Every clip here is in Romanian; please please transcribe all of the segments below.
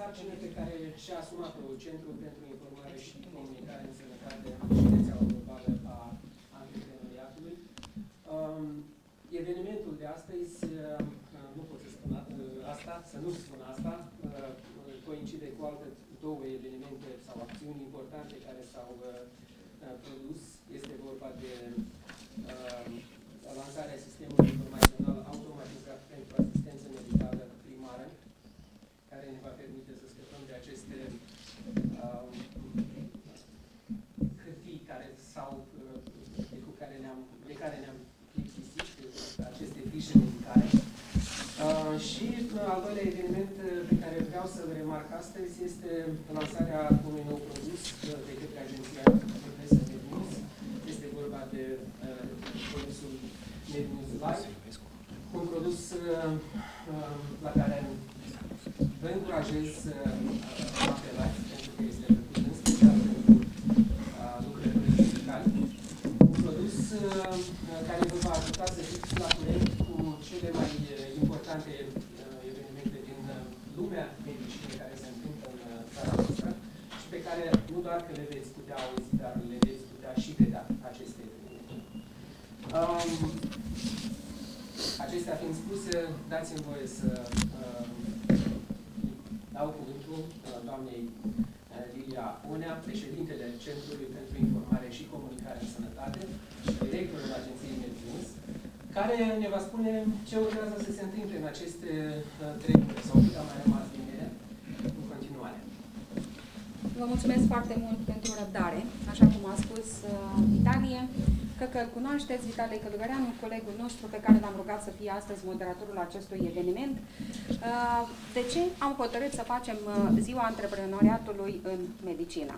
sarcină pe care și-a asumat-o Centrul pentru Informare și Comunicare în Sănătate și rețeaua globală a antreprenoriatului. Evenimentul de astăzi, nu pot să spun asta, să nu spun asta, coincide cu alte două evenimente sau acțiuni importante care s-au produs. Este vorba de lansarea sistemului informațional automatizat pentru asistență medicală primară, care ne va permite să scăpăm de aceste hârtii care de care ne-am plictisit, aceste fișe medicale. Și al doilea eveniment pe care vreau să-l remarc astăzi este lansarea unui nou produs de către agenția Progressive Mednews. Este vorba de produsul Mednews Live, un produs la care vă încurajez să apelați, pentru că este făcut în special pentru lucrătorii medicali. Un produs care vă va ajuta să fiți la curent cu cele mai importante evenimente din lumea medicinii care se întâmplă în țara noastră și pe care nu doar că le veți putea auzi, dar le veți putea și vedea aceste evenimente. Acestea fiind spuse, dați-mi voie să dau cuvântul doamnei Lilia Onea, președintele Centrului pentru Informare și Comunicare în Sănătate și directorul Agenției Mednews, care ne va spune ce urmează să se întâmple în aceste 3 luni sau cât a mai rămas din ele în continuare. Vă mulțumesc foarte mult pentru răbdare. Așa cum a spus Vitalie, cred că îl cunoașteți, Vitalie Călugăreanu, colegul nostru pe care l-am rugat să fie astăzi moderatorul acestui eveniment. De ce am hotărât să facem Ziua Antreprenoriatului în Medicină?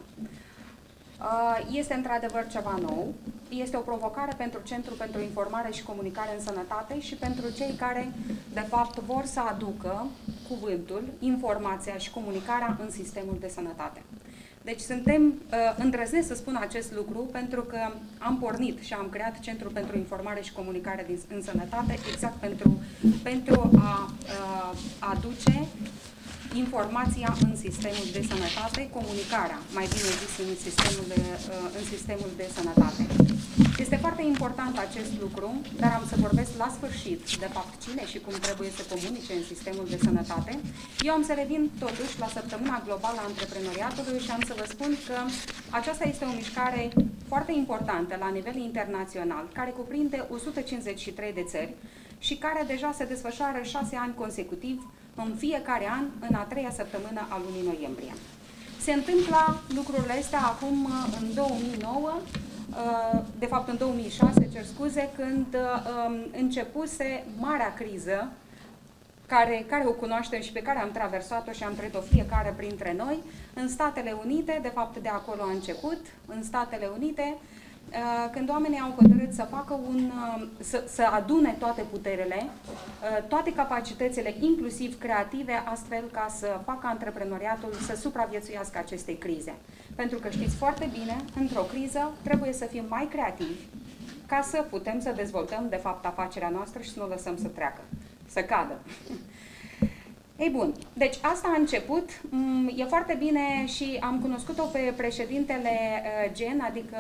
Este într-adevăr ceva nou, este o provocare pentru Centrul pentru Informare și Comunicare în Sănătate și pentru cei care, de fapt, vor să aducă cuvântul, informația și comunicarea în sistemul de sănătate. Deci îndrăznesc să spun acest lucru pentru că am pornit și am creat Centrul pentru Informare și Comunicare în Sănătate exact pentru a aduce informația în sistemul de sănătate, comunicarea, mai bine zis, în sistemul de sănătate. Este foarte important acest lucru, dar am să vorbesc la sfârșit, de fapt, cine și cum trebuie să comunice în sistemul de sănătate. Eu am să revin totuși la Săptămâna Globală a Antreprenoriatului și am să vă spun că aceasta este o mișcare foarte importantă la nivel internațional, care cuprinde 153 de țări și care deja se desfășoară 6 ani consecutiv, în fiecare an, în a 3-a săptămână a lunii noiembrie. Se întâmplă lucrurile astea acum în 2009, de fapt în 2006, cer scuze, când începuse marea criză, care o cunoaștem și pe care am traversat-o și am trăit-o fiecare printre noi, în Statele Unite, de fapt de acolo a început, în Statele Unite, când oamenii au hotărât să facă să adune toate puterile, toate capacitățile, inclusiv creative, astfel ca să facă antreprenoriatul să supraviețuiască acestei crize. Pentru că știți foarte bine, într-o criză trebuie să fim mai creativi ca să putem să dezvoltăm, de fapt, afacerea noastră și să nu o lăsăm să treacă, să cadă. Ei bun, deci asta a început, e foarte bine și am cunoscut-o pe președintele GEN, adică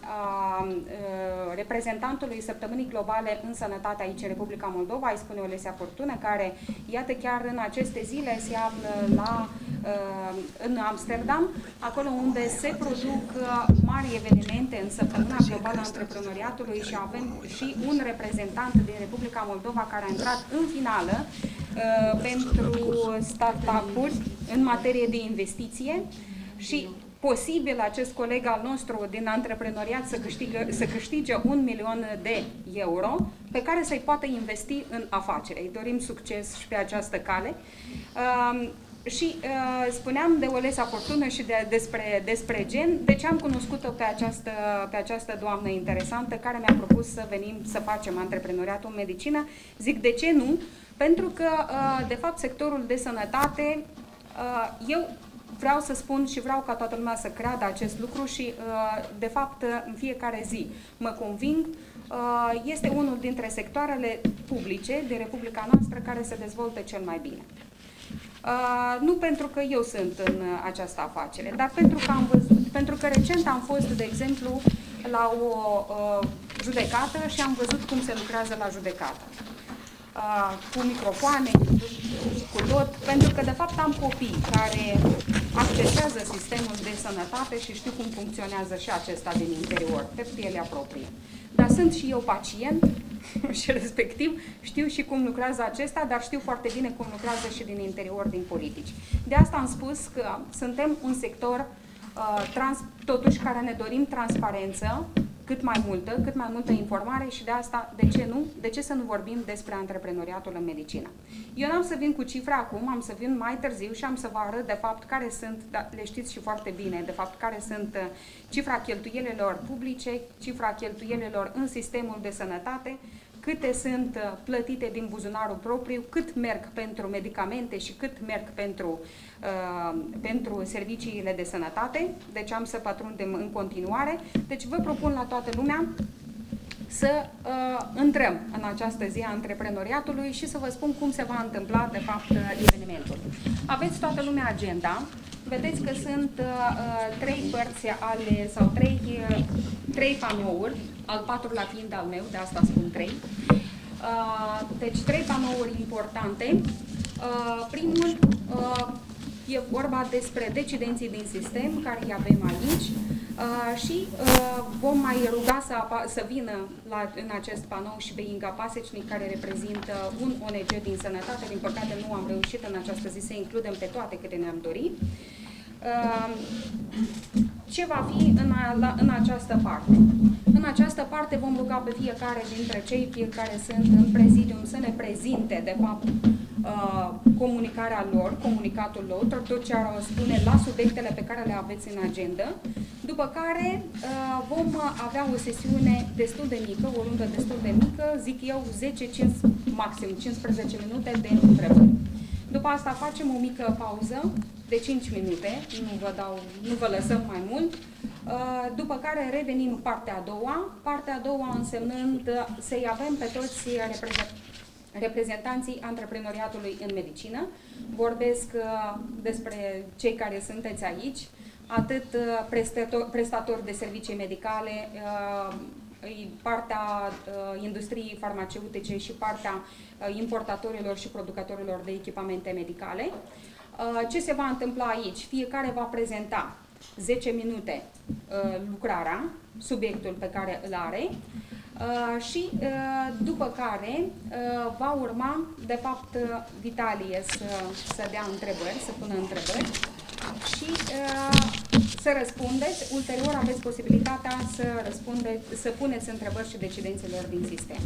reprezentantului Săptămânii Globale în Sănătate aici în Republica Moldova, îi spune Olesia Fortună, care, iată, chiar în aceste zile se află în Amsterdam, acolo unde se produc mari evenimente în Săptămâna Globală a Antreprenoriatului și avem și un reprezentant din Republica Moldova care a intrat în finală pentru startup-uri în materie de investiție și posibil acest coleg al nostru din antreprenoriat să câștige 1 milion de euro pe care să-i poată investi în afacere. Îi dorim succes și pe această cale. Și spuneam de Olesia Fortună și despre GEN, de ce am cunoscut-o pe această doamnă interesantă care mi-a propus să venim să facem antreprenoriatul în medicină. Zic, de ce nu? Pentru că, de fapt, sectorul de sănătate, eu vreau să spun și vreau ca toată lumea să creadă acest lucru și, de fapt, în fiecare zi mă conving, este unul dintre sectoarele publice din Republica noastră care se dezvoltă cel mai bine. Nu pentru că eu sunt în această afacere, dar pentru că am văzut, pentru că recent am fost, de exemplu, la o judecată și am văzut cum se lucrează la judecată. Cu microfoane, cu tot, pentru că de fapt am copii care accesează sistemul de sănătate și știu cum funcționează și acesta din interior, pe pielea proprie. Dar sunt și eu pacient și respectiv știu și cum lucrează acesta, dar știu foarte bine cum lucrează și din interior, din politici. De asta am spus că suntem un sector totuși care ne dorim transparență, cât mai multă informare și de asta, de ce nu? De ce să nu vorbim despre antreprenoriatul în medicină? Eu n-am să vin cu cifre acum, am să vin mai târziu și am să vă arăt de fapt care sunt, le știți și foarte bine, de fapt care sunt cifra cheltuielilor publice, cifra cheltuielilor în sistemul de sănătate, câte sunt plătite din buzunarul propriu, cât merg pentru medicamente și cât merg pentru serviciile de sănătate. Deci am să pătrundem în continuare. Deci vă propun la toată lumea să intrăm în această zi a antreprenoriatului și să vă spun cum se va întâmpla de fapt evenimentul. Aveți toată lumea agenda. Vedeți că sunt trei părți ale, sau trei panouri, al patrulea fiind al meu, de asta spun trei. Deci trei panouri importante. Primul e vorba despre decidenții din sistem, care îi avem aici. Și vom mai ruga să vină în acest panou și pe Inga Pasecnic, care reprezintă un ONG din sănătate. Din păcate nu am reușit în această zi să includem pe toate câte ne-am dorit. Ce va fi în această parte? În această parte vom ruga pe fiecare dintre cei care sunt în prezidium să ne prezinte, de fapt, comunicarea lor, comunicatul lor, tot ce ar spune la subiectele pe care le aveți în agenda, după care vom avea o sesiune destul de mică, o rundă destul de mică, zic eu 10, maxim 15 minute de întrebări. După asta facem o mică pauză de 5 minute, nu vă lăsăm mai mult, după care revenim partea a doua, partea a doua însemnând să-i avem pe toți reprezentanții antreprenoriatului în medicină. Vorbesc despre cei care sunteți aici, atât prestatori de servicii medicale, partea industriei farmaceutice și partea importatorilor și producătorilor de echipamente medicale. Ce se va întâmpla aici? Fiecare va prezenta 10 minute lucrarea, subiectul pe care îl are și după care va urma, de fapt, Vitalie să dea întrebări, să pună întrebări și să răspundeți. Ulterior aveți posibilitatea să puneți întrebări și decidenților din sistem.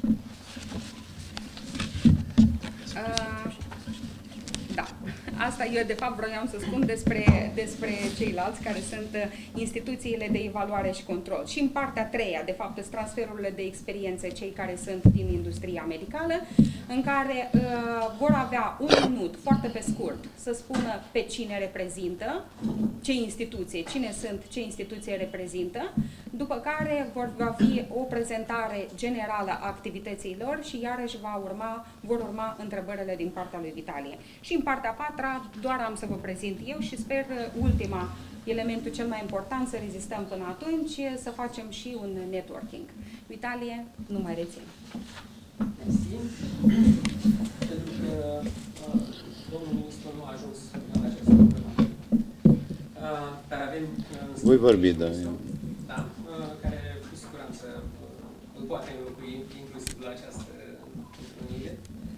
Da. Asta eu de fapt vroiam să spun despre ceilalți care sunt instituțiile de evaluare și control. Și în partea a treia, de fapt, sunt transferurile de experiențe, cei care sunt din industria medicală, în care vor avea un minut, foarte pe scurt, să spună pe cine reprezintă, ce instituție, cine sunt, ce instituție reprezintă, după care va fi o prezentare generală a activităților și iarăși vor urma întrebările din partea lui Vitalie. Și în partea a patra, doar am să vă prezint eu și sper elementul cel mai important, să rezistăm până atunci, să facem și un networking. Vitalie, nu mai rețin. Mersi. Pentru că domnul ministru nu a ajuns la această problemă. Dar avem... Voi vorbi, da. Da, care cu siguranță îl poate înlocui inclusiv la această întâlnire.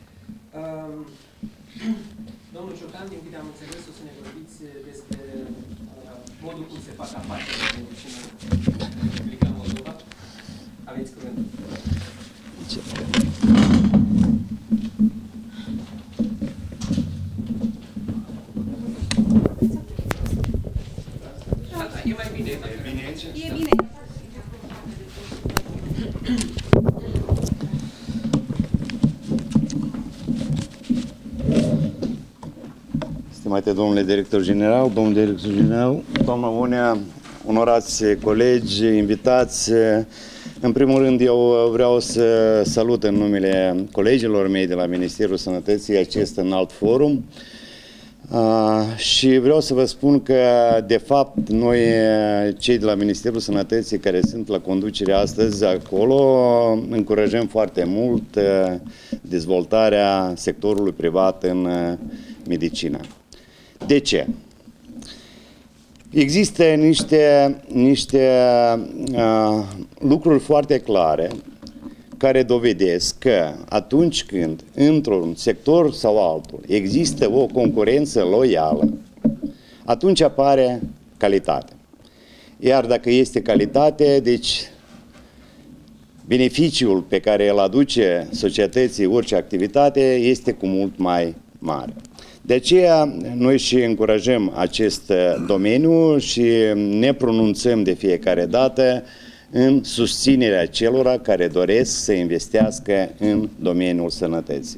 Domnul Ciocan, din câte am înțeles, o să ne vorbiți despre modul cum se fac afaceri în medicină în Republica Moldova. Aveți cuvântul. E mai bine. E bine. Stimate domnule director general, domnul director general, doamna Unea, onorați colegi, invitați, în primul rând eu vreau să salut în numele colegilor mei de la Ministerul Sănătății acest înalt forum Și vreau să vă spun că, de fapt, noi, cei de la Ministerul Sănătății, care sunt la conducere astăzi acolo, încurajăm foarte mult dezvoltarea sectorului privat în medicină. De ce? Există niște lucruri foarte clare care dovedesc că atunci când într-un sector sau altul există o concurență loială, atunci apare calitate. Iar dacă este calitate, deci beneficiul pe care îl aduce societății orice activitate este cu mult mai mare. De aceea noi și încurajăm acest domeniu și ne pronunțăm de fiecare dată în susținerea celor care doresc să investească în domeniul sănătății.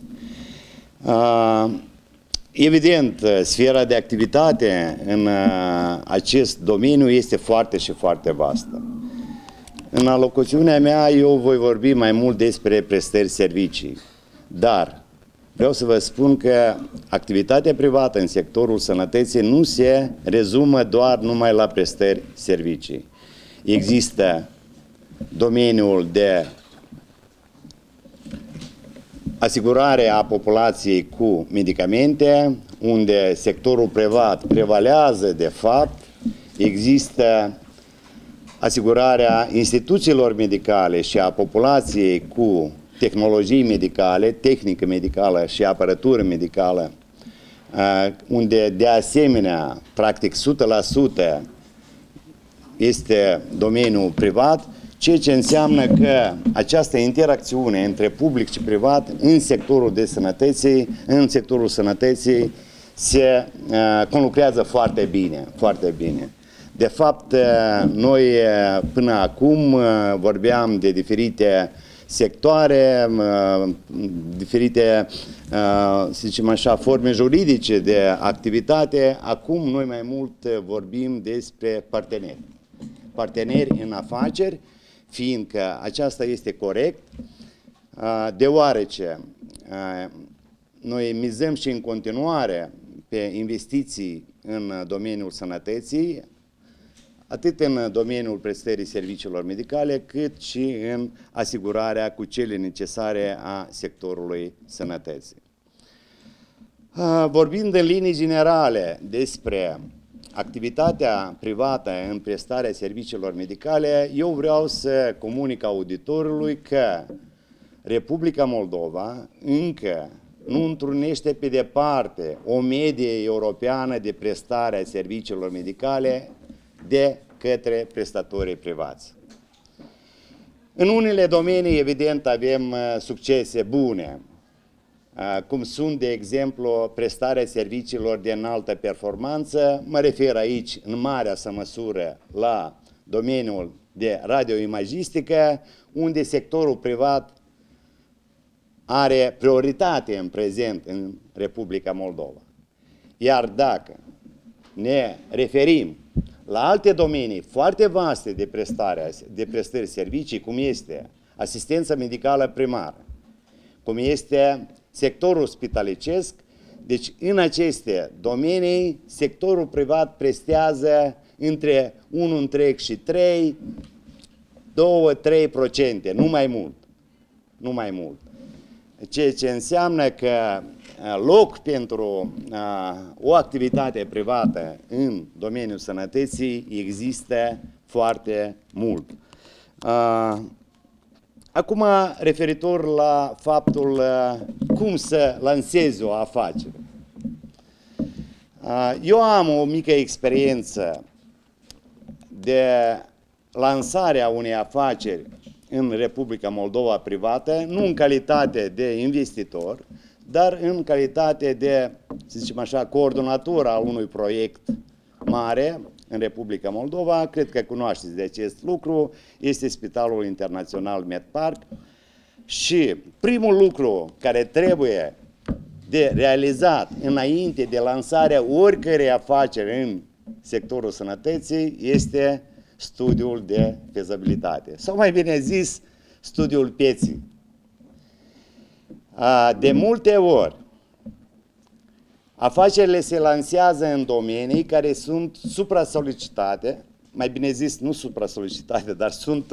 Evident, sfera de activitate în acest domeniu este foarte și foarte vastă. În alocuțiunea mea eu voi vorbi mai mult despre prestări servicii, dar vreau să vă spun că activitatea privată în sectorul sănătății nu se rezumă doar numai la prestări servicii. Există domeniul de asigurare a populației cu medicamente, unde sectorul privat prevalează de fapt, există asigurarea instituțiilor medicale și a populației cu tehnologii medicale, tehnică medicală și apărătură medicală, unde de asemenea, practic 100% este domeniul privat, ceea ce înseamnă că această interacțiune între public și privat în sectorul sănătății se conlucrează foarte bine, foarte bine. De fapt, noi până acum vorbeam de diferite sectoare, diferite, să zicem așa, forme juridice de activitate. Acum noi mai mult vorbim despre parteneri. Parteneri în afaceri, fiindcă aceasta este corect, deoarece noi mizăm și în continuare pe investiții în domeniul sănătății, atât în domeniul prestării serviciilor medicale, cât și în asigurarea cu cele necesare a sectorului sănătății. Vorbind în linii generale despre activitatea privată în prestarea serviciilor medicale, eu vreau să comunic auditorului că Republica Moldova încă nu întrunește pe departe o medie europeană de prestare a serviciilor medicale de către prestatorii privați. În unele domenii, evident, avem succese bune, cum sunt, de exemplu, prestarea serviciilor de înaltă performanță. Mă refer aici, în marea sa măsură, la domeniul de radioimagistică, unde sectorul privat are prioritate în prezent în Republica Moldova. Iar dacă ne referim la alte domenii foarte vaste de prestări servicii, cum este asistența medicală primară, cum este sectorul spitalicesc, deci în aceste domenii sectorul privat prestează între 1,3 și 3, 2-3%, nu mai mult. Nu mai mult. Ceea ce înseamnă că loc pentru o activitate privată în domeniul sănătății există foarte mult. Acum, referitor la faptul cum să lansezi o afacere. Eu am o mică experiență de lansarea unei afaceri în Republica Moldova privată, nu în calitate de investitor, dar în calitate de, să zicem așa, coordonator al unui proiect mare în Republica Moldova. Cred că cunoașteți de acest lucru, este Spitalul Internațional MedPark. Și primul lucru care trebuie de realizat înainte de lansarea oricărei afaceri în sectorul sănătății este studiul de fezabilitate, sau mai bine zis, studiul pieții. De multe ori, Afacerile se lansează în domenii care sunt supra-solicitate, mai bine zis, nu supra-solicitate, dar sunt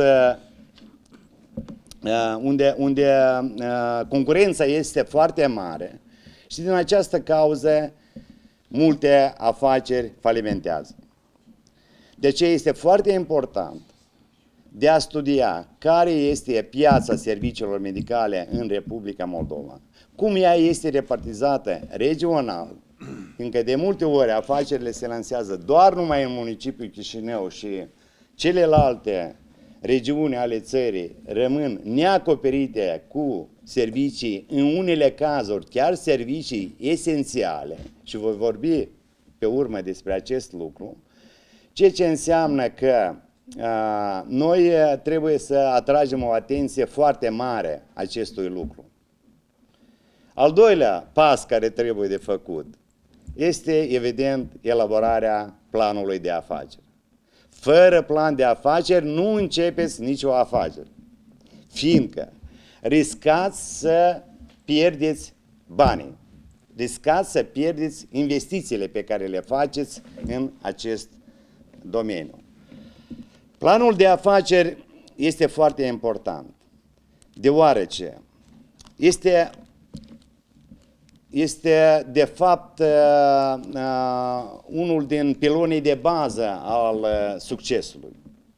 unde concurența este foarte mare și din această cauză multe afaceri falimentează. De ce este foarte important de a studia care este piața serviciilor medicale în Republica Moldova, cum ea este repartizată regional, fiindcă de multe ori afacerile se lansează doar numai în municipiul Chișinău și celelalte regiuni ale țării rămân neacoperite cu servicii, în unele cazuri chiar servicii esențiale, și voi vorbi pe urmă despre acest lucru, ceea ce înseamnă că noi trebuie să atragem o atenție foarte mare acestui lucru. Al doilea pas care trebuie de făcut este, evident, elaborarea planului de afaceri. Fără plan de afaceri nu începeți nicio afacere, fiindcă riscați să pierdeți banii, riscați să pierdeți investițiile pe care le faceți în acest domeniu. Planul de afaceri este foarte important, deoarece este de fapt unul din pilonii de bază al succesului.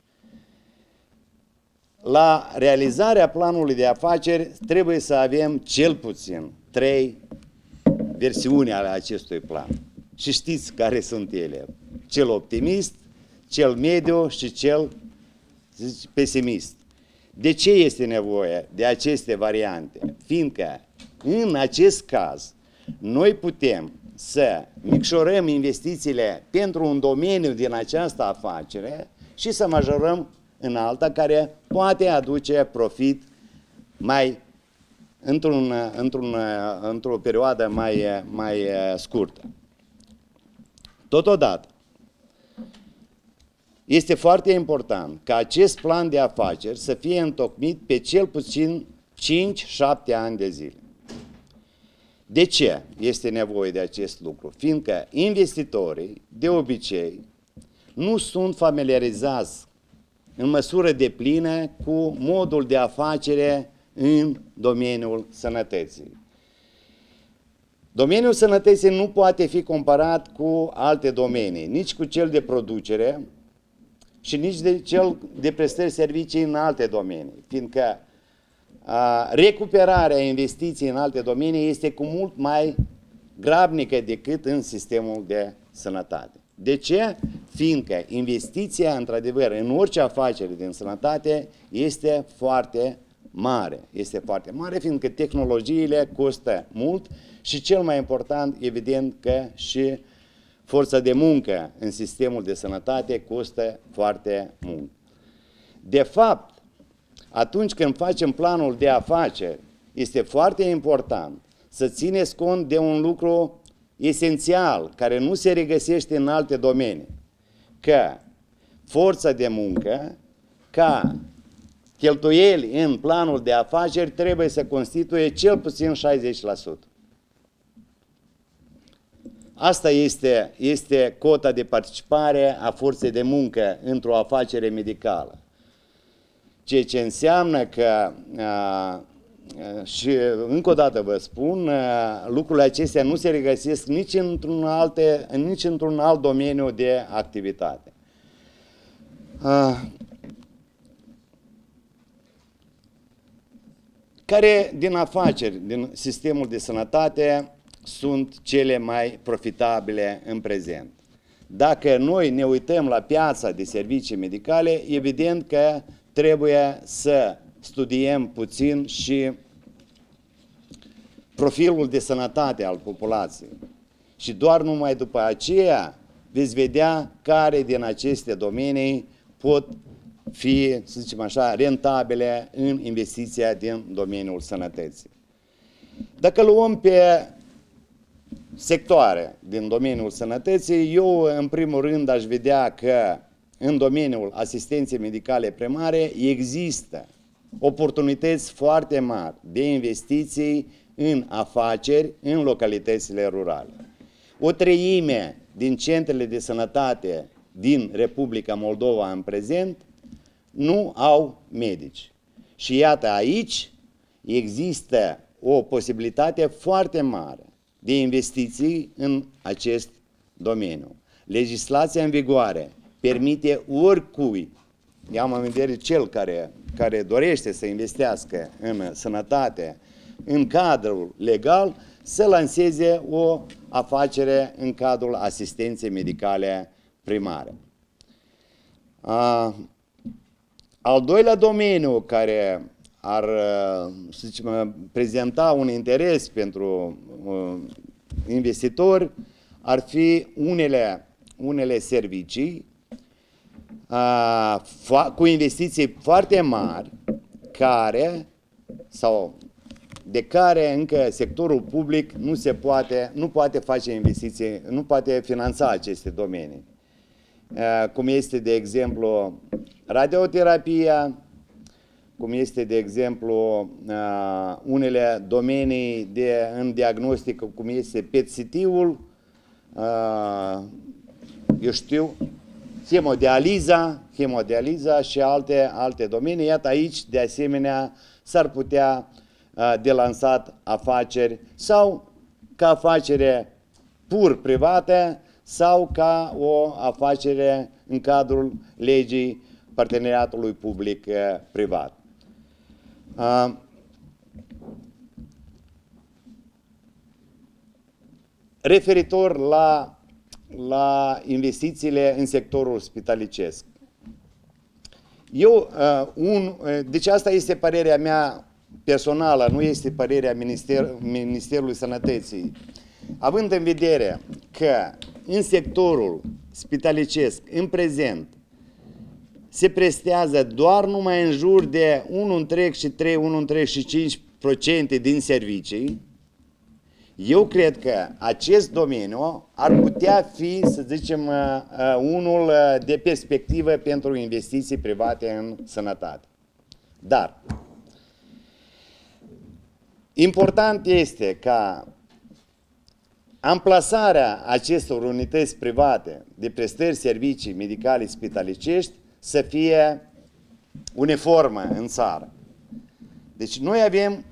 La realizarea planului de afaceri trebuie să avem cel puțin 3 versiuni ale acestui plan. Și știți care sunt ele. Cel optimist, cel mediu și cel pesimist. De ce este nevoie de aceste variante? Fiindcă în acest caz noi putem să micșorăm investițiile pentru un domeniu din această afacere și să majorăm în alta care poate aduce profit mai într-o perioadă mai scurtă. Totodată, este foarte important ca acest plan de afaceri să fie întocmit pe cel puțin 5-7 ani de zile. De ce este nevoie de acest lucru? Fiindcă investitorii, de obicei, nu sunt familiarizați în măsură deplină cu modul de afacere în domeniul sănătății. Domeniul sănătății nu poate fi comparat cu alte domenii, nici cu cel de producere și nici de cel de prestări servicii în alte domenii, fiindcă recuperarea investiției în alte domenii este cu mult mai grabnică decât în sistemul de sănătate. De ce? Fiindcă investiția, într-adevăr, în orice afacere din sănătate este foarte mare. Este foarte mare, fiindcă tehnologiile costă mult și cel mai important, evident, că și forța de muncă în sistemul de sănătate costă foarte mult. De fapt, atunci când facem planul de afaceri, este foarte important să țineți cont de un lucru esențial, care nu se regăsește în alte domenii, că forța de muncă, ca cheltuieli în planul de afaceri, trebuie să constituie cel puțin 60%. Asta este cota de participare a forței de muncă într-o afacere medicală. Ceea ce înseamnă că, și încă o dată vă spun, lucrurile acestea nu se regăsesc nici într-un alt domeniu de activitate. Care din afaceri, din sistemul de sănătate, sunt cele mai profitabile în prezent? Dacă noi ne uităm la piața de servicii medicale, evident că trebuie să studiem puțin și profilul de sănătate al populației. Și doar numai după aceea veți vedea care din aceste domenii pot fi, să zicem așa, rentabile în investiția din domeniul sănătății. Dacă luăm pe sectoare din domeniul sănătății, eu în primul rând aș vedea că în domeniul asistenței medicale primare există oportunități foarte mari de investiții în afaceri în localitățile rurale. O treime din centrele de sănătate din Republica Moldova în prezent nu au medici. Și iată, aici există o posibilitate foarte mare de investiții în acest domeniu. Legislația în vigoare permite oricui, am în vedere cel care dorește să investească în sănătate, în cadrul legal, să lanseze o afacere în cadrul asistenței medicale primare. Al doilea domeniu care ar, să zicem, prezenta un interes pentru investitori ar fi unele servicii cu investiții foarte mari de care încă sectorul public nu poate face investiții, nu poate finanța aceste domenii. Cum este, de exemplu, radioterapia, cum este, de exemplu, unele domenii în diagnostic, cum este PET-CT-ul, eu știu, hemodializa și alte domenii. Iată, aici, de asemenea, s-ar putea de lansat afaceri sau ca afacere pur privată sau ca o afacere în cadrul legii parteneriatului public-privat. Referitor la investițiile în sectorul spitalicesc. Deci asta este părerea mea personală, nu este părerea Ministerului Sănătății. Având în vedere că în sectorul spitalicesc, în prezent, se prestează doar numai în jur de 1,3-1,5% din servicii, eu cred că acest domeniu ar putea fi, să zicem, unul de perspectivă pentru investiții private în sănătate. Dar important este ca amplasarea acestor unități private de prestări servicii medicale spitalicești să fie uniformă în țară. Deci noi avem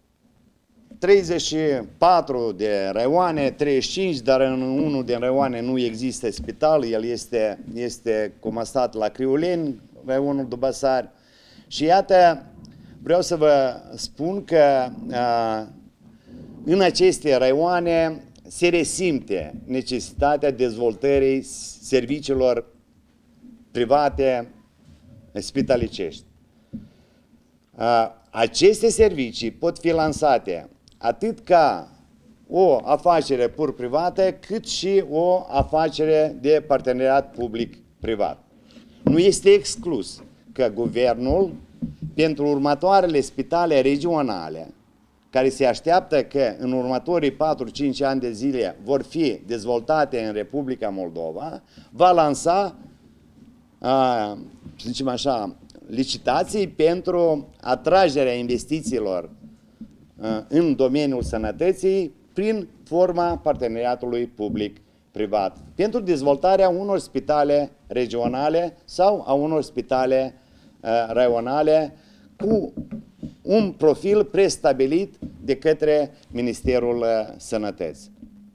34 de raioane, 35, dar în unul din raioane nu există spital, el este comasat la Criuleni, raionul Dubăsari. Și iată, vreau să vă spun că în aceste raioane se resimte necesitatea dezvoltării serviciilor private spitalicești. Aceste servicii pot fi lansate atât ca o afacere pur privată, cât și o afacere de parteneriat public-privat. Nu este exclus că guvernul, pentru următoarele spitale regionale, care se așteaptă că în următorii 4-5 ani de zile vor fi dezvoltate în Republica Moldova, va lansa, să zicem așa, licitații pentru atragerea investițiilor în domeniul sănătății prin forma parteneriatului public-privat, pentru dezvoltarea unor spitale regionale sau a unor spitale raionale cu un profil prestabilit de către Ministerul Sănătății.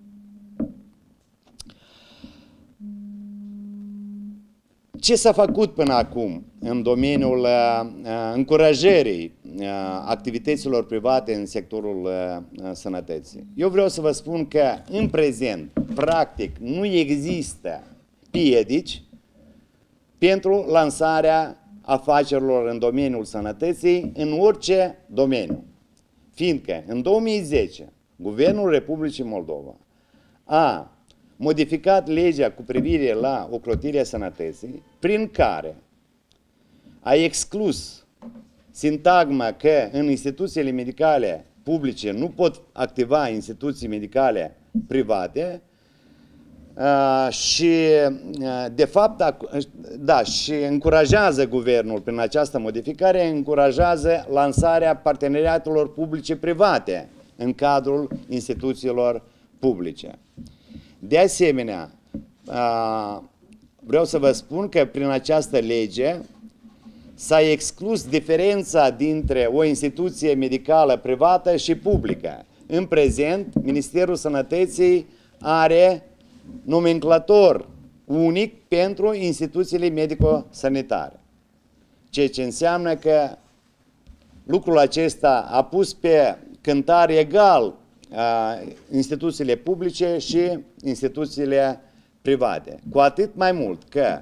Ce s-a făcut până acum în domeniul încurajării activităților private în sectorul sănătății? Eu vreau să vă spun că în prezent, practic, nu există piedici pentru lansarea afacerilor în domeniul sănătății în orice domeniu. Fiindcă în 2010, Guvernul Republicii Moldova a modificat legea cu privire la ocrotirea sănătății, prin care a exclus sintagma că în instituțiile medicale publice nu pot activa instituții medicale private și de fapt, da, și încurajează guvernul prin această modificare, încurajează lansarea parteneriatelor publice-private în cadrul instituțiilor publice. De asemenea, vreau să vă spun că prin această lege s-a exclus diferența dintre o instituție medicală privată și publică. În prezent, Ministerul Sănătății are nomenclator unic pentru instituțiile medico-sanitare. Ceea ce înseamnă că lucrul acesta a pus pe cântar egal instituțiile publice și instituțiile private. Cu atât mai mult că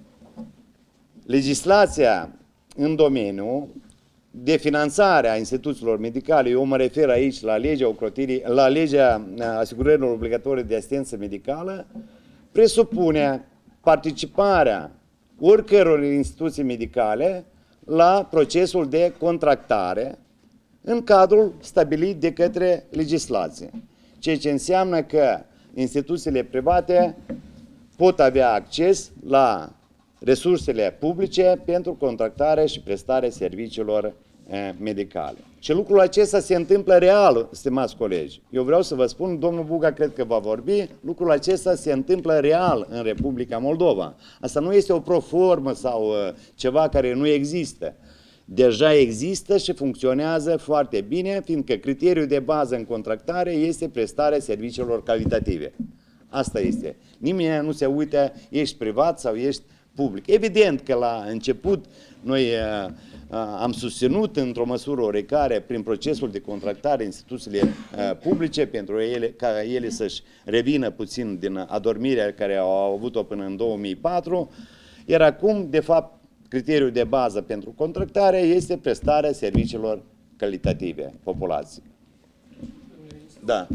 legislația în domeniu de finanțare a instituțiilor medicale, eu mă refer aici la legea asigurărilor obligatorii de asistență medicală, presupune participarea oricăror instituții medicale la procesul de contractare în cadrul stabilit de către legislație. Ceea ce înseamnă că instituțiile private pot avea acces la resursele publice pentru contractarea și prestarea serviciilor medicale. Și lucrul acesta se întâmplă real, stimați colegi. Eu vreau să vă spun, domnul Buga cred că va vorbi, lucrul acesta se întâmplă real în Republica Moldova. Asta nu este o proformă sau ceva care nu există. Deja există și funcționează foarte bine, fiindcă criteriul de bază în contractare este prestarea serviciilor calitative. Asta este. Nimeni nu se uită, ești privat sau ești public. Evident că la început noi am susținut într-o măsură oarecare prin procesul de contractare instituțiile publice pentru ca ele să-și revină puțin din adormirea care au avut-o până în 2004, iar acum, de fapt, criteriul de bază pentru contractare este prestarea serviciilor calitative populației. Da.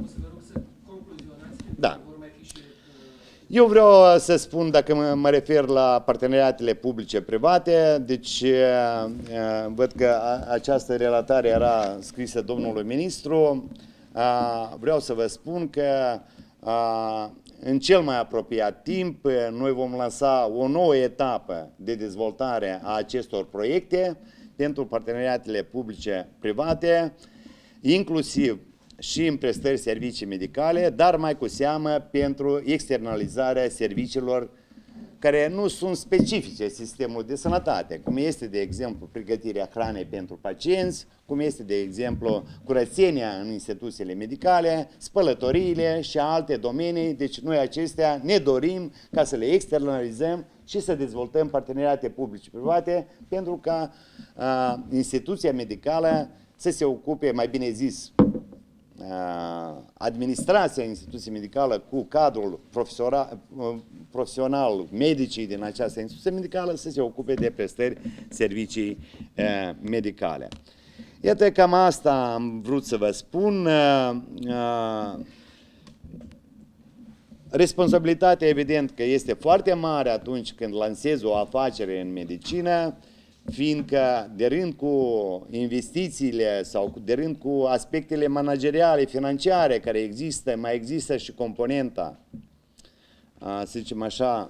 Da. Eu vreau să spun, dacă mă refer la parteneriatele publice-private, deci văd că această relatare era scrisă domnului ministru. Vreau să vă spun că în cel mai apropiat timp noi vom lansa o nouă etapă de dezvoltare a acestor proiecte pentru parteneriatele publice-private, inclusiv și în prestări servicii medicale, dar mai cu seamă pentru externalizarea serviciilor care nu sunt specifice sistemului de sănătate, cum este, de exemplu, pregătirea hranei pentru pacienți, cum este, de exemplu, curățenia în instituțiile medicale, spălătoriile și alte domenii. Deci noi acestea ne dorim ca să le externalizăm și să dezvoltăm parteneriate publice-private pentru ca instituția medicală să se ocupe, mai bine zis, administrația instituției medicală cu cadrul profesional, medicii din această instituție medicală să se ocupe de prestări servicii medicale. Iată, cam asta am vrut să vă spun. Responsabilitatea, evident, că este foarte mare atunci când lansezi o afacere în medicină, fiindcă de rând cu investițiile sau de rând cu aspectele manageriale, financiare care există, mai există și componenta, să zicem așa,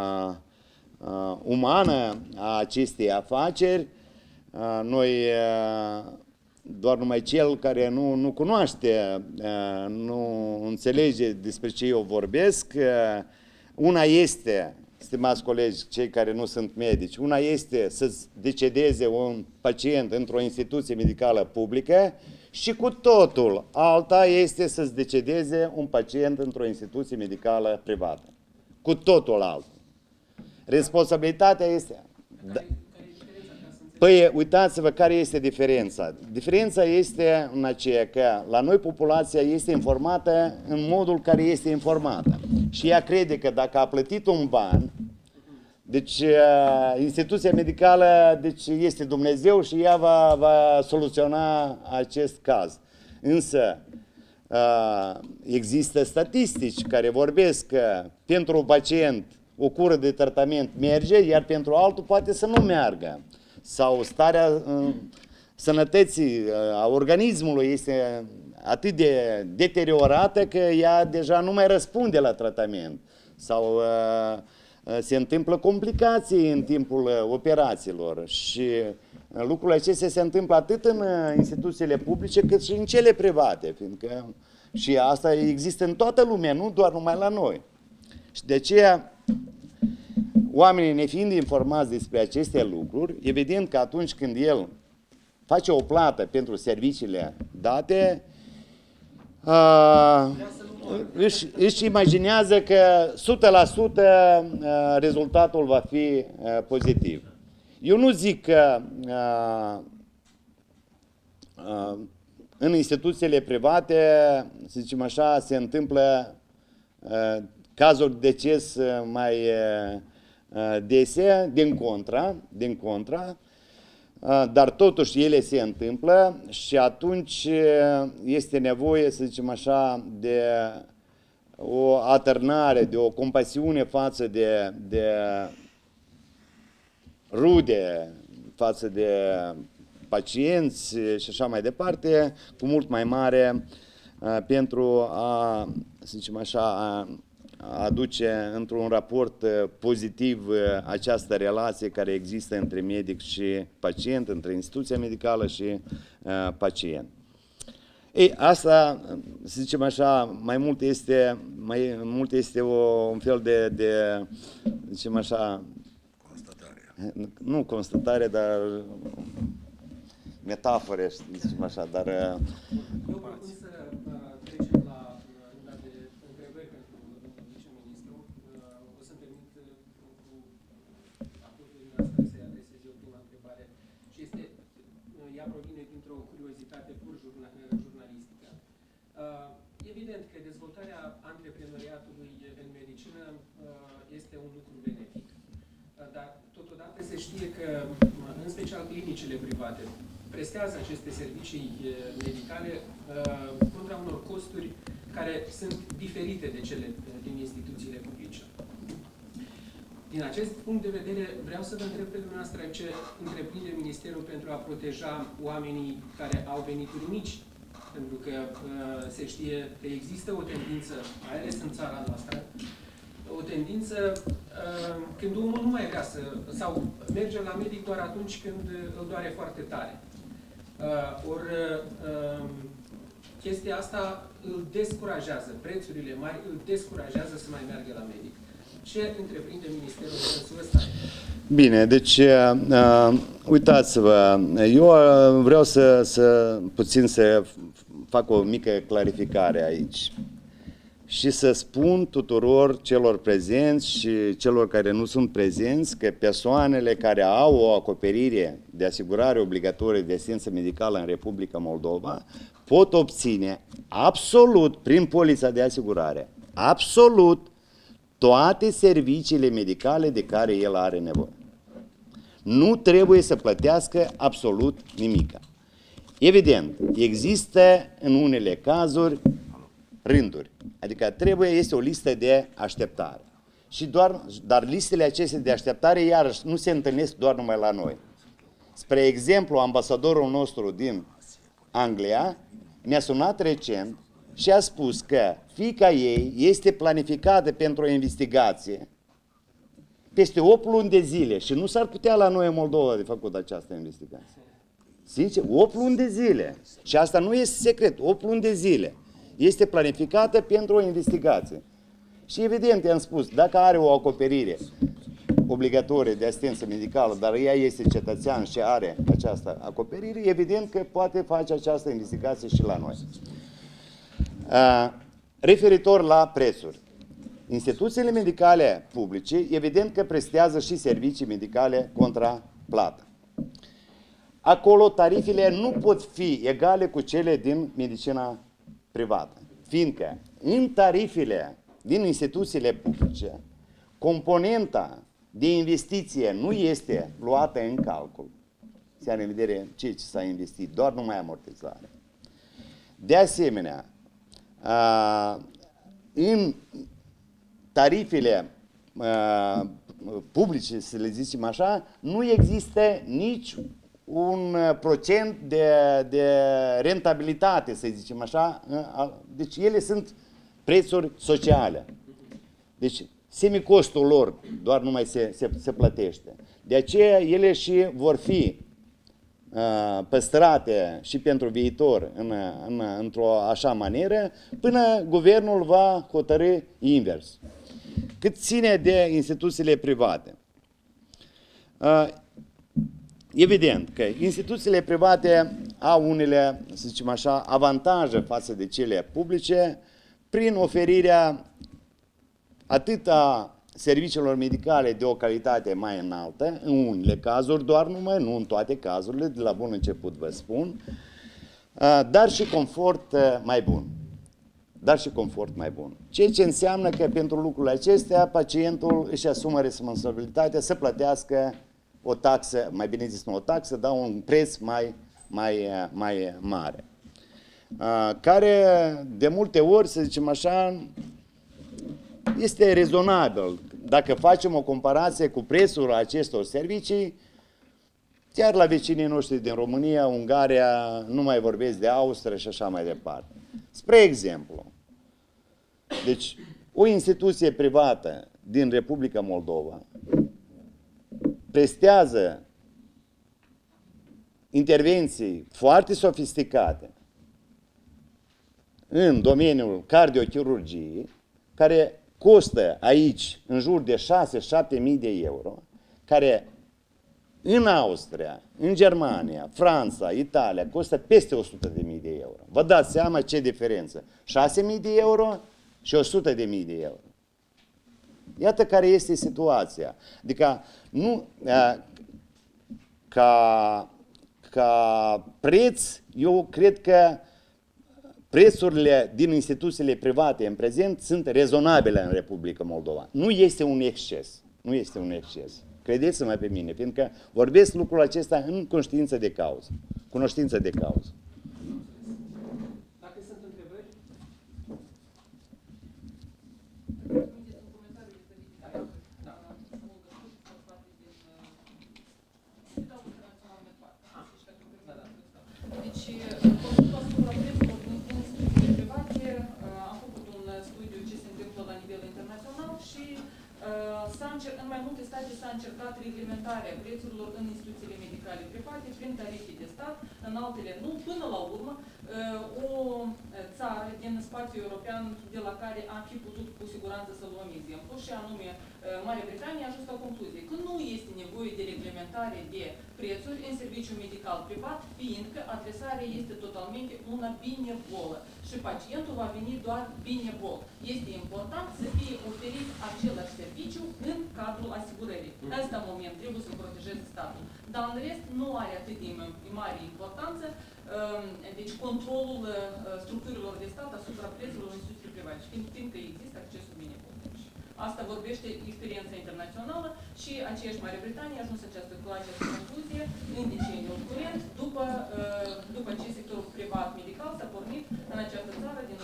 umană a acestei afaceri. Noi, doar numai cel care nu cunoaște, nu înțelege despre ce eu vorbesc, una este, stimați colegi, cei care nu sunt medici, una este să decedeze un pacient într-o instituție medicală publică și cu totul alta este să-ți decedeze un pacient într-o instituție medicală privată. Cu totul alta. Responsabilitatea este... Păi, uitați-vă care este diferența. Diferența este în aceea că la noi populația este informată în modul care este informată. Și ea crede că dacă a plătit un ban, deci instituția medicală deci este Dumnezeu și ea va soluționa acest caz. Însă există statistici care vorbesc că pentru un pacient o cură de tratament merge, iar pentru altul poate să nu meargă. Sau starea sănătății a organismului este atât de deteriorată că ea deja nu mai răspunde la tratament. Sau se întâmplă complicații în timpul operațiilor și lucrurile acestea se întâmplă atât în instituțiile publice cât și în cele private, fiindcă și asta există în toată lumea, nu doar numai la noi. Și de aceea, oamenii nefiind informați despre aceste lucruri, evident că atunci când el face o plată pentru serviciile date, își imaginează că 100% rezultatul va fi pozitiv. Eu nu zic că în instituțiile private, să zicem așa, se întâmplă cazuri de deces mai dese, din contra, dar totuși ele se întâmplă și atunci este nevoie, să zicem așa, de o atârnare, de o compasiune față de rude, față de pacienți și așa mai departe, cu mult mai mare pentru a, să zicem așa, a aduce într-un raport pozitiv această relație care există între medic și pacient, între instituția medicală și pacient. Ei, asta, să zicem așa, mai mult este un fel de zicem așa, nu constatare, dar metafore, zicem așa, dar... Eu propun să trecem la runda de întrebări pentru domnul viceministru. O să-mi permit cu acordul dumneavoastră să-i adresez eu prima întrebare. Și ea provine dintr-o curiozitate pur jurnalistică. Evident că dezvoltarea antreprenoriatului în medicină este un lucru benefic. Dar totodată se știe că, în special clinicile private, prestează aceste servicii medicale contra unor costuri care sunt diferite de cele din instituțiile publice. Din acest punct de vedere, vreau să vă întreb pe dumneavoastră ce întreprinde Ministerul pentru a proteja oamenii care au venituri mici, pentru că se știe că există o tendință, mai ales în țara noastră, o tendință când omul nu mai vrea sau merge la medic doar atunci când îl doare foarte tare. Chestia asta îl descurajează, prețurile mari îl descurajează să mai meargă la medic. Ce întreprinde Ministerul în sensul ăsta? Bine, deci uitați-vă, eu vreau să fac o mică clarificare aici și să spun tuturor celor prezenți și celor care nu sunt prezenți că persoanele care au o acoperire de asigurare obligatorie de asistență medicală în Republica Moldova pot obține absolut, prin polița de asigurare, absolut toate serviciile medicale de care el are nevoie. Nu trebuie să plătească absolut nimic. Evident, există în unele cazuri rânduri. Adică este o listă de așteptare. Dar listele acestea de așteptare, iarăși, nu se întâlnesc doar numai la noi. Spre exemplu, ambasadorul nostru din Anglia mi-a sunat recent și a spus că fiica ei este planificată pentru o investigație peste 8 luni de zile și nu s-ar putea la noi în Moldova de făcut această investigație. Zice, 8 luni de zile. Și asta nu este secret, 8 luni de zile. Este planificată pentru o investigație. Și evident, i-am spus, dacă are o acoperire obligatorie de asistență medicală, dar ea este cetățean și are această acoperire, evident că poate face această investigație și la noi. Referitor la prețuri. Instituțiile medicale publice, evident că prestează și servicii medicale contra plată. Acolo tarifele nu pot fi egale cu cele din medicina privată, fiindcă în tarifele din instituțiile publice, componenta de investiție nu este luată în calcul, se are în vedere ce s-a investit, doar numai amortizare. De asemenea, în tarifele publice, să le zicem așa, nu există nici un procent de rentabilitate, să zicem așa, deci ele sunt prețuri sociale. Deci semicostul lor doar numai se plătește. De aceea ele și vor fi păstrate și pentru viitor într-o așa manieră, până guvernul va hotărî invers. Cât ține de instituțiile private. Evident că instituțiile private au unele, să zicem așa, avantaje față de cele publice prin oferirea atât a serviciilor medicale de o calitate mai înaltă, în unele cazuri doar numai, nu în toate cazurile, de la bun început vă spun, dar și confort mai bun. Dar și confort mai bun. Ceea ce înseamnă că pentru lucrurile acestea pacientul își asumă responsabilitatea să plătească o taxă, mai bine zis nu o taxă, dar un preț mai mare. Care de multe ori, să zicem așa, este rezonabil. Dacă facem o comparație cu prețul acestor servicii, chiar la vecinii noștri din România, Ungaria, nu mai vorbesc de Austria și așa mai departe. Spre exemplu, deci o instituție privată din Republica Moldova prestează intervenții foarte sofisticate în domeniul cardiochirurgiei, care costă aici în jur de 6-7 mii de euro, care în Austria, în Germania, Franța, Italia, costă peste 100 de mii de euro. Vă dați seama ce diferență. 6 mii de euro și 100 de mii de euro. Iată care este situația. Adică, nu, ca preț, eu cred că prețurile din instituțiile private în prezent sunt rezonabile în Republica Moldova. Nu este un exces. Nu este un exces. Credeți-mă pe mine, fiindcă vorbesc lucrul acesta în conștiință de cauză. Cunoștință de cauză. Dacă sunt întrebări? Deci, consultul asupra prețurilor din instituțiile private, am făcut un studiu ce se întâmplă la nivel internațional și în mai multe state s-a încercat reglementarea prețurilor în instituțiile medicale private prin tarife de stat, în altele nu. Până la urmă, o țară din spațiul european de la care am fi putut cu siguranță să luăm exemplu, și anume Marea Britanie, a ajuns la concluzie că nu este nevoie de reglementare de prețuri în serviciul medical privat, fiindcă adresarea este totalmente una binevolă și pacientul va veni doar binevol. Este important să fie oferit același serviciu în cadrul asigurării. Asta în moment trebuie să protejeze statul. Dar în rest nu are atât de mare importanță, deci controlul structurilor de stat asupra prețurilor în instituții private, fiindcă există accesul binevol. Asta vorbește experiența internațională și aceeași Marea Britanie a ajuns la această concluzie în deceniul curent, după ce sectorul privat medical s-a pornit în această țară din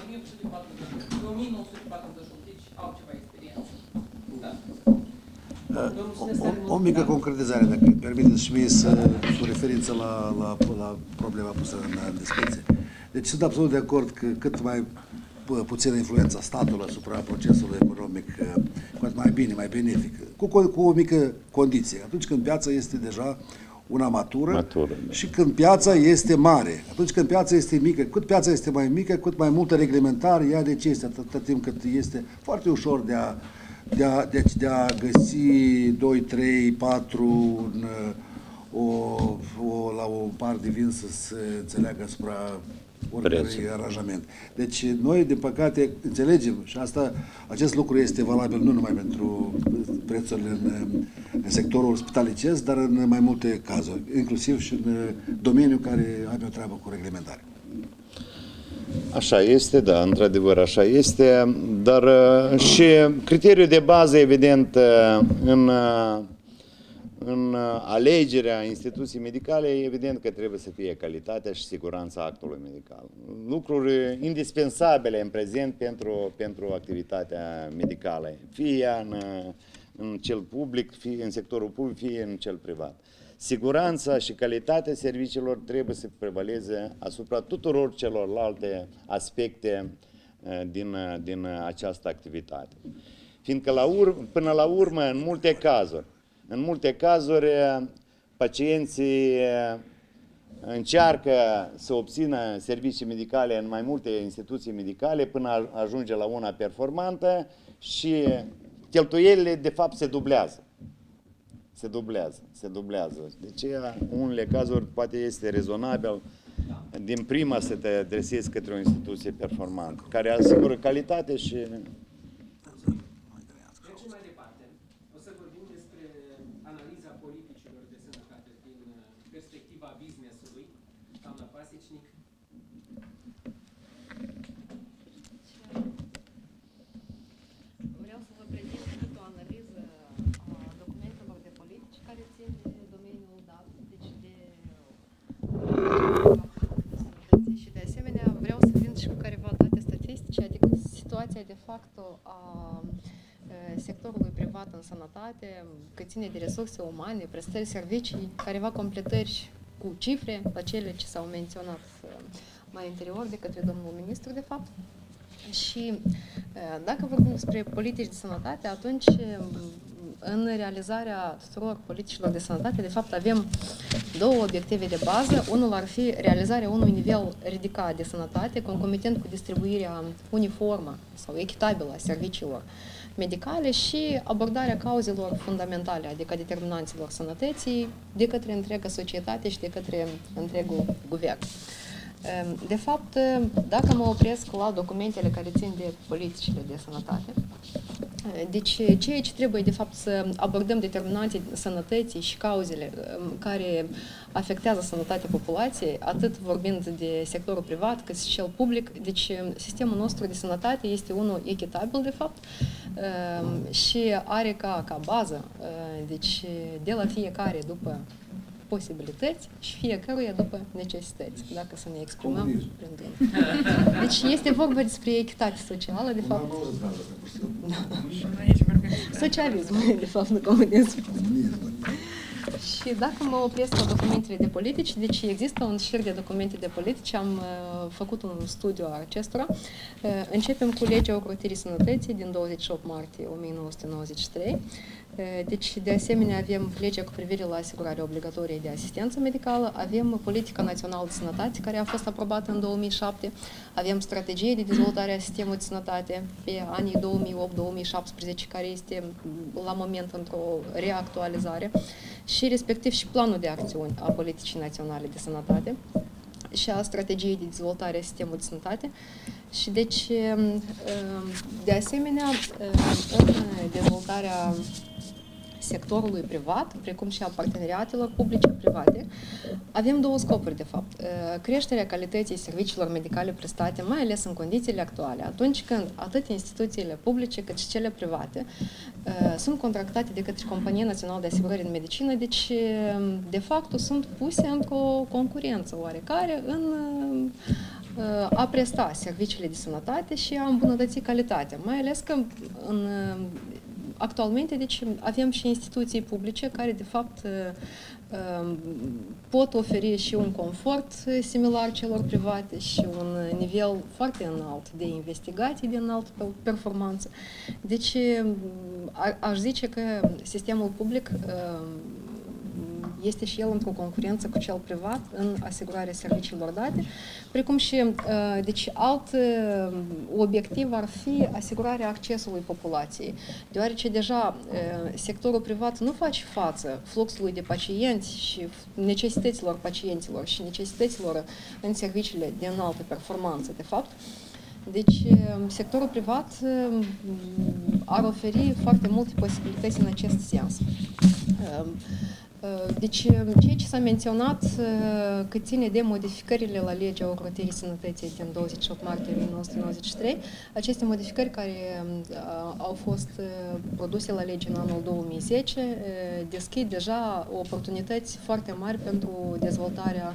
1948. Deci au ceva experiență. Da. O mică concretizare, dacă îmi permiteți și mie cu referință la problema pusă în discuție. Deci sunt absolut de acord că cât mai puțină influența statului asupra procesului economic, cu atât mai bine, mai benefic, cu o mică condiție. Atunci când piața este deja una matură și când piața este mare. Atunci când piața este mică, cât piața este mai mică, cât mai multă reglementare ea de ce este, atâta timp cât este foarte ușor de a găsi 2, 3, 4 la o par de vin să se înțeleagă asupra oricărui aranjament. Deci noi, din păcate, înțelegem și acest lucru este valabil nu numai pentru prețurile în sectorul spitalicesc, dar în mai multe cazuri, inclusiv și în domeniul care are o treabă cu reglementare. Așa este, da, într-adevăr așa este, dar și criteriul de bază, evident, în alegerea instituției medicale, evident că trebuie să fie calitatea și siguranța actului medical. Lucruri indispensabile în prezent pentru activitatea medicală, fie în cel public, fie în sectorul public, fie în cel privat. Siguranța și calitatea serviciilor trebuie să prevaleze asupra tuturor celorlalte aspecte din această activitate. Fiindcă până la urmă, în multe cazuri, pacienții încearcă să obțină servicii medicale în mai multe instituții medicale până ajunge la una performantă și cheltuielile de fapt se dublează. Se dublează. Deci, în unele cazuri, poate este rezonabil din prima să te adresezi către o instituție performantă, care asigură calitate și... Mergem mai departe. O să vorbim despre analiza politicilor de sănătate din perspectiva business-ului. Doamna Pasicnic. Vreau să vă prezint o analiză a documentelor de politici care țin de domeniul dat, deci de sănătății și de asemenea vreau să vin și cu careva date statistice, adică situația de facto a sectorului privat în sănătate, cât ține de resurse umane, prestări, servicii, careva completări cu cifre la cele ce s-au menționat mai anterior de către domnul ministru, de fapt. Și dacă vorbim despre politici de sănătate, atunci în realizarea tuturor politicilor de sănătate, de fapt avem două obiective de bază. Unul ar fi realizarea unui nivel ridicat de sănătate, concomitent cu distribuirea uniformă sau echitabilă a serviciilor medicale și abordarea cauzelor fundamentale, adică determinanților sănătății, de către întreaga societate și de către întregul guvern. De fapt, dacă mă opresc la documentele care țin de politicile de sănătate, deci ceea ce trebuie de fapt să abordăm determinanții sănătății și cauzele care afectează sănătatea populației, atât vorbind de sectorul privat cât și cel public, deci sistemul nostru de sănătate este unul echitabil de fapt și are ca bază, deci de la fiecare după posibilități și fiecăruia după necesități, dacă să ne exprimăm prin bine. Deci este vorba despre echitate socială, de fapt. Socialism, de fapt, nu comunism. Și dacă mă opresc la documentele de politici, deci există un șir de documente de politici, am făcut un studiu a acestora. Începem cu legea ocrotirii sănătății din 28 martie 1993. Deci, de asemenea, avem legea cu privire la asigurarea obligatorie de asistență medicală, avem politica națională de sănătate, care a fost aprobată în 2007, avem strategie de dezvoltare a sistemului de sănătate pe anii 2008-2017, care este la moment într-o reactualizare, și respectiv și planul de acțiuni a politicii naționale de sănătate și a strategiei de dezvoltare a sistemului de sănătate. Și deci, de asemenea, în dezvoltarea sectorului privat, precum și a parteneriatelor publice-private, avem două scopuri, de fapt. Creșterea calității serviciilor medicale prestate, mai ales în condițiile actuale, atunci când atât instituțiile publice cât și cele private sunt contractate de către Compania Națională de Asigurări în Medicină, deci, de fapt, sunt puse într-o concurență oarecare în a presta serviciile de sănătate și a îmbunătăți calitatea, mai ales că actualmente, deci, avem și instituții publice care, de fapt, pot oferi și un confort similar celor private și un nivel foarte înalt de investigații de înaltă performanță. Deci, aș zice că sistemul public este și el într-o concurență cu cel privat în asigurarea serviciilor date, precum și, deci, alt obiectiv ar fi asigurarea accesului populației, deoarece deja sectorul privat nu face față fluxului de pacienți și necesităților pacienților și necesităților în serviciile de înaltă performanță, de fapt. Deci, sectorul privat ar oferi foarte multe posibilități în acest sens. Deci, ceea ce s-a menționat cât ține de modificările la legea ocrotirii sănătății din 28 martie 1993, aceste modificări care au fost produse la lege în anul 2010 deschid deja oportunități foarte mari pentru dezvoltarea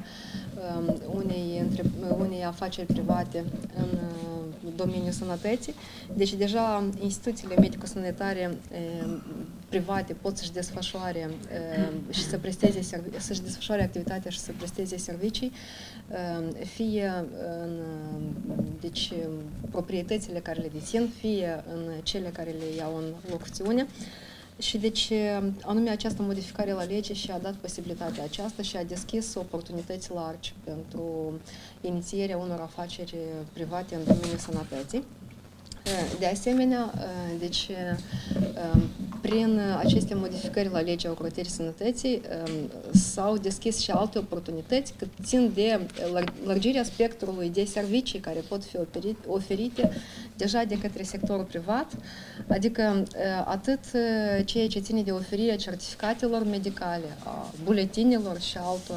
unei afaceri private în domeniul sănătății. Deci deja instituțiile medico-sanitare private pot să-și desfășoare și să-și desfășoare activitatea și să presteze servicii, fie în deci, proprietățile care le dețin, fie în cele care le iau în locuțiune. Și deci, anume această modificare la lege și-a dat posibilitatea aceasta și a deschis oportunități largi pentru inițierea unor afaceri private în domeniul sănătății. De asemenea, deci, prin aceste modificări la legea ocrotirii sănătății s-au deschis și alte oportunități cât țin de lărgirea spectrului de servicii care pot fi oferite deja de către sectorul privat, adică atât ceea ce ține de oferirea certificatelor medicale, a buletinelor și altor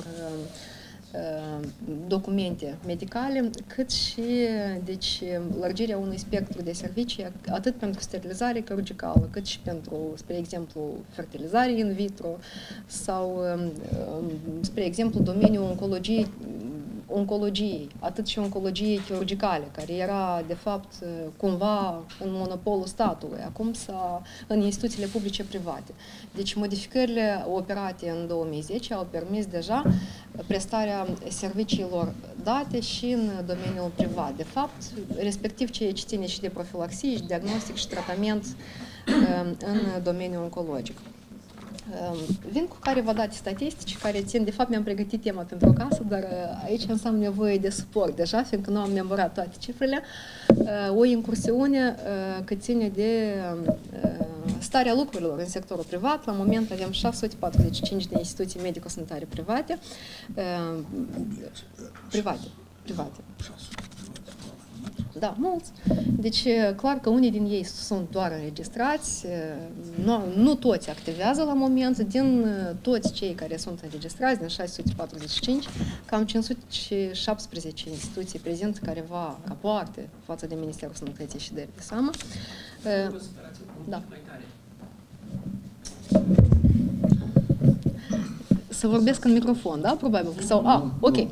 documente medicale, cât și deci, lărgirea unui spectru de servicii, atât pentru sterilizare chirurgicală, cât și pentru, spre exemplu, fertilizare in vitro sau, spre exemplu, domeniul oncologiei, atât și oncologiei chirurgicale, care era, de fapt, cumva în monopolul statului, acum în instituțiile publice private. Deci, modificările operate în 2010 au permis deja prestarea serviciilor date și în domeniul privat. De fapt, respectiv ceea ce ține și de profilaxie, și diagnostic și tratament în domeniul oncologic. Vin cu careva date statistici care țin, de fapt mi-am pregătit tema pentru acasă, dar aici înseamnă nevoie de suport deja, fiindcă nu am memorat toate cifrele. O incursiune cât ține de starea lucrurilor în sectorul privat. La moment avem 645 de instituții medico-sanitare private. Da, mulți. Deci, clar că unii din ei sunt doar înregistrați, nu toți activează la moment, din toți cei care sunt înregistrați, din 645, cam 517 instituții prezintă careva rapoarte față de Ministerul Sănătății și de seamă. Da. Să vorbesc în microfon, da? Probabil. Sau, ok.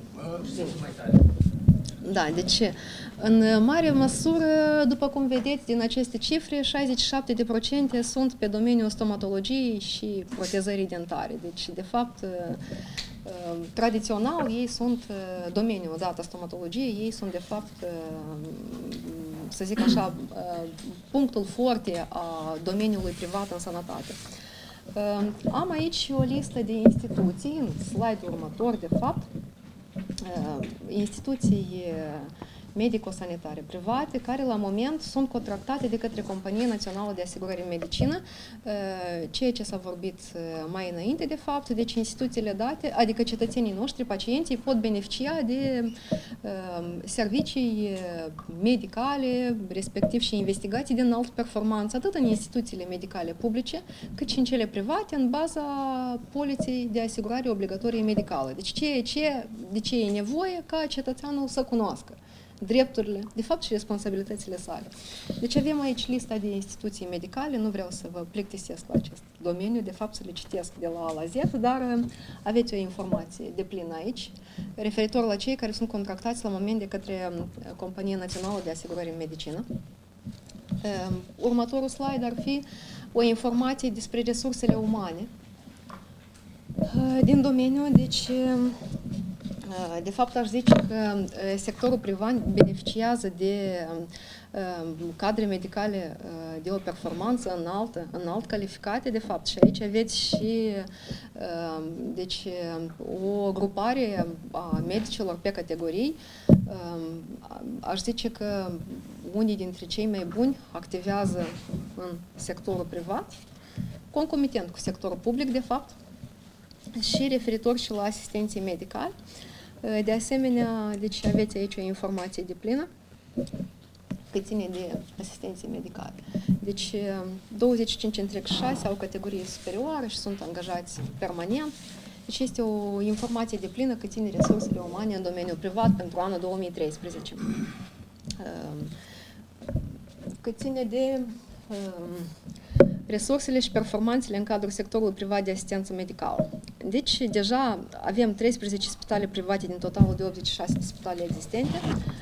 Da, deci în mare măsură, după cum vedeți din aceste cifre, 67% sunt pe domeniul stomatologiei și protezării dentare. Deci, de fapt, tradițional, ei sunt, domeniul dat a stomatologiei, ei sunt, de fapt, să zic așa, punctul forte a domeniului privat în sănătate. Am aici o listă de instituții, în slide-ul următor, de fapt, instituții medico-sanitare private, care la moment sunt contractate de către Compania Națională de Asigurări în Medicină, ceea ce s-a vorbit mai înainte, de fapt, deci instituțiile date, adică cetățenii noștri, pacienții, pot beneficia de servicii medicale, respectiv și investigații de înaltă performanță, atât în instituțiile medicale publice, cât și în cele private, în baza poliței de asigurare obligatorie medicală. Deci de ce e nevoie ca cetățeanul să cunoască drepturile, de fapt și responsabilitățile sale. Deci avem aici lista de instituții medicale, nu vreau să vă plictisesc la acest domeniu, de fapt să le citesc de la A la Z, dar aveți o informație deplină aici, referitor la cei care sunt contractați la moment de către Compania Națională de Asigurări în Medicină. Următorul slide ar fi o informație despre resursele umane din domeniu, deci de fapt, aș zice că sectorul privat beneficiază de cadre medicale de o performanță înalt calificate, de fapt. Și aici aveți și deci, o grupare a medicilor pe categorii. Aș zice că unii dintre cei mai buni activează în sectorul privat, concomitent cu sectorul public, de fapt, și referitor și la asistenții medicali. De asemenea, deci aveți aici o informație deplină cât ține de asistenții medicali. Deci 25,6 au categorie superioară și sunt angajați permanent. Deci este o informație deplină cât ține resursele umane în domeniul privat pentru anul 2013. Cât ține de resursele și performanțele în cadrul sectorului privat de asistență medicală. Deci, deja avem 13 spitale private din totalul de 86 de spitale existente.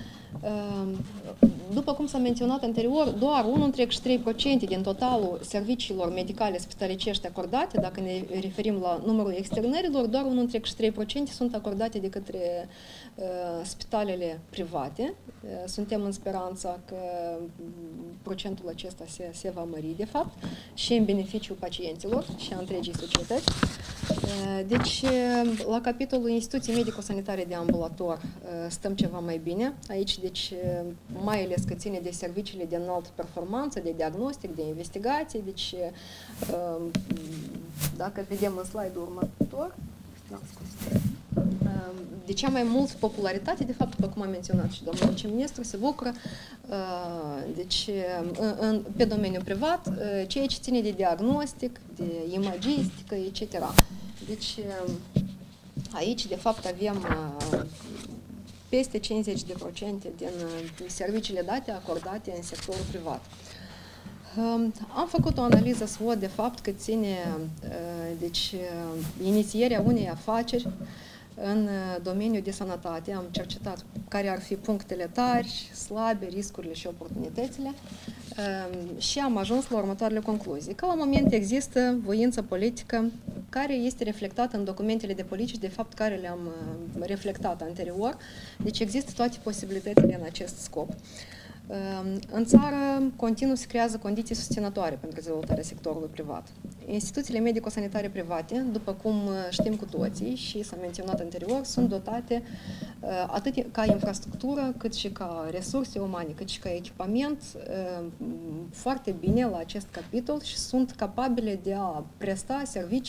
După cum s-a menționat anterior, doar 1,3% din totalul serviciilor medicale spitalicești acordate, dacă ne referim la numărul externărilor, doar 1,3% sunt acordate de către spitalele private. Suntem în speranța că procentul acesta se va mări, de fapt, și în beneficiul pacienților și a întregii societăți. Deci, la capitolul instituții medico-sanitare de ambulator stăm ceva mai bine. Aici, deci, mai ales că ține de serviciile de înaltă performanță, de diagnostic, de investigație. Deci, dacă vedem în slide-ul următor, de cea mai multă popularitate, de fapt, după cum a menționat și domnul viceministru, se bucură deci, pe domeniul privat, ceea ce ține de diagnostic, de imagistică, etc. Deci, aici, de fapt, avem peste 50% din serviciile date acordate în sectorul privat. Am făcut o analiză SWOT, de fapt, că ține deci, inițierea unei afaceri în domeniul de sănătate. Am cercetat care ar fi punctele tari, slabe, riscurile și oportunitățile și am ajuns la următoarele concluzii. Că la moment există voință politică care este reflectată în documentele de politici, de fapt care le-am reflectat anterior. Deci există toate posibilitățile în acest scop. În țară continuu se creează condiții susținătoare pentru dezvoltarea sectorului privat. Instituțiile medico-sanitare private, după cum știm cu toții și s-a menționat anterior, sunt dotate atât ca infrastructură, cât și ca resurse umane, cât și ca echipament foarte bine la acest capitol și sunt capabile de a presta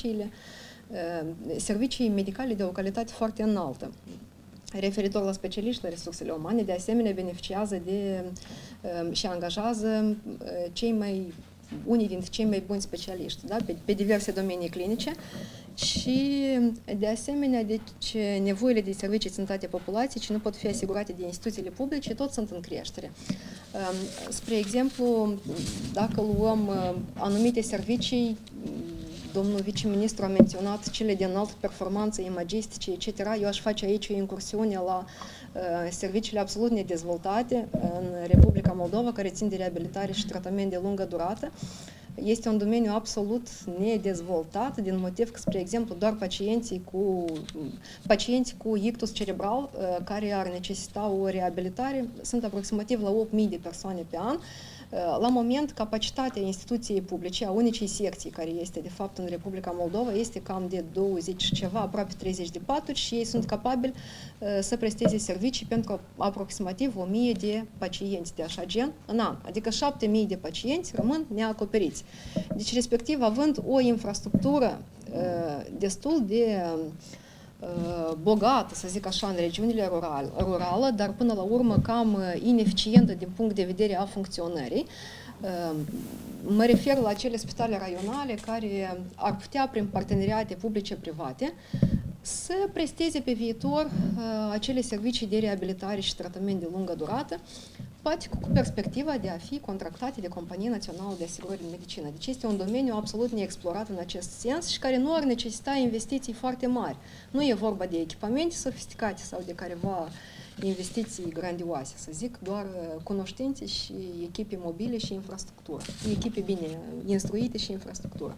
servicii medicale de o calitate foarte înaltă. Referitor la specialiști, la resursele umane, de asemenea beneficiază și angajează unii dintre cei mai buni specialiști, da? Pe diverse domenii clinice și, de asemenea, deci, nevoile de servicii de sănătate a populației ce nu pot fi asigurate de instituțiile publice, tot sunt în creștere. Spre exemplu, dacă luăm anumite servicii, domnul viceministru a menționat cele de înaltă performanță, imagistice, etc. Eu aș face aici o incursiune la serviciile absolut nedezvoltate în Republica Moldova, care țin de reabilitare și tratament de lungă durată. Este un domeniu absolut nedezvoltat, din motiv că, spre exemplu, doar pacienți cu ictus cerebral care ar necesita o reabilitare sunt aproximativ la 8.000 de persoane pe an. La moment, capacitatea instituției publice, a unicei secții care este, de fapt, în Republica Moldova, este cam de 20 și ceva, aproape 30 de paturi și ei sunt capabili să presteze servicii pentru aproximativ 1.000 de pacienți de așa gen în an. Adică 7.000 de pacienți rămân neacoperiți. Deci, respectiv, având o infrastructură destul de bogată, să zic așa, în regiunile rurale, dar până la urmă cam ineficientă din punct de vedere a funcționării. Mă refer la acele spitale raionale care ar putea, prin parteneriate publice-private, să presteze pe viitor acele servicii de reabilitare și tratament de lungă durată, poate cu perspectiva de a fi contractate de Compania Națională de Asigurări în Medicină. Deci este un domeniu absolut neexplorat în acest sens și care nu ar necesita investiții foarte mari. Nu e vorba de echipamente sofisticate sau de careva investiții grandioase, să zic, doar cunoștințe și echipe mobile și infrastructură. Echipe bine instruite și infrastructură.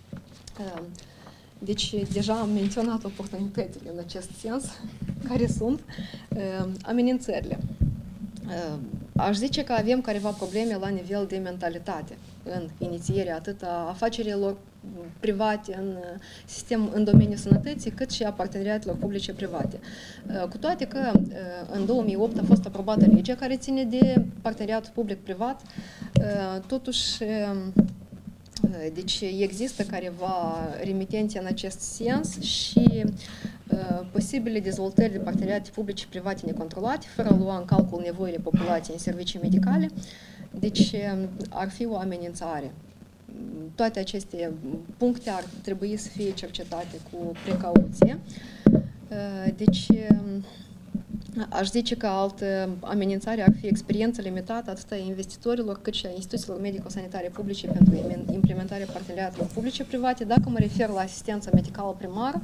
Deci, deja am menționat oportunitățile în acest sens, care sunt amenințările. Aș zice că avem careva probleme la nivel de mentalitate în inițierea atât a afacerilor private în domeniul sănătății, cât și a parteneriatelor publice-private. Cu toate că în 2008 a fost aprobată legea care ține de parteneriatul public-privat, totuși deci există careva remitențe în acest sens și posibile dezvoltări de parteneriate publice-private necontrolate, fără a lua în calcul nevoile populației în servicii medicale, deci ar fi o amenințare. Toate aceste puncte ar trebui să fie cercetate cu precauție. Deci, aș zice că altă amenințare ar fi experiența limitată atât a investitorilor cât și a instituțiilor medico-sanitare publice pentru implementarea parteneriatelor publice-private. Dacă mă refer la asistența medicală primară,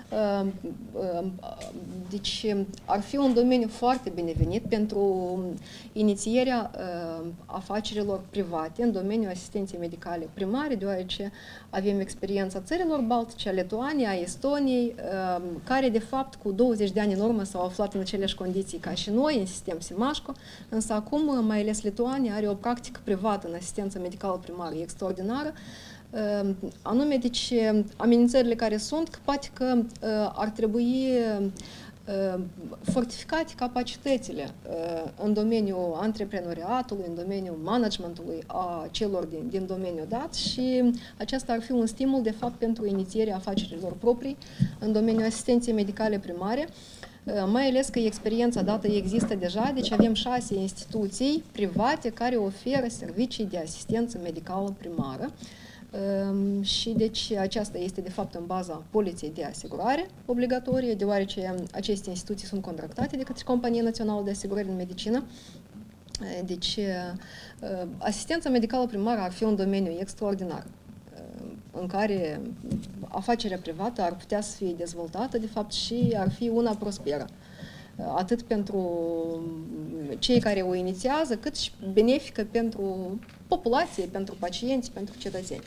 deci ar fi un domeniu foarte binevenit pentru inițierea afacerilor private în domeniul asistenței medicale primare, deoarece avem experiența țărilor baltice, a Lituaniei, a Estoniei, care de fapt cu 20 de ani în urmă s-au aflat în aceleași condiții ca și noi, în sistem SIMASCO, însă acum, mai ales Lituania, are o practică privată în asistență medicală primară extraordinară, Anume, deci, amenințările care sunt, că poate că ar trebui fortificate capacitățile în domeniul antreprenoriatului, în domeniul managementului a celor din domeniul dat și aceasta ar fi un stimul, de fapt, pentru inițierea afacerilor proprii în domeniul asistenței medicale primare, mai ales că experiența dată există deja, deci avem 6 instituții private care oferă servicii de asistență medicală primară. Și deci aceasta este de fapt în baza poliței de asigurare obligatorie, deoarece aceste instituții sunt contractate de către Compania Națională de Asigurări în Medicină. Deci asistența medicală primară ar fi un domeniu extraordinar în care afacerea privată ar putea să fie dezvoltată de fapt și ar fi una prosperă, atât pentru cei care o inițiază, cât și benefică pentru populație, pentru pacienți, pentru cetățeni.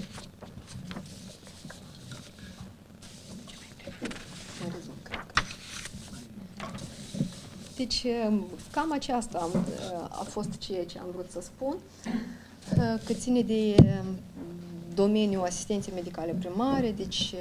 Deci, cam aceasta a fost ceea ce am vrut să spun, că ține de domeniul asistenței medicale primare, deci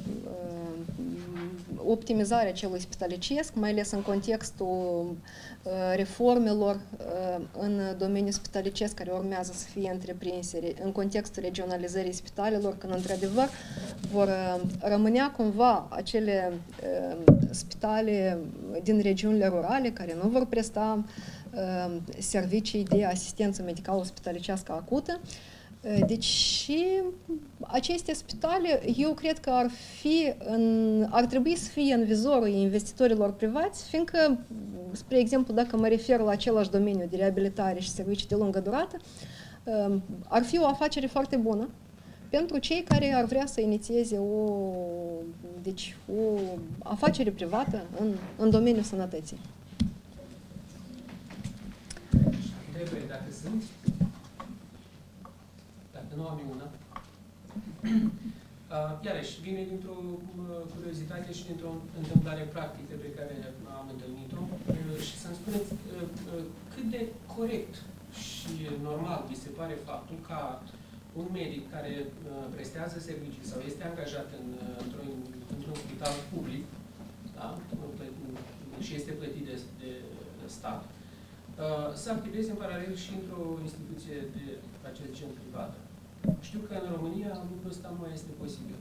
optimizarea celui spitalicesc, mai ales în contextul reformelor în domeniul spitalicesc care urmează să fie întreprinse, în contextul regionalizării spitalelor, când într-adevăr vor rămânea cumva acele spitale din regiunile rurale care nu vor presta servicii de asistență medicală spitalicească acută. Deci și aceste spitale, eu cred că ar trebui să fie în vizorul investitorilor privați, fiindcă, spre exemplu, dacă mă refer la același domeniu de reabilitare și servicii de lungă durată, ar fi o afacere foarte bună pentru cei care ar vrea să inițieze o afacere privată în domeniul sănătății. Întrebări, dacă sunt? Nu am una. Iarăși, vine dintr-o curiozitate și dintr-o întâmplare practică pe care am întâlnit-o și să-mi spuneți cât de corect și normal vi se pare faptul ca un medic care prestează servicii sau este angajat într-un spital public, da? Și este plătit de stat, să activeze în paralel și într-o instituție de acest gen privată. Știu că în România lucrul ăsta nu mai este posibil.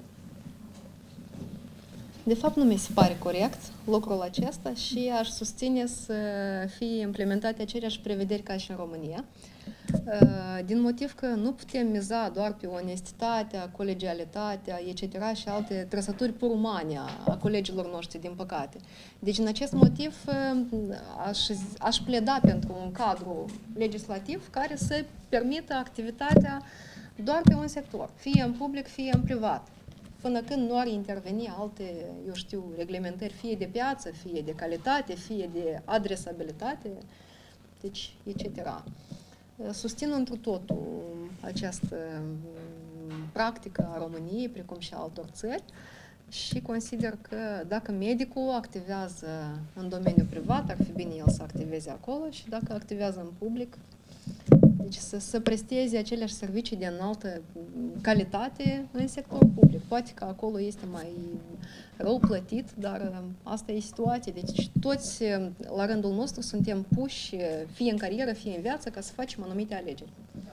De fapt, nu mi se pare corect lucrul acesta și aș susține să fie implementate aceleași prevederi ca și în România, din motiv că nu putem miza doar pe onestitatea, colegialitatea, etc. și alte trăsături pur umane a colegilor noștri, din păcate. Deci, în acest motiv, aș pleda pentru un cadru legislativ care să permită activitatea doar pe un sector, fie în public, fie în privat, până când nu ar interveni alte, eu știu, reglementări, fie de piață, fie de calitate, fie de adresabilitate, deci, etc. Susțin întru totul această practică a României, precum și a altor țări, și consider că dacă medicul activează în domeniul privat, ar fi bine el să activeze acolo și dacă activează în public, deci să presteze aceleași servicii de înaltă calitate în sectorul public. Poate că acolo este mai rău plătit, dar asta e situația. Deci toți, la rândul nostru, suntem puși, fie în carieră, fie în viață, ca să facem anumite alegeri.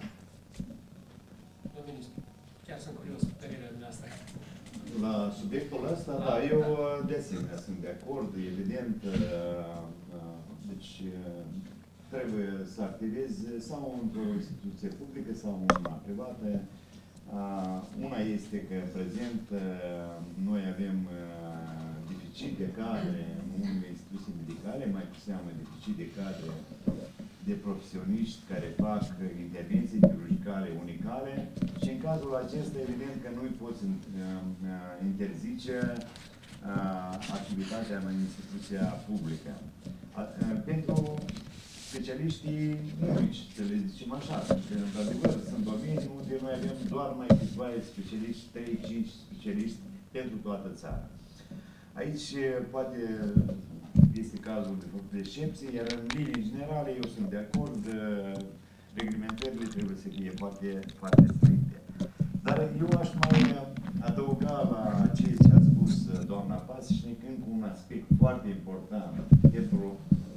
Domnul ministru, chiar sunt curios cu părerea dumneavoastră. La subiectul ăsta, da, eu de asemenea sunt de acord, evident, deci trebuie să activezi sau într-o instituție publică sau una privată. Una este că în prezent noi avem deficit de cadre în unele instituții medicale, mai cu seamă deficit de cadre de profesioniști care fac intervenții chirurgicale unicale și în cazul acesta evident că nu îi poți interzice activitatea în instituția publică. Pentru specialiștii unici, să le zicem așa, pentru că, într-adevăr, sunt domenii unde noi avem doar mai câțiva specialiști, 3-5 specialiști pentru toată țara. Aici, poate, este cazul de excepție, iar în linii generale, eu sunt de acord, reglementările trebuie să fie foarte, foarte stricte. Dar eu aș mai adăuga la ceea ce a spus doamna Pasișnic încă un aspect foarte important pentru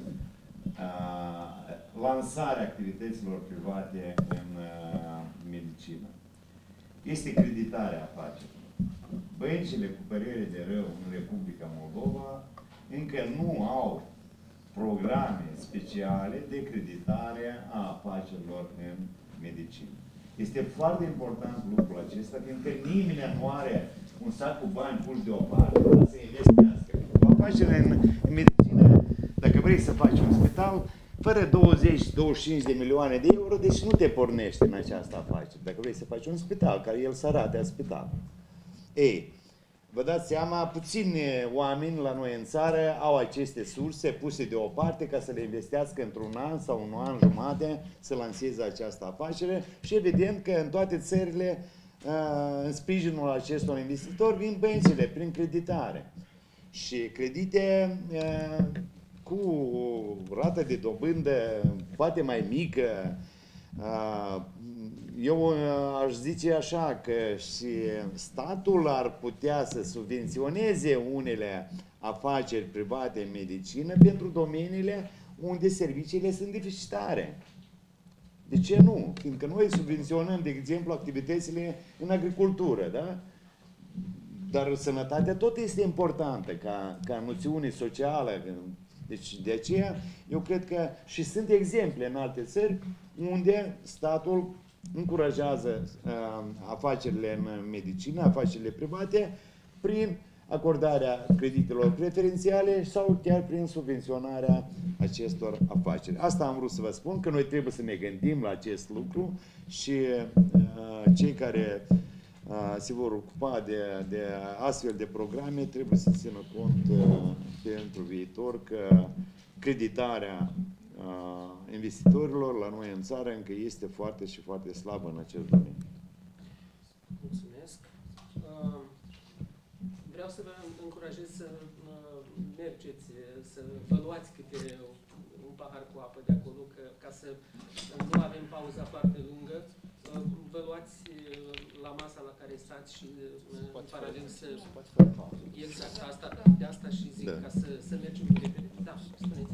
lansarea activităților private în medicină. Este creditarea afacerilor. Băncile, cu părere de rău, în Republica Moldova încă nu au programe speciale de creditare a afacerilor în medicină. Este foarte important lucrul acesta, fiindcă nimeni nu are un sac cu bani puși deoparte ca să investească. O afacere în medicină, dacă vrei să faci un spital, fără 20-25 de milioane de euro, deci nu te pornești în această afacere. Dacă vrei să faci un spital, care el să arate a spital. Ei, vă dați seama, puțini oameni la noi în țară au aceste surse puse deoparte ca să le investească într-un an sau un an jumate să lanseze această afacere și evident că în toate țările, în sprijinul acestor investitori, vin băncile prin creditare. Și credite cu rată de dobândă poate mai mică. Eu aș zice așa că și statul ar putea să subvenționeze unele afaceri private în medicină pentru domeniile unde serviciile sunt deficitare. De ce nu? Fiindcă noi subvenționăm, de exemplu, activitățile în agricultură, da? Dar sănătatea tot este importantă ca noțiune socială. Deci de aceea eu cred că și sunt exemple în alte țări unde statul încurajează afacerile în medicină, afacerile private, prin acordarea creditelor preferențiale sau chiar prin subvenționarea acestor afaceri. Asta am vrut să vă spun, că noi trebuie să ne gândim la acest lucru și cei care se vor ocupa de astfel de programe trebuie să țină cont pentru viitor că creditarea investitorilor la noi în țară încă este foarte și foarte slabă în acest domeniu. Mulțumesc. Vreau să vă încurajez să mergeți, să vă luați câte un pahar cu apă de acolo, ca să nu avem pauza foarte lungă. Vă luați la masa la care stați și în paralel să... Exact, de asta și zic, ca să mergem repede. Da, spuneți.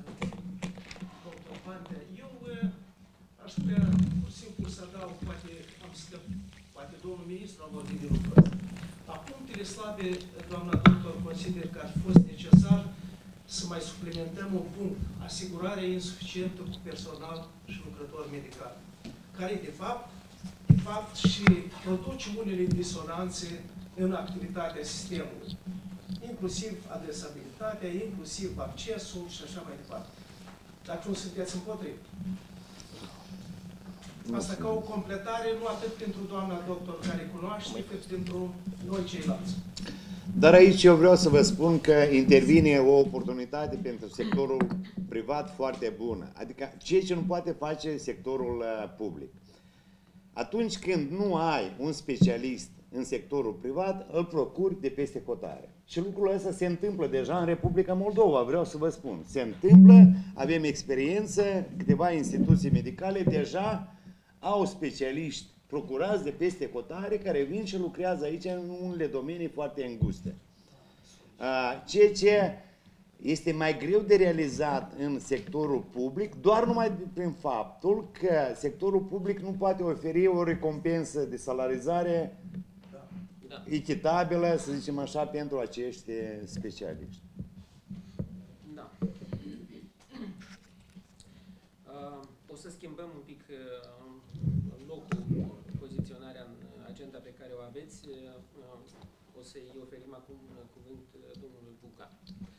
Eu aș vrea pur și simplu să adaug, poate domnul ministru a vorbit de lucrul ăsta. La punctele slabe, doamna doctor, consider că ar fi fost necesar să mai suplimentăm un punct, asigurarea insuficientă cu personal și lucrători medicali, care de fapt și produce unele disonanțe în activitatea sistemului, inclusiv adresabilitatea, inclusiv accesul și așa mai departe. Dacă nu sunteți împotrivă. Asta ca o completare, nu atât pentru doamna doctor care cunoaște, cât pentru noi ceilalți. Dar aici eu vreau să vă spun că intervine o oportunitate pentru sectorul privat foarte bună. Adică ceea ce nu poate face sectorul public. Atunci când nu ai un specialist în sectorul privat, îl procuri de peste hotare. Și lucrul ăsta se întâmplă deja în Republica Moldova, vreau să vă spun. Se întâmplă, avem experiență, câteva instituții medicale deja au specialiști procurați de peste hotare care vin și lucrează aici în unele domenii foarte înguste. Ceea ce este mai greu de realizat în sectorul public, doar numai prin faptul că sectorul public nu poate oferi o recompensă de salarizare echitabilă, să zicem așa, pentru acești specialiști. Da. O să schimbăm un pic locul, poziționarea în agenda pe care o aveți. O să-i oferim acum cuvânt domnului Buca.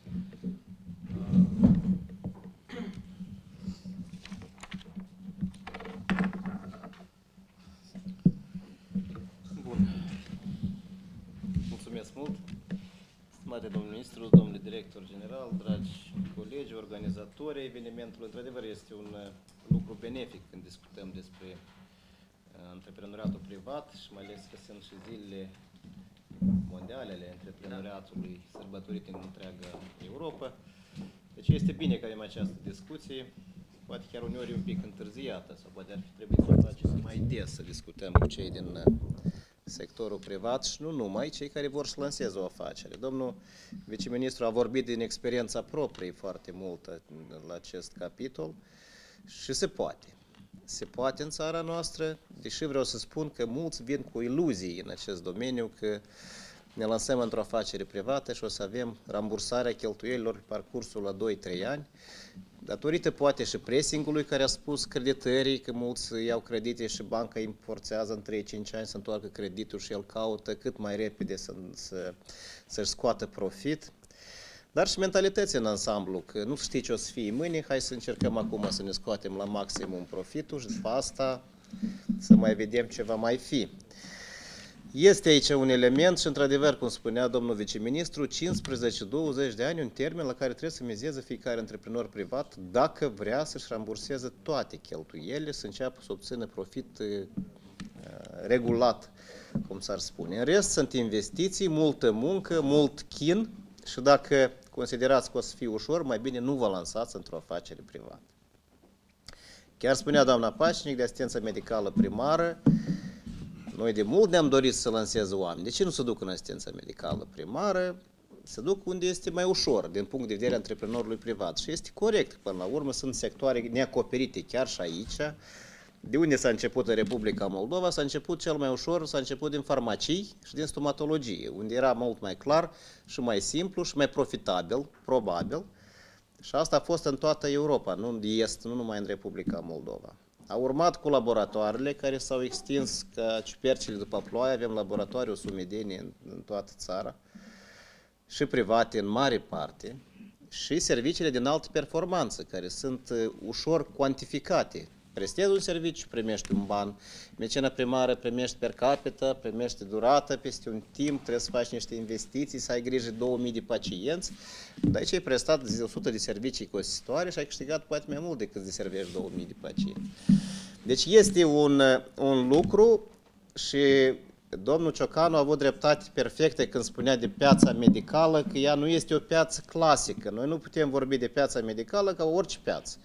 Bun. Mulțumesc mult. Stimate domnul ministru, domnule director general, dragi colegi, organizatori ai evenimentului, într-adevăr este un lucru benefic când discutăm despre antreprenoriatul privat și mai ales că sunt și zilele mondiale ale antreprenoriatului sărbătorite în întreaga Europa. Deci este bine că avem această discuție, poate chiar uneori un pic întârziată, sau poate ar fi trebuit să o facem mai des, să discutăm cu cei din sectorul privat și nu numai, cei care vor să lanseze o afacere. Domnul viceministru a vorbit din experiența proprie foarte multă la acest capitol și se poate. Se poate în țara noastră, deși vreau să spun că mulți vin cu iluzii în acest domeniu, că ne lansăm într-o afacere privată și o să avem rambursarea cheltuielilor pe parcursul la 2-3 ani, datorită poate și pressingului care a spus creditării, că mulți iau credite și banca îi forțează în 3-5 ani să întoarcă creditul și el caută cât mai repede să-și scoată profit. Dar și mentalități în ansamblu, că nu știi ce o să fie mâine, hai să încercăm acum să ne scoatem la maximum profitul și după asta să mai vedem ce va mai fi. Este aici un element și, într-adevăr, cum spunea domnul viceministru, 15-20 de ani, un termen la care trebuie să mizeze fiecare antreprenor privat dacă vrea să-și ramburseze toate cheltuielile, să înceapă să obțină profit regulat, cum s-ar spune. În rest, sunt investiții, multă muncă, mult chin și dacă considerați că o să fie ușor, mai bine nu vă lansați într-o afacere privată. Chiar spunea doamna Pașnic de asistență medicală primară, noi de mult ne-am dorit să lanseze oameni. De ce nu se duc în asistența medicală primară? Se duc unde este mai ușor, din punct de vedere antreprenorului privat. Și este corect, până la urmă sunt sectoare neacoperite chiar și aici. De unde s-a început în Republica Moldova? S-a început cel mai ușor, s-a început din farmacii și din stomatologie, unde era mult mai clar și mai simplu și mai profitabil, probabil. Și asta a fost în toată Europa, nu în Est, nu numai în Republica Moldova. Au urmat cu laboratoarele care s-au extins ca ciupercile după ploaie, avem laboratoare sumedenie în toată țara și private în mare parte și serviciile din altă performanță care sunt ușor cuantificate. Prestezi un serviciu, primești un ban, medicina primară primești per capita, primești durată peste un timp, trebuie să faci niște investiții, să ai grijă 2000 de pacienți, dar aici ai prestat 100 de servicii costisitoare și ai câștigat poate mai mult decât de servești 2000 de pacienți. Deci este un lucru și domnul Ciocanu a avut dreptate perfectă când spunea de piața medicală, că ea nu este o piață clasică. Noi nu putem vorbi de piața medicală ca orice piață.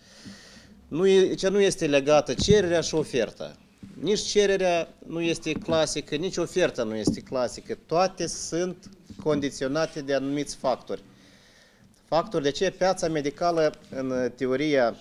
Ce nu este legată cererea și oferta. Nici cererea nu este clasică, nici oferta nu este clasică. Toate sunt condiționate de anumiți factori. Factori de ce piața medicală în teoria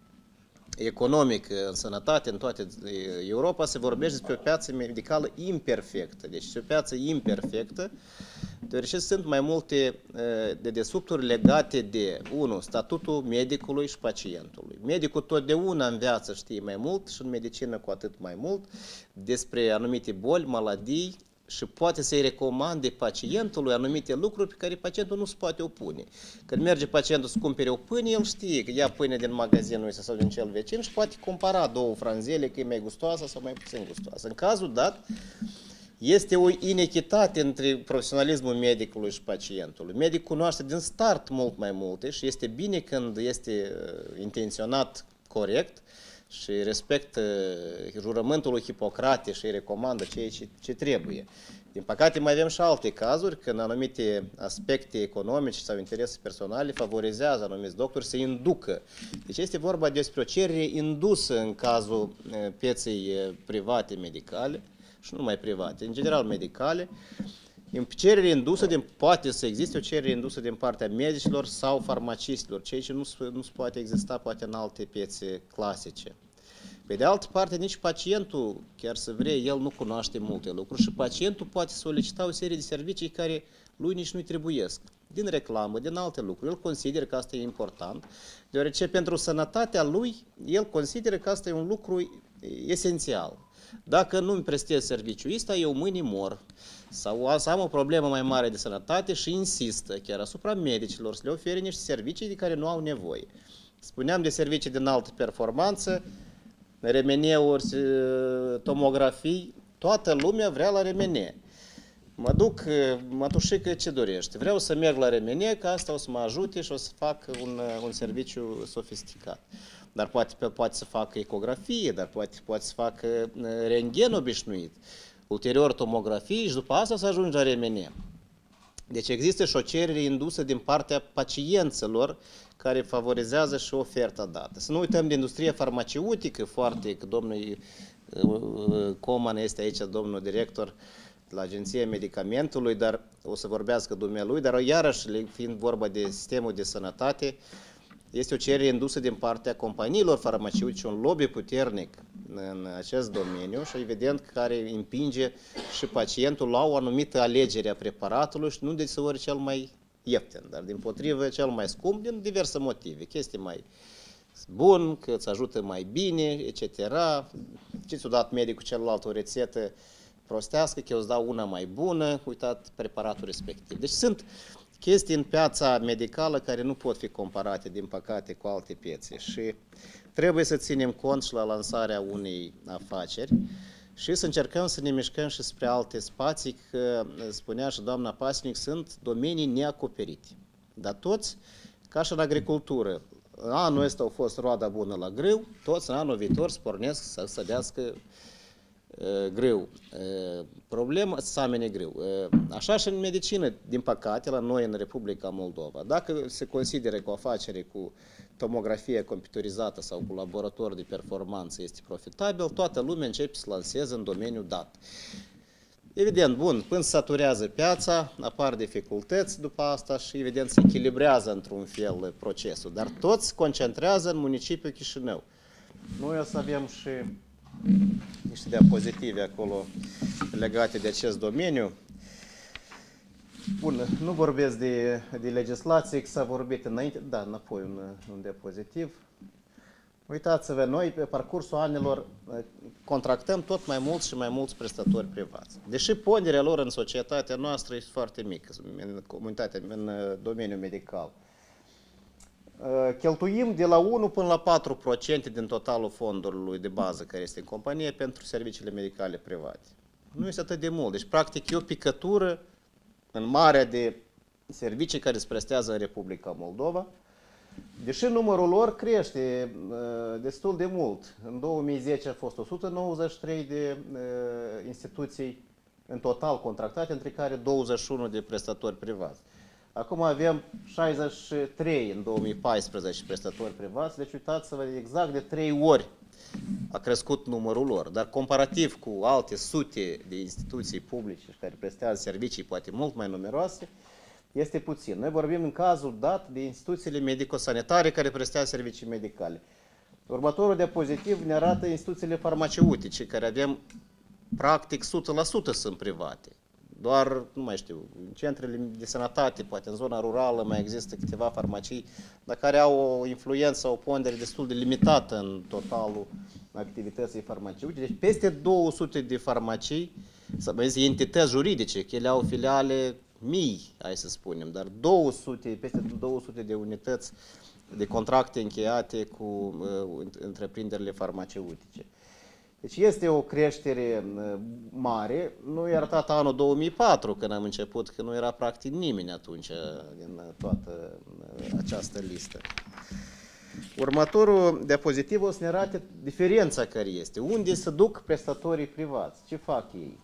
economică, în sănătate, în toată Europa, se vorbește despre o piață medicală imperfectă. Deci este o piață imperfectă, deoarece sunt mai multe dedesubturi legate de, 1, statutul medicului și pacientului. Medicul totdeauna în viață știe mai mult și în medicină cu atât mai mult despre anumite boli, maladii și poate să-i recomande pacientului anumite lucruri pe care pacientul nu se poate opune. Când merge pacientul să cumpere o pâine, el știe că ia pâine din magazinul ăsta sau din cel vecin și poate compara două franzele, că e mai gustoasă sau mai puțin gustoasă. În cazul dat, este o inechitate între profesionalismul medicului și pacientului. Medicul cunoaște din start mult mai multe și este bine când este intenționat corect și respectă jurământul lui Hipocrate și îi recomandă ce trebuie. Din păcate mai avem și alte cazuri când anumite aspecte economice sau interese personale favorizează anumiți doctori să inducă. Deci este vorba despre o cerere indusă în cazul pieței private medicale și nu numai private, în general medicale, cerere indusă poate să existe o cerere indusă din partea medicilor sau farmacistilor, ceea ce nu se poate exista poate în alte piețe clasice. Pe de altă parte, nici pacientul, chiar să vrea, el nu cunoaște multe lucruri și pacientul poate solicita o serie de servicii care lui nici nu-i trebuiesc, din reclamă, din alte lucruri. El consideră că asta e important, deoarece pentru sănătatea lui, el consideră că asta e un lucru esențial. Dacă nu îmi prestez serviciul ăsta, eu mâine mor. Sau să am o problemă mai mare de sănătate și insistă chiar asupra medicilor să le ofere niște servicii de care nu au nevoie. Spuneam de servicii de înaltă performanță, remeneuri, tomografii, toată lumea vrea la remene. Mă duc, mătușică, ce dorește? Vreau să merg la remene, că asta o să mă ajute și o să fac un serviciu sofisticat. Dar poate să facă ecografie, dar poate să facă rentgen obișnuit, ulterior tomografie și după asta să ajungi la remene. Deci există și o cerere indusă din partea pacienților care favorizează și oferta dată. Să nu uităm de industria farmaceutică foarte, că domnul Coman este aici, domnul director, la Agenția Medicamentului, dar o să vorbească dumnealui, dar iarăși, fiind vorba de sistemul de sănătate, este o cerere indusă din partea companiilor farmaceutice, un lobby puternic în acest domeniu și evident care împinge și pacientul la o anumită alegere a preparatului și nu deseori cel mai ieftin, dar dimpotrivă cel mai scump din diverse motive, chestii mai bun, că îți ajută mai bine, etc. Ce ți-a dat medicul celălalt o rețetă prostească, că eu îți dau una mai bună, uitat preparatul respectiv. Deci sunt chestii în piața medicală care nu pot fi comparate, din păcate, cu alte piețe și trebuie să ținem cont și la lansarea unei afaceri și să încercăm să ne mișcăm și spre alte spații, că, spunea și doamna Pasnic, sunt domenii neacoperite. Dar toți, ca și în agricultură, anul ăsta a fost roada bună la grâu, toți în anul viitor spornesc să sădească grâu. Problema, să amene grâu. Așa și în medicină, din păcate, la noi în Republica Moldova. Dacă se consideră că o afacere cu tomografie computerizată sau cu laborator de performanță este profitabil, toată lumea începe să lanseze în domeniul dat. Evident, bun, până se saturează piața, apar dificultăți după asta și evident se echilibrează într-un fel procesul, dar toți se concentrează în municipiul Chișinău. Noi o să avem și niște diapozitive acolo legate de acest domeniu. Bun, nu vorbesc de legislație, că s-a vorbit înainte, da, înapoi un diapozitiv. Uitați-vă, noi pe parcursul anilor contractăm tot mai mulți și mai mulți prestatori privați. Deși ponderea lor în societatea noastră este foarte mică, în comunitatea, în domeniul medical. Cheltuim de la 1 până la 4% din totalul fondurilor de bază care este în companie pentru serviciile medicale private. Nu este atât de mult. Deci, practic, e o picătură în marea de servicii care se prestează în Republica Moldova. Deși numărul lor crește destul de mult. În 2010 a fost 193 de instituții în total contractate, între care 21 de prestatori privați. Acum avem 63 în 2014 prestatori privați, deci uitați-vă, exact de 3 ori a crescut numărul lor. Dar comparativ cu alte sute de instituții publice care prestează servicii poate mult mai numeroase, este puțin. Noi vorbim în cazul dat de instituțiile medico-sanitare care prestează servicii medicale. Următorul diapozitiv ne arată instituțiile farmaceutice, care avem practic 100% sunt private. Doar, nu mai știu, în centrele de sănătate, poate în zona rurală mai există câteva farmacii, dar care au o influență, o pondere destul de limitată în totalul activității farmaceutice. Deci peste 200 de farmacii, sau mai zis, entități juridice, că ele au filiale mii, hai să spunem, dar peste 200 de unități de contracte încheiate cu întreprinderile farmaceutice. Deci este o creștere mare. Nu i-a arătat anul 2004 când am început, că nu era practic nimeni atunci din toată această listă. Următorul diapozitiv o să ne arate diferența care este. Unde se duc prestatorii privați? Ce fac ei?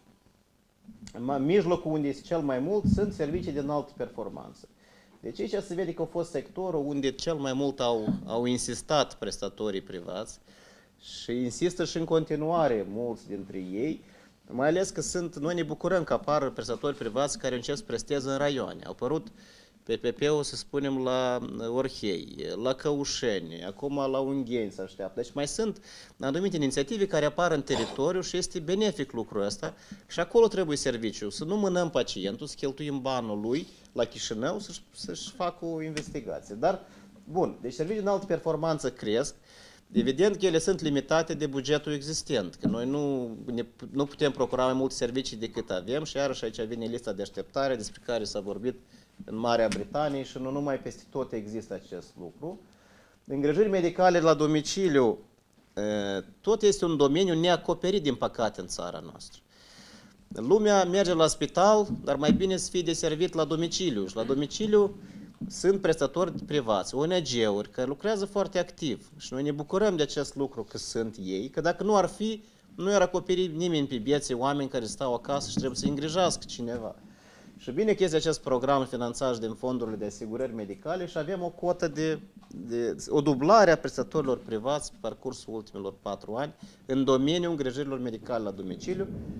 În mijlocul unde este cel mai mult sunt servicii de înaltă performanță. Deci aici se vede că a fost sectorul unde cel mai mult au insistat prestatorii privați și insistă și în continuare mulți dintre ei, mai ales că noi ne bucurăm că apar prestatori privați care încep să presteze în raioane. Au apărut PPP-ul, să spunem, la Orhei, la Căușeni, acum la Ungheni se așteaptă. Deci mai sunt anumite inițiative care apar în teritoriu și este benefic lucrul ăsta și acolo trebuie serviciu. Să nu mânăm pacientul, să cheltuim banul lui la Chișinău să-și facă o investigație. Dar, bun, deci servicii de înaltă performanță cresc. Evident că ele sunt limitate de bugetul existent, că noi nu putem procura mai multe servicii decât avem și iarăși aici vine lista de așteptare despre care s-a vorbit în Marea Britanie și nu numai peste tot există acest lucru. Îngrijiri medicale la domiciliu, tot este un domeniu neacoperit, din păcate, în țara noastră. Lumea merge la spital, dar mai bine să fie deservit la domiciliu. Și la domiciliu sunt prestatori privați, ONG-uri, care lucrează foarte activ. Și noi ne bucurăm de acest lucru că sunt ei, că dacă nu ar fi, nu ar acoperi nimeni pe vieții oameni care stau acasă și trebuie să îngrijească cineva. Și bine că este acest program finanțat din fondurile de asigurări medicale și avem o cotă o dublare a prestatorilor privați pe parcursul ultimilor 4 ani în domeniul îngrijirilor medicale la domiciliu.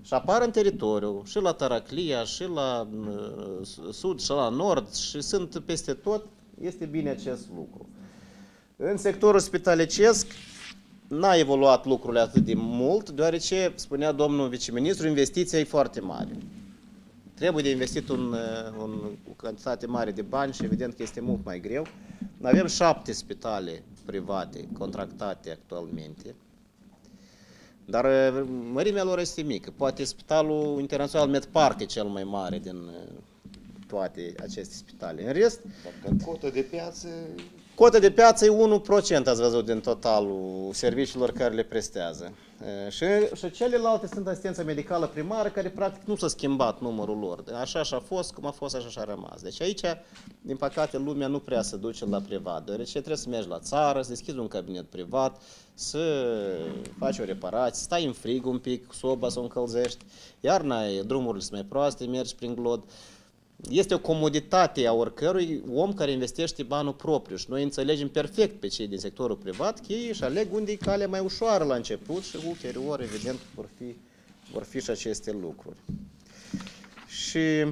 și apar în teritoriu, și la Taraclia, și la sud, și la nord, și sunt peste tot, este bine acest lucru. În sectorul spitalicesc n-a evoluat lucrurile atât de mult, deoarece, spunea domnul viceministru, investiția e foarte mare. Trebuie de investit o cantitate mare de bani și evident că este mult mai greu. Avem 7 spitale private contractate actualmente, dar mărimea lor este mică. Poate Spitalul Internațional Medpark e cel mai mare din toate aceste spitale. În rest, Cota de piață... Cota de piață e 1%, ați văzut, din totalul serviciilor care le prestează. Și celelalte sunt asistența medicală primară, care practic nu s-a schimbat numărul lor. Așa și-a fost, cum a fost, așa și-a rămas. Deci aici, din păcate, lumea nu prea se duce la privat, deoarece trebuie să mergi la țară, să deschizi un cabinet privat, să faci o reparație, stai în frig un pic, soba să o încălzești, iarna drumurile sunt mai proaste, mergi prin glod. Este o comoditate a oricărui om care investește banul propriu și noi înțelegem perfect pe cei din sectorul privat că ei își aleg unde e calea mai ușoară la început și ulterior, evident, vor fi și aceste lucruri. Și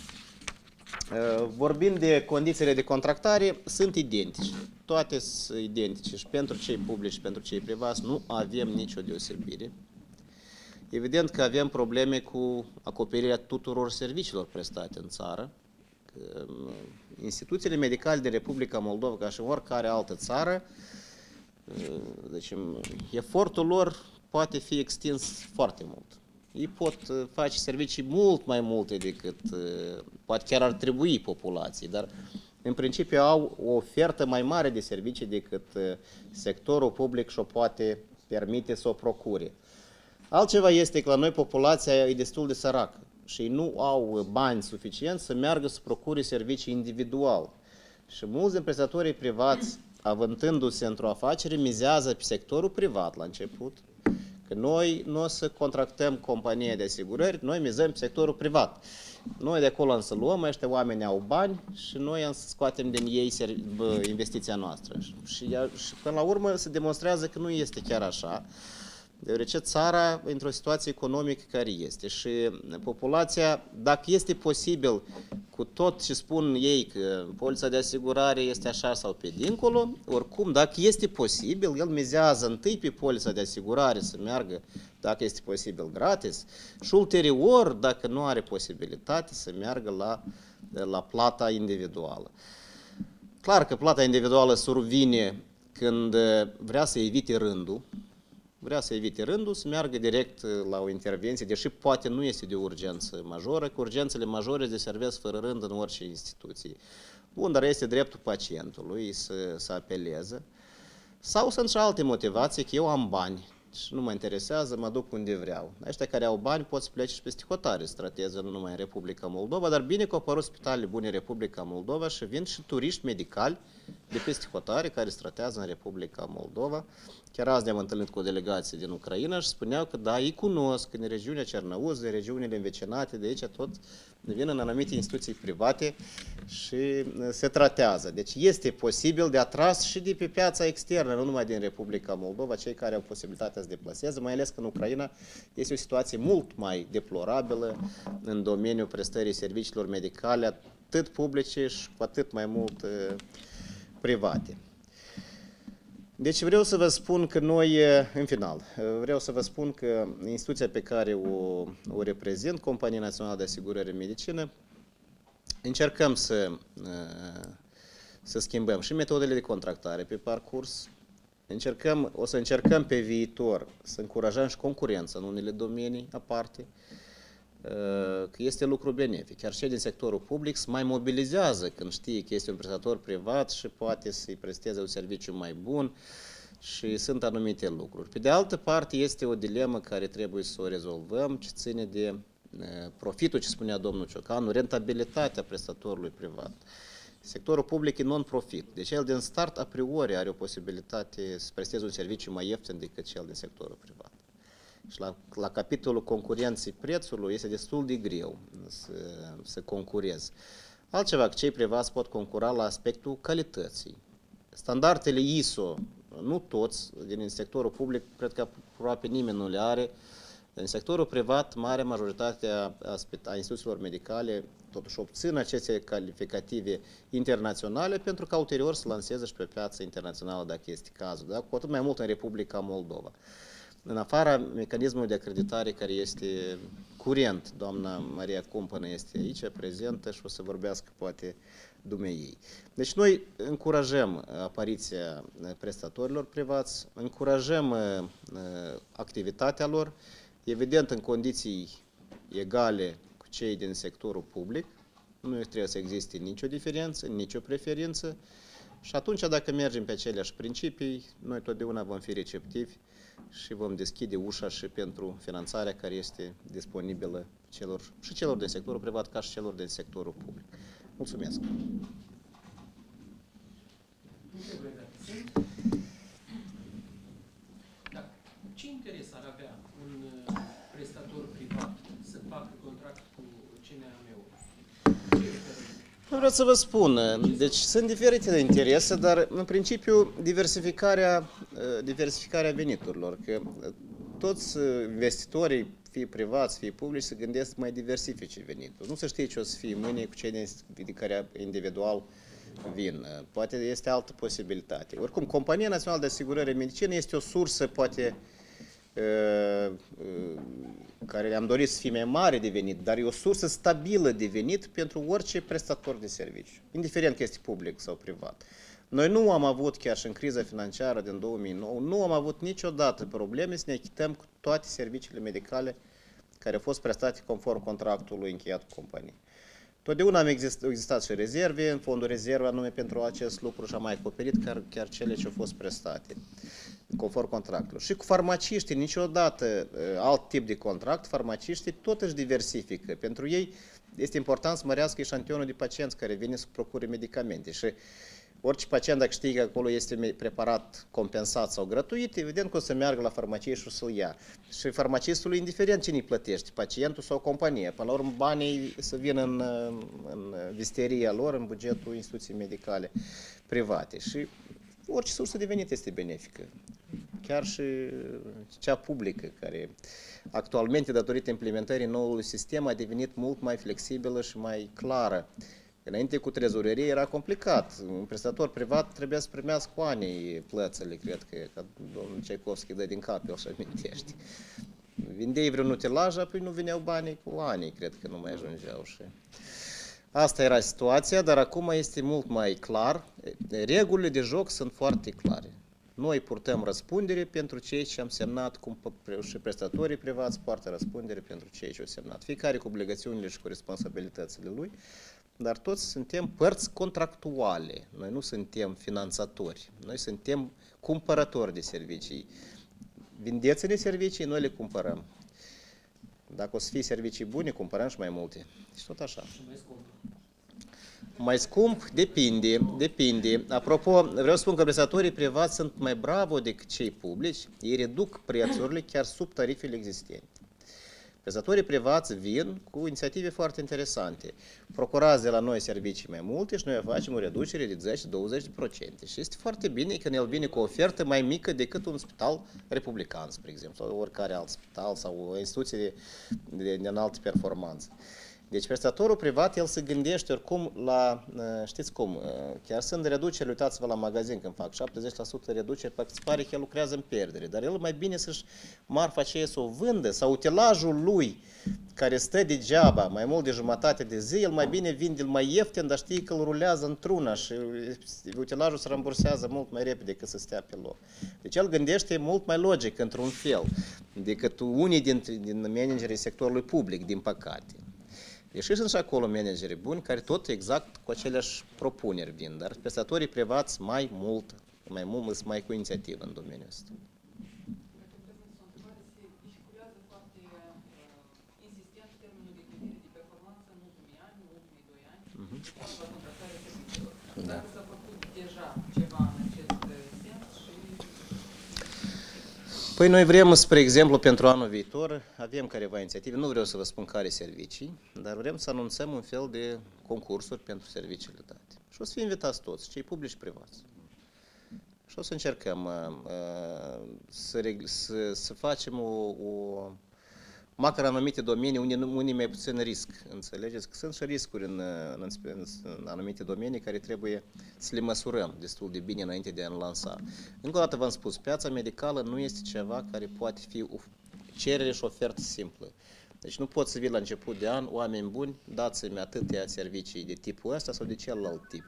vorbind de condițiile de contractare, sunt identice. Toate sunt identice și pentru cei publici și pentru cei privați nu avem nicio deosebire. Evident că avem probleme cu acoperirea tuturor serviciilor prestate în țară. Instituțiile medicale din Republica Moldova, ca și oricare altă țară, deci efortul lor poate fi extins foarte mult. Ei pot face servicii mult mai multe decât, poate chiar ar trebui populației, dar în principiu au o ofertă mai mare de servicii decât sectorul public și-o poate permite să o procure. Altceva este că la noi populația e destul de săracă și ei nu au bani suficienți să meargă să procure servicii individual. Și mulți din prestatorii privați, avântându-se într-o afacere, mizează pe sectorul privat la început, că noi nu o să contractăm companie de asigurări, noi mizăm pe sectorul privat. Noi de acolo însă luăm, ăștia oameni au bani și noi însă scoatem din ei investiția noastră. Și până la urmă se demonstrează că nu este chiar așa, deoarece țara într-o situație economică care este și populația, dacă este posibil cu tot ce spun ei că polița de asigurare este așa sau pe dincolo, oricum, dacă este posibil, el mizează întâi pe polița de asigurare să meargă, dacă este posibil, gratis și ulterior, dacă nu are posibilitate, să meargă la plata individuală. Clar că plata individuală survine când vrea să evite rândul, să meargă direct la o intervenție, deși poate nu este de urgență majoră, că urgențele majore se servesc fără rând în orice instituție. Bun, dar este dreptul pacientului să apeleze. Sau sunt și alte motivații, că eu am bani și nu mă interesează, mă duc unde vreau. Ăștia care au bani pot să plece și peste hotare, să trateze nu numai în Republica Moldova, dar bine că au apărut spitalele bune în Republica Moldova și vin și turiști medicali de peste hotare care se tratează în Republica Moldova. Chiar azi ne-am întâlnit cu o delegație din Ucraina și spuneau că da, ei cunosc în regiunea Cernăuz, în regiunile învecinate, de aici tot vin în anumite instituții private și se tratează. Deci este posibil de atras și de pe piața externă, nu numai din Republica Moldova, cei care au posibilitatea să deplaseze, mai ales că în Ucraina este o situație mult mai deplorabilă în domeniul prestării serviciilor medicale, atât publice și cu atât mai mult private. Deci vreau să vă spun că noi, în final, vreau să vă spun că instituția pe care o reprezint, Compania Națională de Asigurări în Medicină, încercăm să schimbăm și metodele de contractare pe parcurs, o să încercăm pe viitor să încurajăm și concurența în unele domenii aparte, că este lucru benefic. Chiar cei din sectorul public se mai mobilizează când știe că este un prestator privat și poate să-i presteze un serviciu mai bun și sunt anumite lucruri. Pe de altă parte, este o dilemă care trebuie să o rezolvăm, ce ține de profitul, ce spunea domnul Ciocanu, rentabilitatea prestatorului privat. Sectorul public e non-profit, deci el din start a priori are o posibilitate să presteze un serviciu mai ieftin decât cel din sectorul privat. Și la capitolul concurenței prețului este destul de greu să concurezi. Altceva, că cei privați pot concura la aspectul calității. Standardele ISO, nu toți din sectorul public, cred că aproape nimeni nu le are, În sectorul privat, mare majoritatea a instituțiilor medicale totuși obțin aceste calificative internaționale pentru că ulterior să lanseze și pe piața internațională dacă este cazul, da? Cu atât mai mult în Republica Moldova. În afara mecanismului de acreditare care este curent, doamna Maria Cumpănă este aici, prezentă și o să vorbească poate dumneiei. Deci noi încurajăm apariția prestatorilor privați, încurajăm activitatea lor, evident în condiții egale cu cei din sectorul public, nu trebuie să existe nicio diferență, nicio preferință și atunci dacă mergem pe aceleași principii, noi totdeauna vom fi receptivi și vom deschide ușa și pentru finanțarea care este disponibilă celor din sectorul privat ca și celor din sectorul public. Mulțumesc! Ce interes ar avea un prestator privat să facă contract cu CNAM-ul? Vreau să vă spun, deci sunt diferite interese, dar în principiu diversificarea veniturilor, că toți investitorii, fie privați, fie publici, se gândesc să mai diversifice venitul. Nu se știe ce o să fie mâine cu cei din care individual vin. Poate este altă posibilitate. Oricum, Compania Națională de Asigurări Medicină este o sursă, poate, care le-am dorit să fie mai mare de venit, dar e o sursă stabilă de venit pentru orice prestator de serviciu, indiferent că este public sau privat. Noi nu am avut, chiar și în criza financiară din 2009, nu am avut niciodată probleme să ne achităm cu toate serviciile medicale care au fost prestate conform contractului încheiat cu companie. Totdeauna au existat și rezerve, în fondul rezervă anume pentru acest lucru și am mai acoperit chiar cele ce au fost prestate, conform contractului. Și cu farmaciștii, niciodată alt tip de contract, farmaciștii tot își diversifică. Pentru ei este important să mărească eșantionul de pacienți care vine să procure medicamente. Și orice pacient, dacă știe că acolo este preparat compensat sau gratuit, evident că o să meargă la farmacie și o să-l ia. Și farmacistul, indiferent cine îi plătește, pacientul sau companie. Până la urmă, banii să vină în visteria lor, în bugetul instituției medicale private. Și orice sursă de venit este benefică. Chiar și cea publică, care actualmente, datorită implementării noului sistem, a devenit mult mai flexibilă și mai clară. Înainte cu trezorerie era complicat. Un prestator privat trebuia să primească cu ani plățile, cred că domnul Ceicovski dă din cap, el și amintește. Vindeai vreun utilaj, apoi nu veneau banii cu ani, cred că nu mai ajungeau. Și asta era situația, dar acum este mult mai clar. Regulile de joc sunt foarte clare. Noi purtăm răspundere pentru cei ce am semnat, cum și prestatorii privați poartă răspundere pentru cei ce au semnat. Fiecare cu obligațiunile și cu responsabilitățile lui. Dar toți suntem părți contractuale, noi nu suntem finanțatori, noi suntem cumpărători de servicii. Vindeți-ne servicii, noi le cumpărăm. Dacă o să fie servicii bune, cumpărăm și mai multe. Și tot așa. Mai scump? Depinde. Apropo, vreau să spun că prestatorii privați sunt mai bravo decât cei publici, ei reduc prețurile chiar sub tarifele existente. Prestatorii privați vin cu inițiative foarte interesante. Procurați de la noi servicii mai multe și noi facem o reducere de 10-20%. Și este foarte bine când el vine cu o ofertă mai mică decât un spital republican, spre exemplu, sau oricare alt spital sau o instituție de înaltă performanță. Deci prestatorul privat, el se gândește oricum la, știți cum, chiar sunt reduceri, uitați-vă la magazin când fac 70% reduceri, se pare că el lucrează în pierdere, dar el mai bine să-și marfa aceea să o vândă sau utilajul lui care stă degeaba mai mult de jumătate de zi, el mai bine vinde mai ieftin, dar știe că îl rulează într-una și utilajul se rambursează mult mai repede decât să stea pe loc. Deci el gândește mult mai logic într-un fel decât unii din managerii sectorului public, din păcate. Deși sunt și acolo manageri buni care tot exact cu aceleași propuneri vin, dar prestatorii privați mai mult mai cu inițiativă în domeniul ăsta. Da. Păi noi vrem, spre exemplu, pentru anul viitor, avem careva inițiative, nu vreau să vă spun care servicii, dar vrem să anunțăm un fel de concursuri pentru serviciile date. Și o să fie invitați toți, cei publici și privați. Și o să încercăm să facem măcar în anumite domenii unde mai puțin risc. Înțelegeți că sunt și riscuri în anumite domenii care trebuie să le măsurăm destul de bine înainte de a ne lansa. Încă o dată v-am spus, piața medicală nu este ceva care poate fi o cerere și ofertă simplă. Deci nu poți să vii la început de an, oameni buni, dați-mi atâtea servicii de tipul ăsta sau de celălalt tip.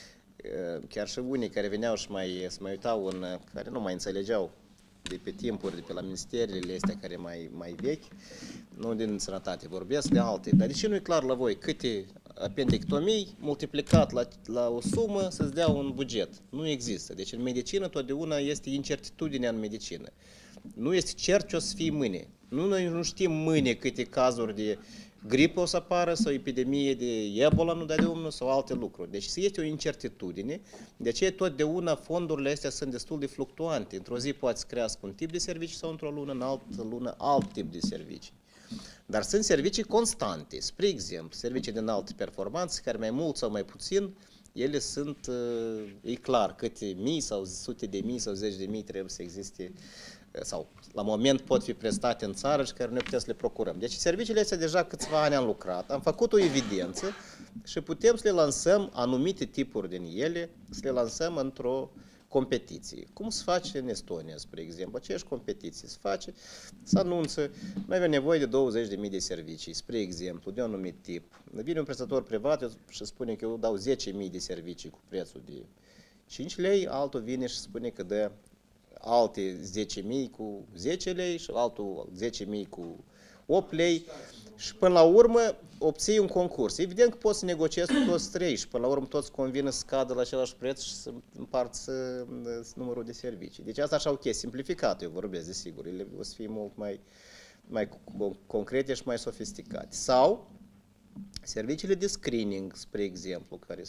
Chiar și unii care veneau și se mai uitau, care nu mai înțelegeau de pe timpuri, de pe la ministerele astea care mai vechi, nu din sănătate, vorbesc de alte. Dar de ce nu e clar la voi câte apendectomii multiplicat la o sumă să-ți dea un buget? Nu există. Deci în medicină totdeauna este incertitudinea în medicină. Nu este cert ce o să fie mâine. Noi nu știm mâine câte cazuri de gripă o să apară sau epidemie de Ebola, nu de unul, sau alte lucruri. Deci este o incertitudine, de aceea totdeauna fondurile astea sunt destul de fluctuante. Într-o zi poate să crească un tip de servicii sau într-o lună, în altă lună, alt tip de servicii. Dar sunt servicii constante, spre exemplu, servicii de înaltă performanță, care mai mult sau mai puțin, ele sunt, e clar, câte mii sau sute de mii sau zeci de mii trebuie să existe sau la moment pot fi prestate în țară și care noi putem să le procurăm. Deci serviciile astea deja câțiva ani am lucrat, am făcut o evidență și putem să le lansăm anumite tipuri din ele, să le lansăm într-o competiție. Cum se face în Estonia, spre exemplu? Aceeași competiție se face, se anunță, noi avem nevoie de 20.000 de servicii, spre exemplu, de un anumit tip. Vine un prestator privat și spune că eu dau 10.000 de servicii cu prețul de 5 lei, altul vine și spune că dă alte 10.000 cu 10 lei și altul 10.000 cu 8 lei și până la urmă obții un concurs. Evident că poți să negociezi cu toți trei și până la urmă toți convină să scadă la același preț și să împarți numărul de servicii. Deci asta așa o chestie simplificată, eu vorbesc, desigur, ele o să fie mult mai concrete și mai sofisticate. Sau serviciile de screening, spre exemplu, care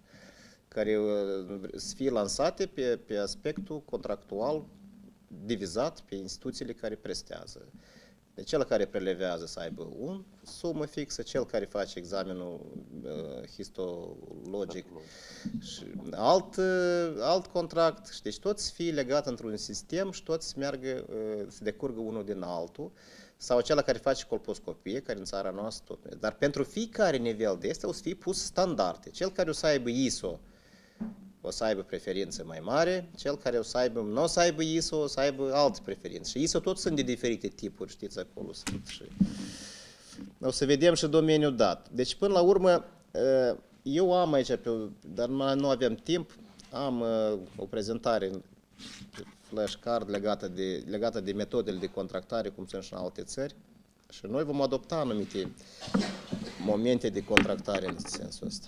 să fie lansate pe aspectul contractual divizat pe instituțiile care prestează. Deci cel care prelevează să aibă o sumă fixă, cel care face examenul histologic și alt contract. Deci toți să fie legat într-un sistem și toți să decurgă unul din altul. Sau acela care face colposcopie, care în țara noastră tot. Dar pentru fiecare nivel de este o să fie pus standarde. Cel care o să aibă ISO o să aibă preferințe mai mare, cel care nu o să aibă ISO o să aibă alte preferințe. Și ISO tot sunt de diferite tipuri, știți, acolo sunt și... O să vedem și domeniul dat. Deci, până la urmă, eu am aici, dar nu avem timp, am o prezentare flashcard legată de metodele de contractare, cum sunt și în alte țări. Și noi vom adopta anumite momente de contractare în sensul ăsta.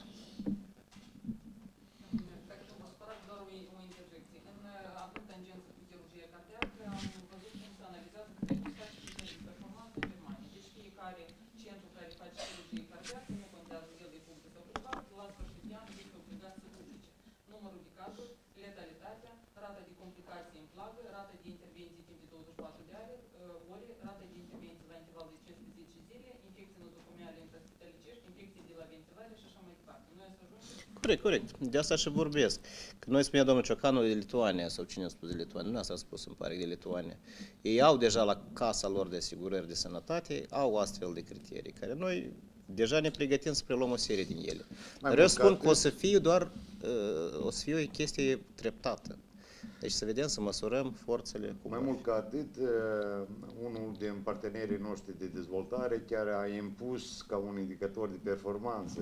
Corect. De asta și vorbesc. Că noi spunea domnul Ciocanu de Lituania, sau cine a spus de Lituania, nu asta a spus, îmi pare, de Lituania. Ei au deja la casa lor de asigurări de sănătate, au astfel de criterii, care noi deja ne pregătim să preluăm o serie din ele. Dar eu spun că o să fie o chestie treptată. Deci să vedem, să măsurăm forțele. Mai mult ca atât, unul din partenerii noștri de dezvoltare chiar a impus ca un indicator de performanță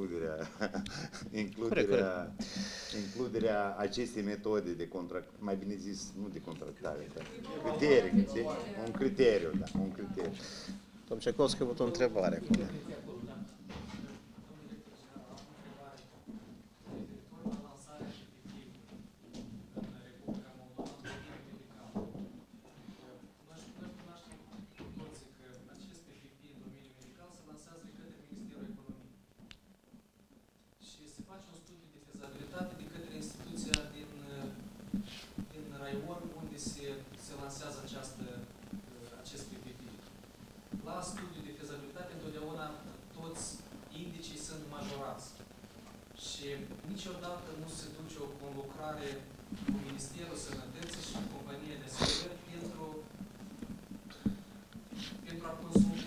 includerea acestei metode de contract, mai bine zis, nu de contractare, dar un criteriu. Domnul Cekovski a avut o întrebare. La studiul de fezabilitate, întotdeauna toți indicii sunt majorați și niciodată nu se duce o conlucrare cu Ministerul Sănătății și cu compania de asigurări pentru a consulta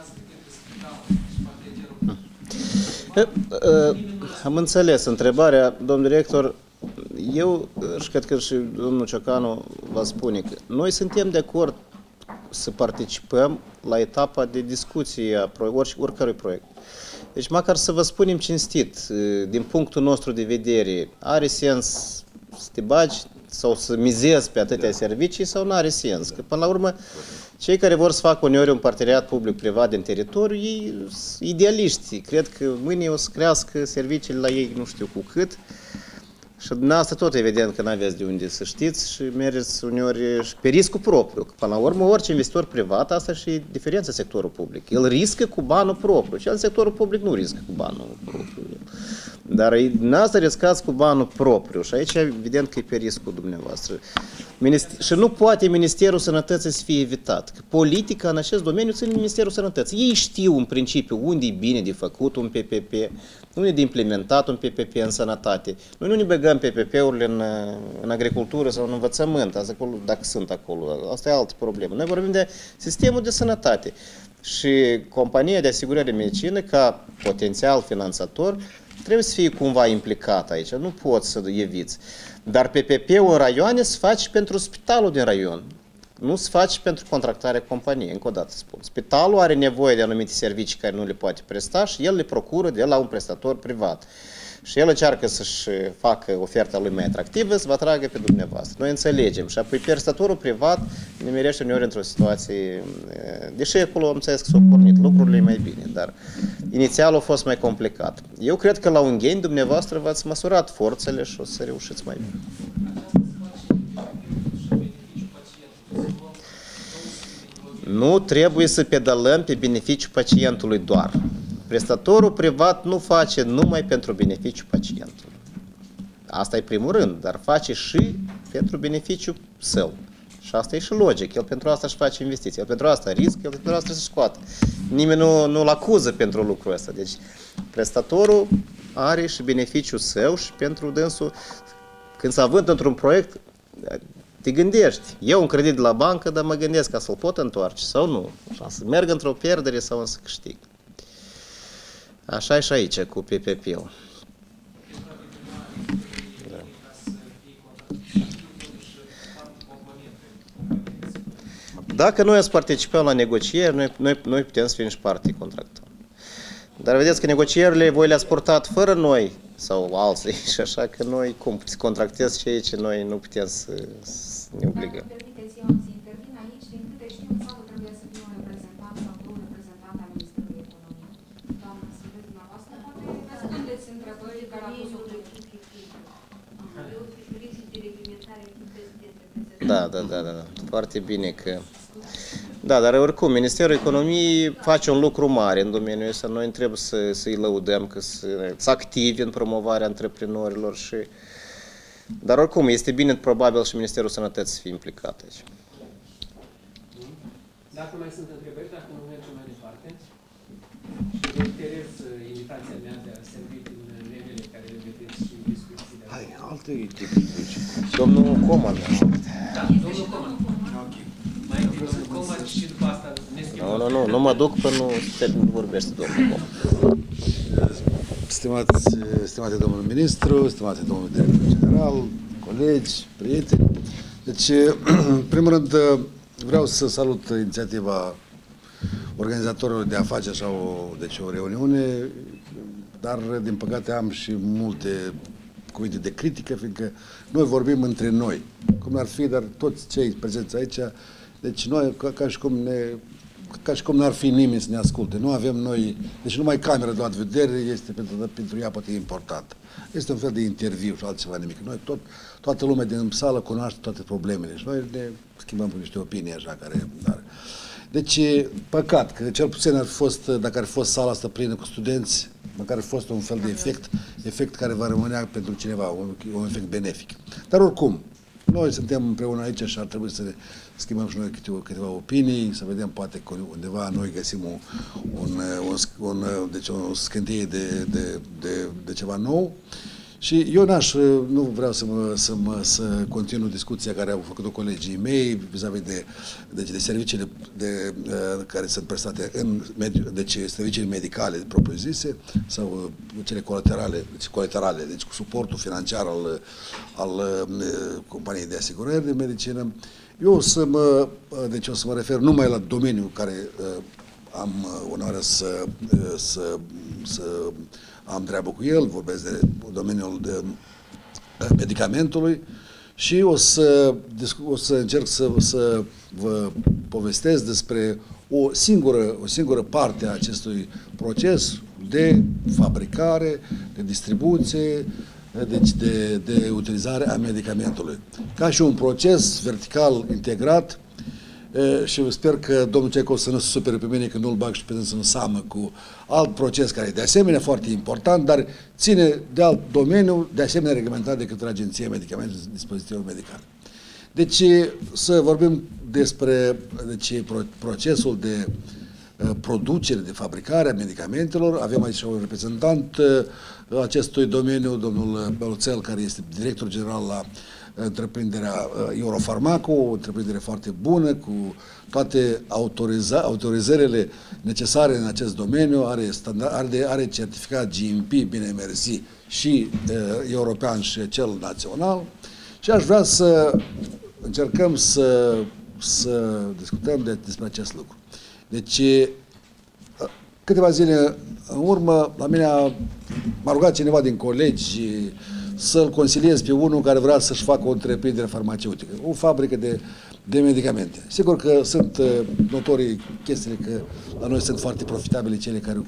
decât spitalul și partenerul. Am înțeles întrebarea, domnul director. Eu și cred că și domnul Ciocanu va spune că noi suntem de acord să participăm la etapa de discuție a oricărui proiect. Deci măcar să vă spunem cinstit, din punctul nostru de vedere, are sens să te bagi sau să mizezi pe atâtea servicii sau nu are sens? Că până la urmă, cei care vor să facă uneori un parteneriat public-privat din teritoriu, ei sunt idealiști. Cred că mâine o să crească serviciile la ei nu știu cu cât. Și dumneavoastră tot evident că n-aveți de unde să știți și mergeți uneori și pe riscul propriu. Că până la urmă, orice investitor privat, asta și diferența sectorul public. El riscă cu banul propriu. Cel în sectorul public nu riscă cu banul propriu. Dar dumneavoastră riscați cu banul propriu și aici evident că e pe riscul dumneavoastră. Și nu poate Ministerul Sănătății să fie evitat. Că politica în acest domeniu ține Ministerul Sănătății. Ei știu în principiu unde e bine de făcut un PPP, unde e de implementat un PPP în sănătate. Noi nu ne băgăm PPP-urile în agricultură sau în învățământ, asta acolo, dacă sunt acolo. Asta e altă problemă. Noi vorbim de sistemul de sănătate. Și compania de asigurare de medicină, ca potențial finanțator, trebuie să fie cumva implicat aici, nu poți să eviți. Dar PPP-ul în raioane se face pentru spitalul din raion, nu se face pentru contractarea companiei, încă o dată spun. Spitalul are nevoie de anumite servicii care nu le poate presta și el le procură de la un prestator privat. Și el încearcă să-și facă oferta lui mai atractivă, să vă atragă pe dumneavoastră. Noi înțelegem. Și apoi prestatorul privat ne merește uneori într-o situație, deși acolo am înțeles că s-au pornit lucrurile mai bine, dar inițial a fost mai complicat. Eu cred că la Ungheni dumneavoastră v-ați măsurat forțele și o să reușiți mai bine. Nu trebuie să pedalăm pe beneficiul pacientului doar. Prestatorul privat nu face numai pentru beneficiul pacientului. Asta e primul rând, dar face și pentru beneficiul său. Și asta e și logic. El pentru asta își face investiții. El pentru asta riscă, el pentru asta se scoate. Nimeni nu-l acuză pentru lucrul ăsta. Deci prestatorul are și beneficiul său și pentru dânsul, când se având într-un proiect, te gândești. Eu un credit de la bancă, dar mă gândesc ca să-l pot întoarce sau nu. Să merg într-o pierdere sau să câștig. Așa e și aici cu PPP-ul. Dacă noi ați participăm la negocieri, noi putem să fim și partii contractuale. Dar vedeți că negocierile voi le-ați purtat fără noi sau alții și așa că noi cum contractez ceea ce noi nu putem să ne obligăm. Dacă permiteți, eu să intervin aici, din câte știu, în sală trebuie să fie un reprezentant sau un reprezentant al Ministerului Economiei. Doamna, sunteți dumneavoastră, poate răspundeți întrebării care a pus-o Da. Foarte bine că... Da, dar oricum, Ministerul Economiei face un lucru mare în domeniul ăsta. Noi trebuie să-i lăudăm că sunt activi în promovarea antreprenorilor și... Dar oricum, este bine probabil și Ministerul Sănătății să fie implicat aici. Dacă mai sunt întrebări, dacă nu mergem mai departe, și reiterez invitația mea de a servi din memele care le vedeți și discuțiile. Hai, alte tehnici. Domnul Coman. Da, domnul Coman. Mai întâi domnul Coman și după asta ne schimbăm. Nu mă duc până nu vorbește domnul Coman. Stimate domnul ministru, stimate domnul director general, colegi, prieteni. Deci, în primul rând, vreau să salut inițiativa organizatorilor de a face așa o reuniune, dar, din păcate, am și multe cuvinte de critică, fiindcă noi vorbim între noi, cum ar fi, dar toți cei prezenți aici, deci noi, ca și cum n-ar fi nimeni să ne asculte. Nu avem noi, deci numai camera de luat vedere este pentru ea poate important. Este un fel de interviu și altceva nimic. Noi toată lumea din sală cunoaște toate problemele și noi ne schimbăm cu niște opinii așa care... Dar. Deci, păcat că cel puțin ar fi fost, dacă ar fi fost sala asta plină cu studenți, măcar ar fi fost un fel de efect care va rămânea pentru cineva, un efect benefic. Dar oricum, noi suntem împreună aici și ar trebui să schimbăm și noi câteva opinii, să vedem poate că undeva noi găsim o scânteie de ceva nou Și eu nu vreau să continui discuția care au făcut-o colegii mei vis-a-vis de serviciile care sunt prestate în deci serviciile medicale propriu-zise sau cele colaterale, deci cu suportul financiar al companiei de asigurări de medicină. Eu o să mă refer numai la domeniul care am onoarea să am treabă cu el, vorbesc de domeniul medicamentului și o să încerc să vă povestesc despre o singură parte a acestui proces de fabricare, de distribuție, deci de utilizare a medicamentului. Ca și un proces vertical integrat. Și sper că domnul Cecov să nu se supere pe mine că nu-l bag și pe să nu seamă cu alt proces care e de asemenea foarte important, dar ține de alt domeniu, de asemenea reglementat de către Agenția Medicamentelor și Dispozitivelor Medicale. Deci să vorbim despre procesul de producere, de fabricare a medicamentelor. Avem aici un reprezentant acestui domeniu, domnul Beluțel, care este director general la întreprinderea Eurofarmaco, o întreprindere foarte bună, cu toate autorizările necesare în acest domeniu, are certificat GMP, bine mersi, și european și cel național. Și aș vrea să încercăm să discutăm despre acest lucru. Deci, câteva zile în urmă, la mine m-a rugat cineva din colegi să-l consiliez pe unul care vrea să-și facă o întreprindere farmaceutică, o fabrică de medicamente. Sigur că sunt notorii chestiile că la noi sunt foarte profitabile cele care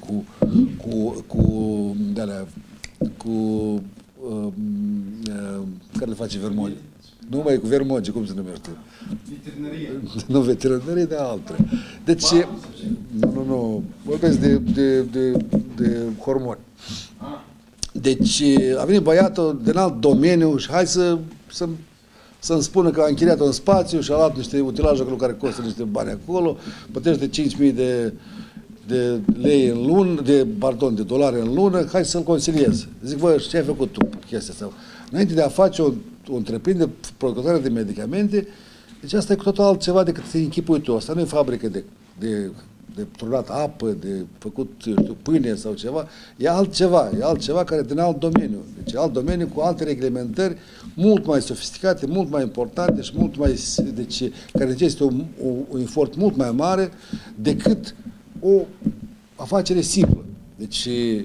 care le face Vermoge. Nu mai cu Vermoge, cum se numește? Veterinarie. Nu veterinarie, dar altele. Deci, nu, vorbesc de hormoni. Deci a venit băiatul din alt domeniu și hai să-mi spună că a închiriat un spațiu și a luat niște utilaje acolo care costă niște bani acolo, plătește 5.000 de lei în lună, de dolari în lună, hai să-l consiliez. Zic, bă, ce ai făcut tu chestia asta? Înainte de a face o întreprindere producătoare de medicamente, deci asta e cu totul altceva decât să închipui tu. Asta nu e fabrică de turat apă, de făcut pâine sau ceva, e altceva care e din alt domeniu. Deci alt domeniu cu alte reglementări mult mai sofisticate, mult mai importante și mult mai, deci, care necesită un efort mult mai mare decât o afacere simplă. Deci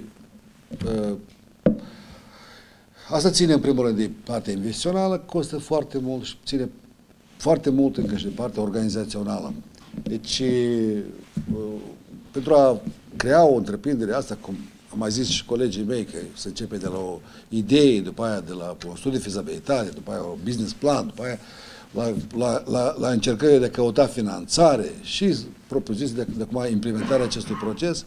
asta ține în primul rând de partea investițională, costă foarte mult și ține foarte mult încă și de partea organizațională. Deci, pentru a crea o întreprindere asta, cum am mai zis și colegii mei, că se începe de la o idee, după aia de la un studiu de fezabilitate, după aia un business plan, după aia la încercările de a căuta finanțare și propriu-zis de acum implementarea acestui proces,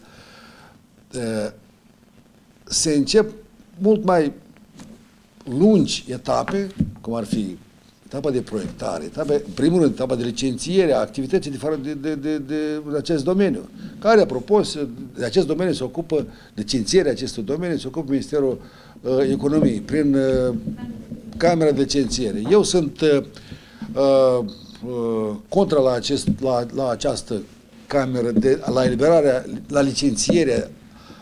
se încep mult mai lungi etape, cum ar fi etapa de proiectare, în primul rând, etapa de licențiere a activității de acest domeniu, care, apropo, de acest domeniu se ocupă, licențierea acestui domeniu se ocupă Ministerul Economiei, prin Camera de Licențiere. Eu sunt contra la această cameră, la eliberarea, la licențierea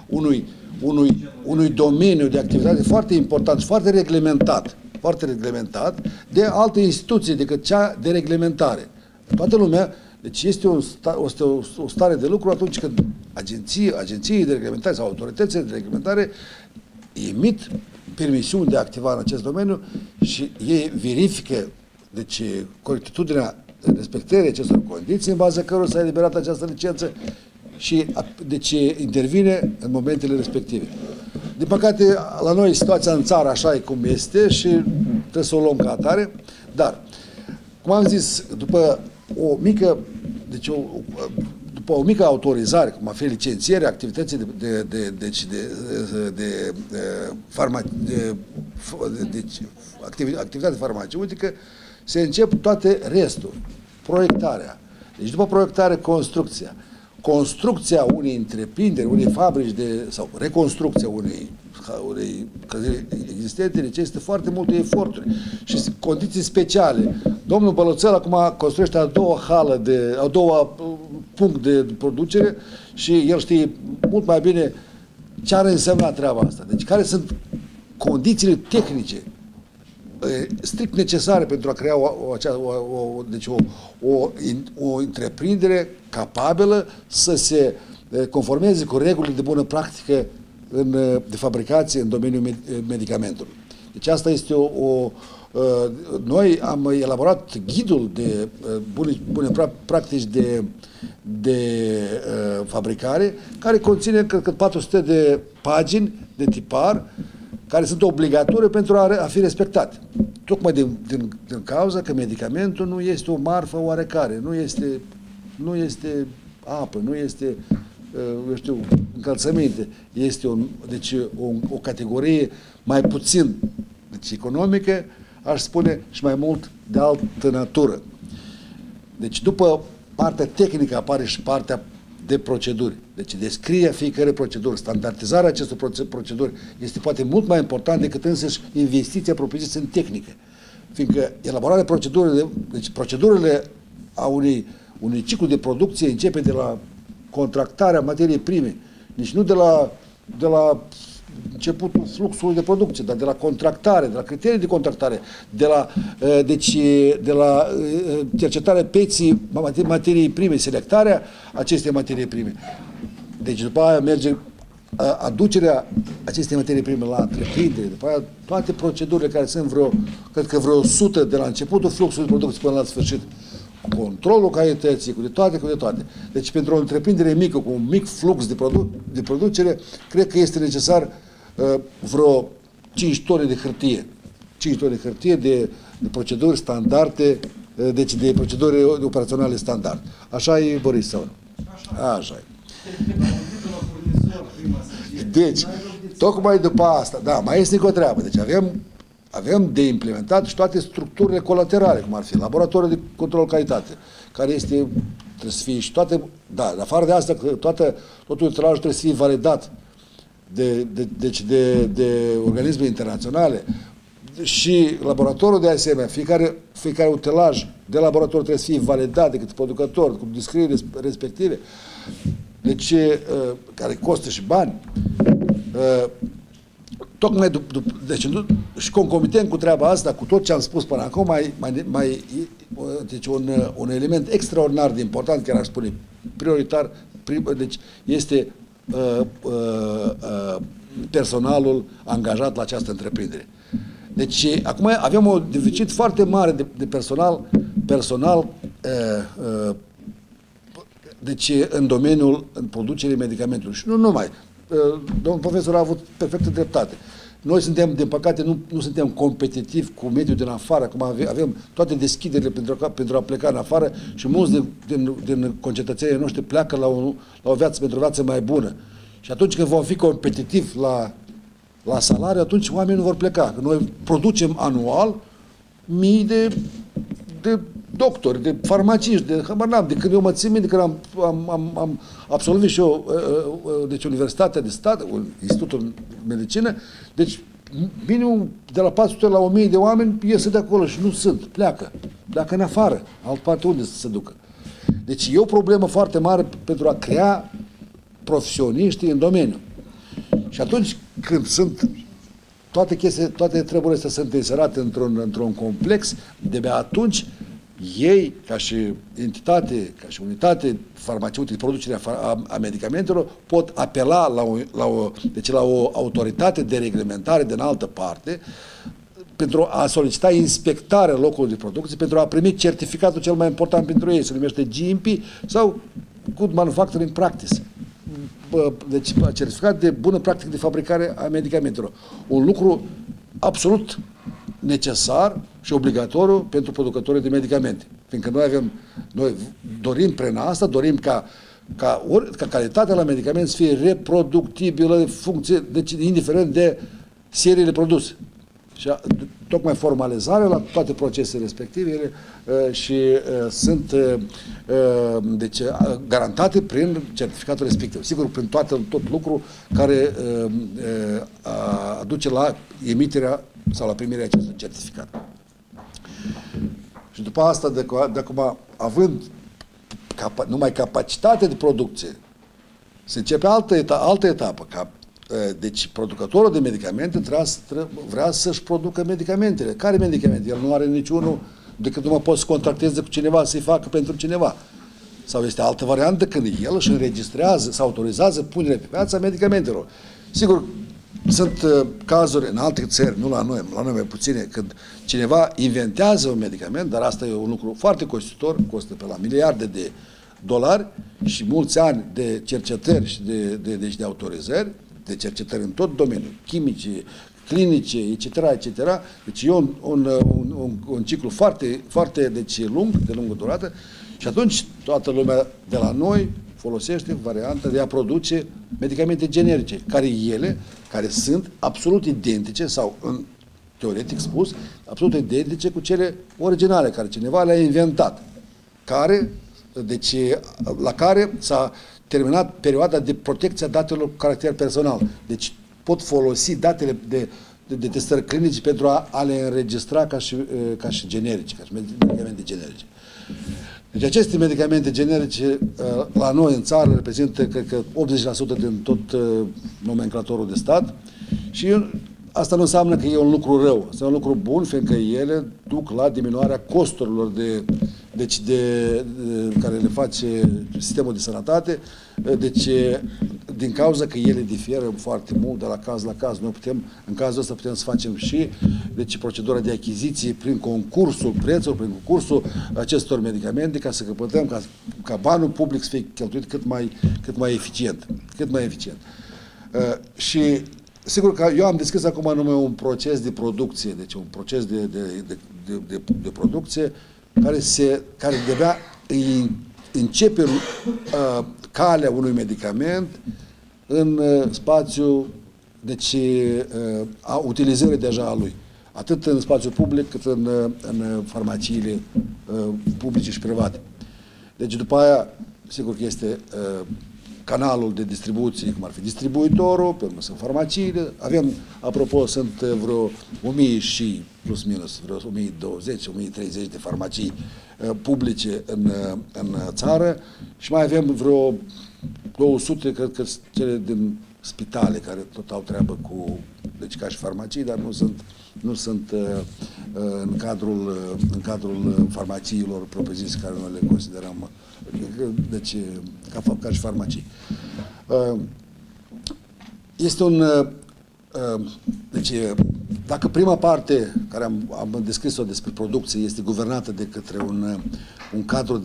unui domeniu de activitate foarte important și foarte reglementat de alte instituții decât cea de reglementare. Toată lumea, deci este o stare de lucru atunci când agenții de reglementare sau autoritățile de reglementare emit permisiuni de a activa în acest domeniu și ei verifică deci corectitudinea respectării acestor condiții în baza cărora s-a eliberat această licență și deci intervine în momentele respective. Din păcate, la noi situația în țară așa e cum este și trebuie să o luăm ca atare, dar, cum am zis, după o mică autorizare, cum ar fi licențierea activității activitate farmaceutică, se încep toate restul. Proiectarea. Deci după proiectare, construcția. construcția unei întreprinderi, unei fabrici sau reconstrucția unei clădiri existente necesită foarte multe eforturi și condiții speciale. Domnul Bălățel acum construiește a doua punct de producere și el știe mult mai bine ce ar însemna treaba asta. Deci care sunt condițiile tehnice strict necesare pentru a crea o întreprindere capabilă să se conformeze cu regulile de bună practică de fabricație în domeniul medicamentului. Deci asta este noi am elaborat ghidul de bune practici de fabricare, care conține, cred că, 400 de pagini de tipar, care sunt obligatorii pentru a fi respectate. Tocmai din cauza că medicamentul nu este o marfă oarecare, nu este apă, nu este eu știu, încălțăminte. Este o categorie mai puțin economică, aș spune, și mai mult de altă natură. Deci după partea tehnică apare și partea de proceduri. Deci descrierea fiecare procedură, standardizarea acestor proceduri este poate mult mai important decât însăși investiția propriu-zisă în tehnică. Fiindcă elaborarea procedurilor, deci procedurile a unui ciclu de producție începe de la contractarea materiei prime, deci nu de la începutul fluxului de producție, dar de la contractare, de la criterii de contractare, de la cercetarea pieței materiei prime, selectarea acestei materii prime. Deci după aia merge aducerea acestei materii prime la întreprindere, după aia toate procedurile care sunt cred că vreo 100 de la începutul fluxului de producție până la sfârșit. Controlul calității, cu de toate. Deci pentru o întreprindere mică, cu un mic flux de producere, cred că este necesar vreo 5 tone de hârtie. 5 tone de hârtie de proceduri standarde, deci de proceduri operaționale standard. Așa e, Boris, sau nu? Așa e. Deci, tocmai după asta, da, mai este încă o treabă. Deci avem de implementat și toate structurile colaterale, cum ar fi laboratorul de control calitate, care trebuie să fie și toate, da, în afară de asta, totul utilajul trebuie să fie validat de organisme internaționale și laboratorul de asemenea, fiecare utilaj de laborator trebuie să fie validat de către producător, cu descrierile respective, deci, care costă și bani. Tocmai deci, și concomitent cu treaba asta, cu tot ce am spus până acum, deci un element extraordinar de important, chiar aș spune prioritar, deci este personalul angajat la această întreprindere. Deci acum avem un deficit foarte mare de personal deci în domeniul producerii medicamentului. Și nu numai. Domnul profesor a avut perfectă dreptate. Noi suntem, din păcate, nu suntem competitivi cu mediul din afară, acum avem toate deschiderile pentru a pleca în afară și mulți din concetățenii noștri pleacă pentru o viață mai bună. Și atunci când vom fi competitivi la salariu, atunci oamenii nu vor pleca. Noi producem anual mii de doctori, de farmaciști, de când eu mă țin minte, când am absolvit și eu deci Universitatea de Stat, Institutul de Medicină, deci minimum de la 400 la 1000 de oameni iese de acolo și nu sunt, pleacă în afară, alt parte unde să se ducă. Deci e o problemă foarte mare pentru a crea profesioniști în domeniu. Și atunci când sunt toate treburile astea sunt inserate într-un complex, de atunci ei, ca și entitate, ca și unitate farmaceutică de producere a medicamentelor, pot apela la o autoritate de reglementare din altă parte pentru a solicita inspectarea locului de producție, pentru a primi certificatul cel mai important pentru ei, se numește GMP sau Good Manufacturing Practice. Deci certificat de bună practică de fabricare a medicamentelor. Un lucru absolut necesar și obligatoriu pentru producătorii de medicamente. Fiindcă noi dorim prin asta, dorim ca calitatea la medicament să fie reproductibilă, deci indiferent de seriile produse. Și tocmai formalizarea la toate procesele respective ele, și sunt deci, garantate prin certificatul respectiv. Sigur, prin tot lucru care aduce la emiterea sau la primirea acestui certificat. Și după asta, de acum, având numai capacitate de producție, se începe altă etapă. Deci, producătorul de medicamente vrea să-și producă medicamentele. Care medicamente? El nu are niciunul, decât nu mă poți să contracteze cu cineva, să-i facă pentru cineva. Sau este altă variantă când el își înregistrează, să autorizează punerea pe piață a medicamentelor. Sigur, sunt cazuri în alte țări, nu la noi mai puține, când cineva inventează un medicament, dar asta e un lucru foarte costisitor, costă pe la miliarde de dolari și mulți ani de cercetări și de autorizări, de cercetări în tot domeniul, chimice, clinice, etc., etc. Deci e un ciclu foarte, foarte lung, de lungă durată, și atunci toată lumea de la noi folosește varianta de a produce medicamente generice, care sunt absolut identice sau, în teoretic spus, absolut identice cu cele originale, care cineva le-a inventat, la care s-a terminat perioada de protecție a datelor cu caracter personal. Deci pot folosi datele de testări clinice pentru a le înregistra ca și generice, ca și medicamente generice. Deci aceste medicamente generice la noi în țară reprezintă, cred că, 80% din tot nomenclatorul de stat și asta nu înseamnă că e un lucru rău, este un lucru bun, fiindcă ele duc la diminuarea costurilor care le face sistemul de sănătate, deci din cauza că ele diferă foarte mult de la caz la caz. Noi putem, în cazul ăsta putem să facem și procedura de achiziție prin concursul prețurilor, prin concursul acestor medicamente, ca să căpătăm, ca banul public să fie cheltuit cât mai eficient. Și sigur că eu am deschis acum numai un proces de producție, deci un proces de producție care de-abia începe calea unui medicament în spațiu, deci a utilizării deja a lui, atât în spațiu public cât în farmaciile publice și private. Deci după aia, sigur că este canalul de distribuție, cum ar fi distribuitorul, pe urmă sunt farmaciile. Avem, apropo, sunt vreo 1000 și plus minus, vreo 1020-1030 de farmacii publice în țară și mai avem vreo 200, cred că cele din spitale, care tot au treabă deci ca și farmacii, dar nu sunt în cadrul farmaciilor propriu-zise, care noi le considerăm deci ca și farmacii. Este deci dacă prima parte care am descris-o despre producție este guvernată de către un cadru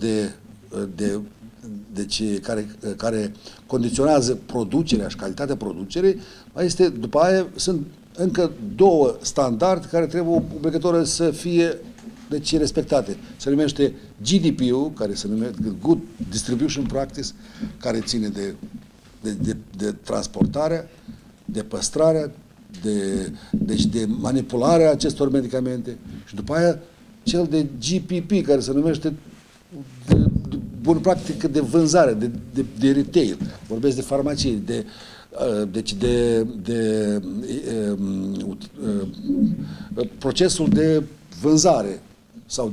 care condiționează producerea și calitatea producerii, mai este, după aia sunt încă două standarde care trebuie obligatoriu să fie respectate. Se numește GDP-ul, care se numește Good Distribution Practice, care ține de transportarea, de păstrarea, de manipularea acestor medicamente și după aia cel de GPP, care se numește de bună practică de vânzare, de retail. Vorbesc de farmacii, procesul de vânzare sau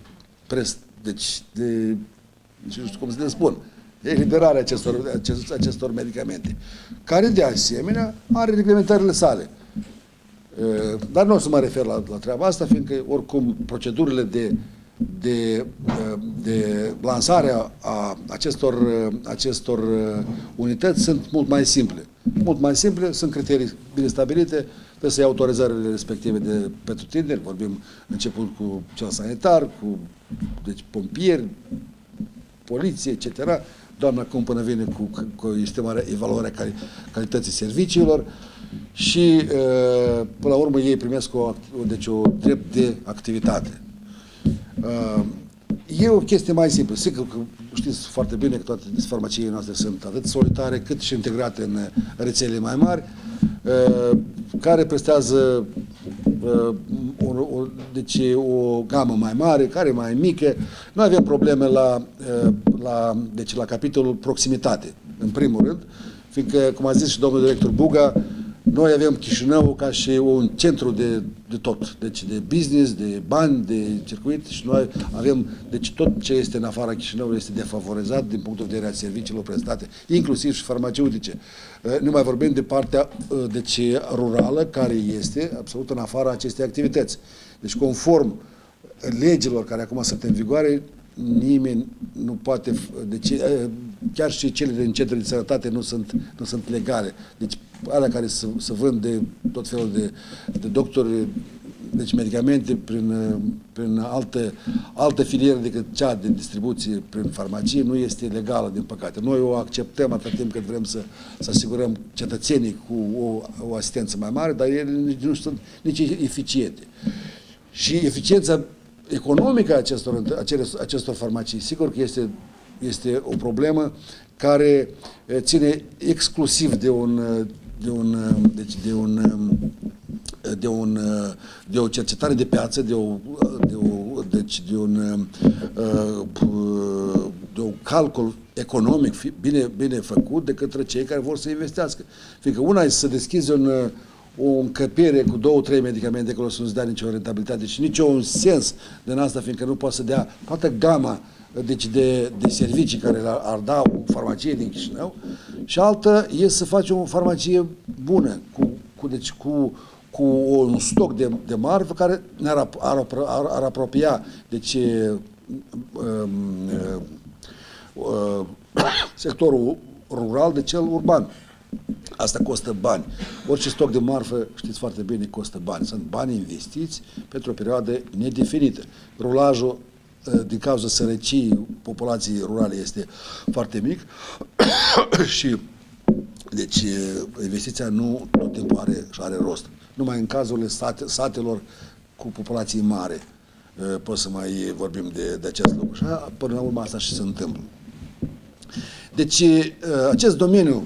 nu știu cum să le spun, eliberarea acestor medicamente, care de asemenea are reglementările sale. Dar nu o să mă refer la treaba asta, fiindcă oricum procedurile de lansare a acestor unități sunt mult mai simple. Mult mai simple, sunt criterii bine stabilite, trebuie să iei autorizările respective de pretutindeni, vorbim începând cu cel sanitar, deci pompieri, poliție, etc. Doamna cum până vine cu estimarea, evaluarea calității serviciilor și până la urmă ei primesc o drept de activitate. E o chestie mai simplă. Sigur că știți foarte bine că toate farmaciile noastre sunt atât solitare cât și integrate în rețele mai mari, care prestează deci o gamă mai mare, care mai mică. Noi avem probleme deci la capitolul proximitate, în primul rând, fiindcă, cum a zis și domnul director Buga, noi avem Chișinău ca și un centru de tot, deci de business, de bani, de circuit și noi avem, deci tot ce este în afara Chișinăului este defavorizat din punctul de vedere a serviciilor prestate, inclusiv și farmaceutice. Nu mai vorbim de partea deci, rurală, care este absolut în afara acestei activități. Deci conform legilor care acum sunt în vigoare, nimeni nu poate, deci chiar și cele din centrele de sănătate nu sunt legale. Deci alea care se vând de tot felul de doctori, deci medicamente prin altă filieră decât cea de distribuție prin farmacie, nu este legală, din păcate. Noi o acceptăm atât timp cât vrem să asigurăm cetățenii cu o asistență mai mare, dar ele nu sunt nici eficiente. Și eficiența economică a acestor farmacii, sigur că este o problemă care ține exclusiv de o cercetare de piață, de un calcul economic bine făcut de către cei care vor să investească. Fiindcă una este să deschizi o încăpere cu 2-3 medicamente acolo să nu-ți dea nicio rentabilitate și niciun sens din asta, fiindcă nu poate să dea toată gama deci de servicii care ar da o farmacie din Chișinău, și altă este să faci o farmacie bună, cu un stoc de marfă care ar apropia deci, sectorul rural de cel urban. Asta costă bani. Orice stoc de marfă, știți foarte bine, costă bani. Sunt bani investiți pentru o perioadă nedefinită. Rulajul, din cauza sărăciei populației rurale, este foarte mic și deci investiția nu tot timpul are rost. Numai în cazurile satelor cu populații mare pot să mai vorbim de acest lucru. Și până la urmă asta și se întâmplă. Deci acest domeniu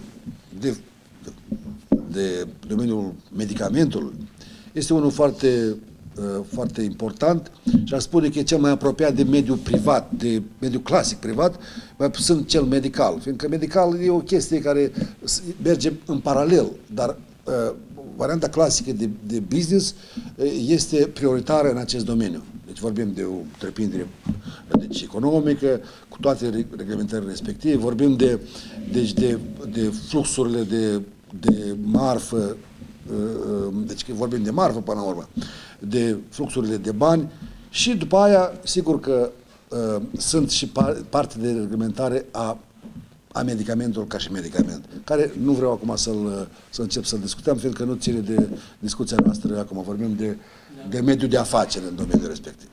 de domeniul medicamentului este unul foarte important și aș spune că e cel mai apropiat de mediul privat, de mediul clasic privat, mai sunt cel medical, fiindcă medical e o chestie care merge în paralel, dar varianta clasică de business este prioritară în acest domeniu. Deci vorbim de o întreprindere deci, economică, cu toate reglementările respective, vorbim de fluxurile de marfă, deci vorbim de marfă până la urmă, de fluxurile de bani și după aia, sigur că sunt și parte de reglementare a medicamentului ca și medicament, care nu vreau acum să încep să-l discutăm, fiindcă nu ține de discuția noastră, acum vorbim de mediul de afaceri în domeniul respectiv.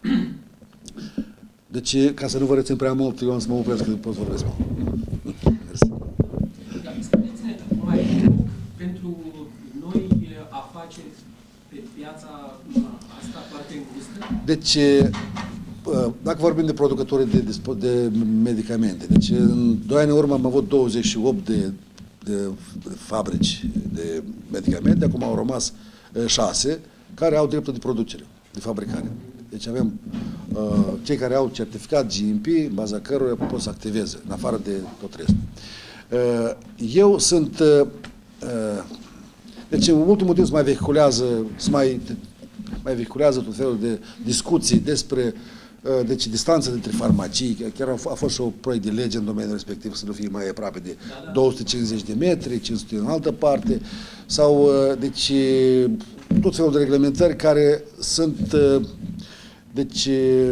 Deci, ca să nu vă rețin prea mult, eu am să mă opresc, că pot vorbesc mult. Spuneți-ne mai pentru noi afaceri pe piața asta foarte îngustă? Deci, dacă vorbim de producători de medicamente, deci în 2 ani în urmă am avut 28 de fabrici de medicamente, acum au rămas 6 care au dreptul de producere, de fabricare. Deci avem cei care au certificat GMP, în baza căruia pot să activeze, în afară de tot restul. Eu sunt... Deci în ultimul timp se mai vehiculează tot felul de discuții despre deci distanța dintre farmacii, chiar a fost și un proiect de lege în domeniul respectiv să nu fie mai aproape de 250 de metri, 500 în altă parte, sau deci tot felul de reglementări care sunt deci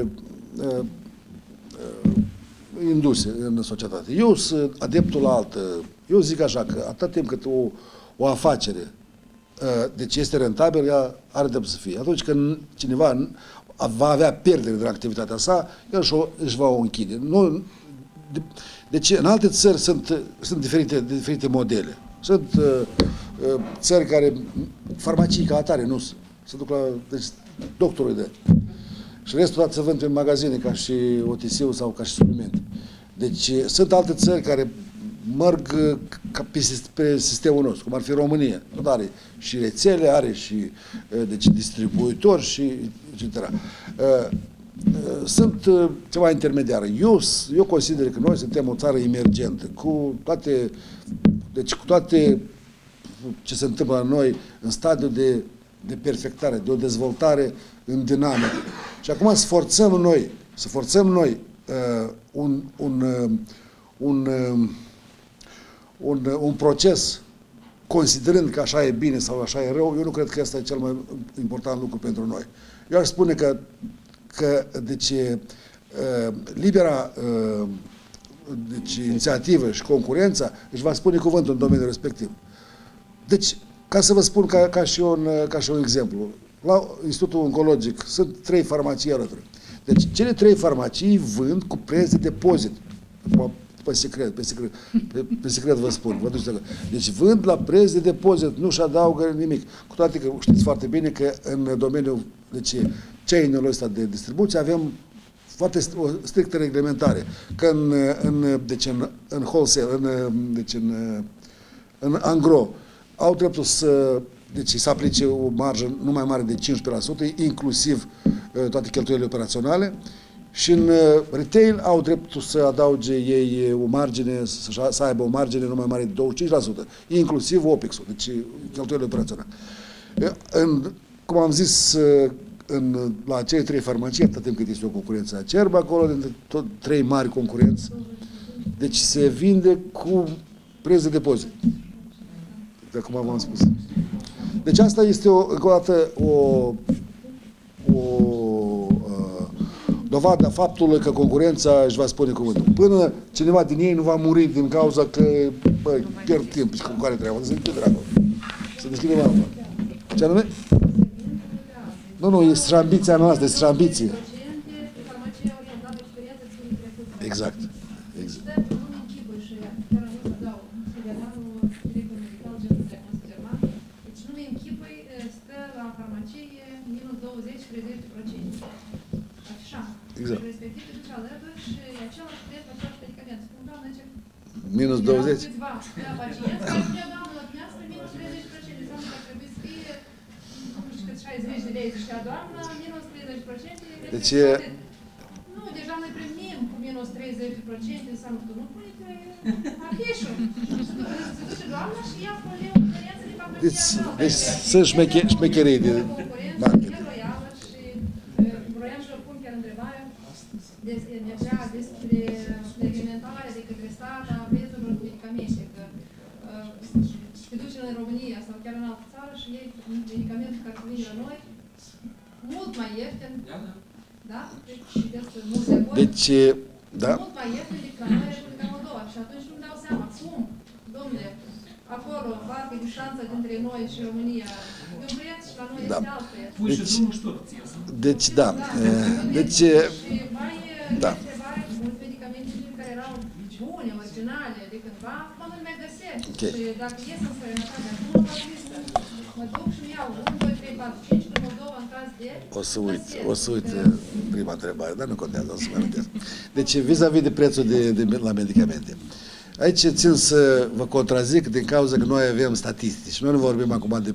induse în societate. Eu sunt adeptul la altă. Eu zic așa că atât timp cât o afacere deci este rentabil, ea are drept să fie. Atunci când cineva va avea pierdere din activitatea sa, el își va o închide. Deci în alte țări sunt diferite modele. Sunt țări care farmacii ca atare nu se duc la deci, doctorul de și restul se vând în magazine ca și OTC-ul sau ca și suplimente. Deci sunt alte țări care merg ca pe sistemul nostru, cum ar fi România. Tot are și rețele, are și deci, distribuitori și etc. Sunt ceva intermediară. Eu consider că noi suntem o țară emergentă, cu toate ce se întâmplă la noi în stadiul de perfectare, de o dezvoltare în dinamică. Și acum să forțăm noi un proces considerând că așa e bine sau așa e rău, eu nu cred că asta e cel mai important lucru pentru noi. Eu aș spune că deci, libera deci, inițiativă și concurența își va spune cuvântul în domeniul respectiv. Deci, ca să vă spun ca și un exemplu, la Institutul Oncologic sunt 3 farmacii alături. Deci, cele 3 farmacii vând cu preț de depozit. Pe secret vă spun. Deci vând la preț de depozit, nu-și adaugă nimic. Cu toate că știți foarte bine că în domeniul deci, chain-ul ăsta de distribuție avem foarte o strictă reglementare. Că în wholesale, în angro, au dreptul să aplice o marjă nu mai mare de 15%, inclusiv toate cheltuielile operaționale, și în retail au dreptul să adauge ei o margine, să aibă o margine nu mai mare de 25%, inclusiv OPEX-ul, deci cheltuielile operaționale. Cum am zis, la cei 3 farmacii, atât timp cât este o concurență acerbă acolo, dintre tot 3 mari concurenți, deci se vinde cu preț de depozit. De cum v-am spus. Deci asta este încă o dată o dovadă a faptului că concurența își va spune cuvântul. Până cineva din ei nu va muri din cauza că, băi, pierd timp și cu care treabă. Să deschide acolo. Să deschide mai mult. Ce anume? Nu, este și ambiția noastră, este și ambiție. Exact. Exact. Minus 20? Deci nu, deja noi primim cu minus 30%, înseamnă că nu pune pe afișul. Se duce doamna și ia foleu diferență de fapt. Deci sunt șmecherii de marketing. Vroiam și vă pun chiar întrebarea despre reglementarea de către stat a prețurilor de medicamente, că se duce în România sau chiar în altă țară și iei medicamentul care vine la noi mult mai ieftin, da? Deci, da. Mult mai ieftin decât la noi Republica Moldova. Și atunci nu-mi dau seama cum, domnule, acolo, parcă e distanța dintre noi și România, de un preț și la noi este alt preț. Deci, da. Deci, da. Întrebarea cu mulți medicamente care erau bune, originale, de cândva, acum nu le mai găsești. Și dacă ies în străinătate, acum nu există. Mă duc și îmi iau 1, 2, 3, 4, 5, în Moldova, în caz de... O să uit prima întrebare, dar nu contează, o să mă amintesc. Deci, vis-a-vis de prețul la medicamente. Aici țin să vă contrazic din cauza că noi avem statistici. Noi nu vorbim acum de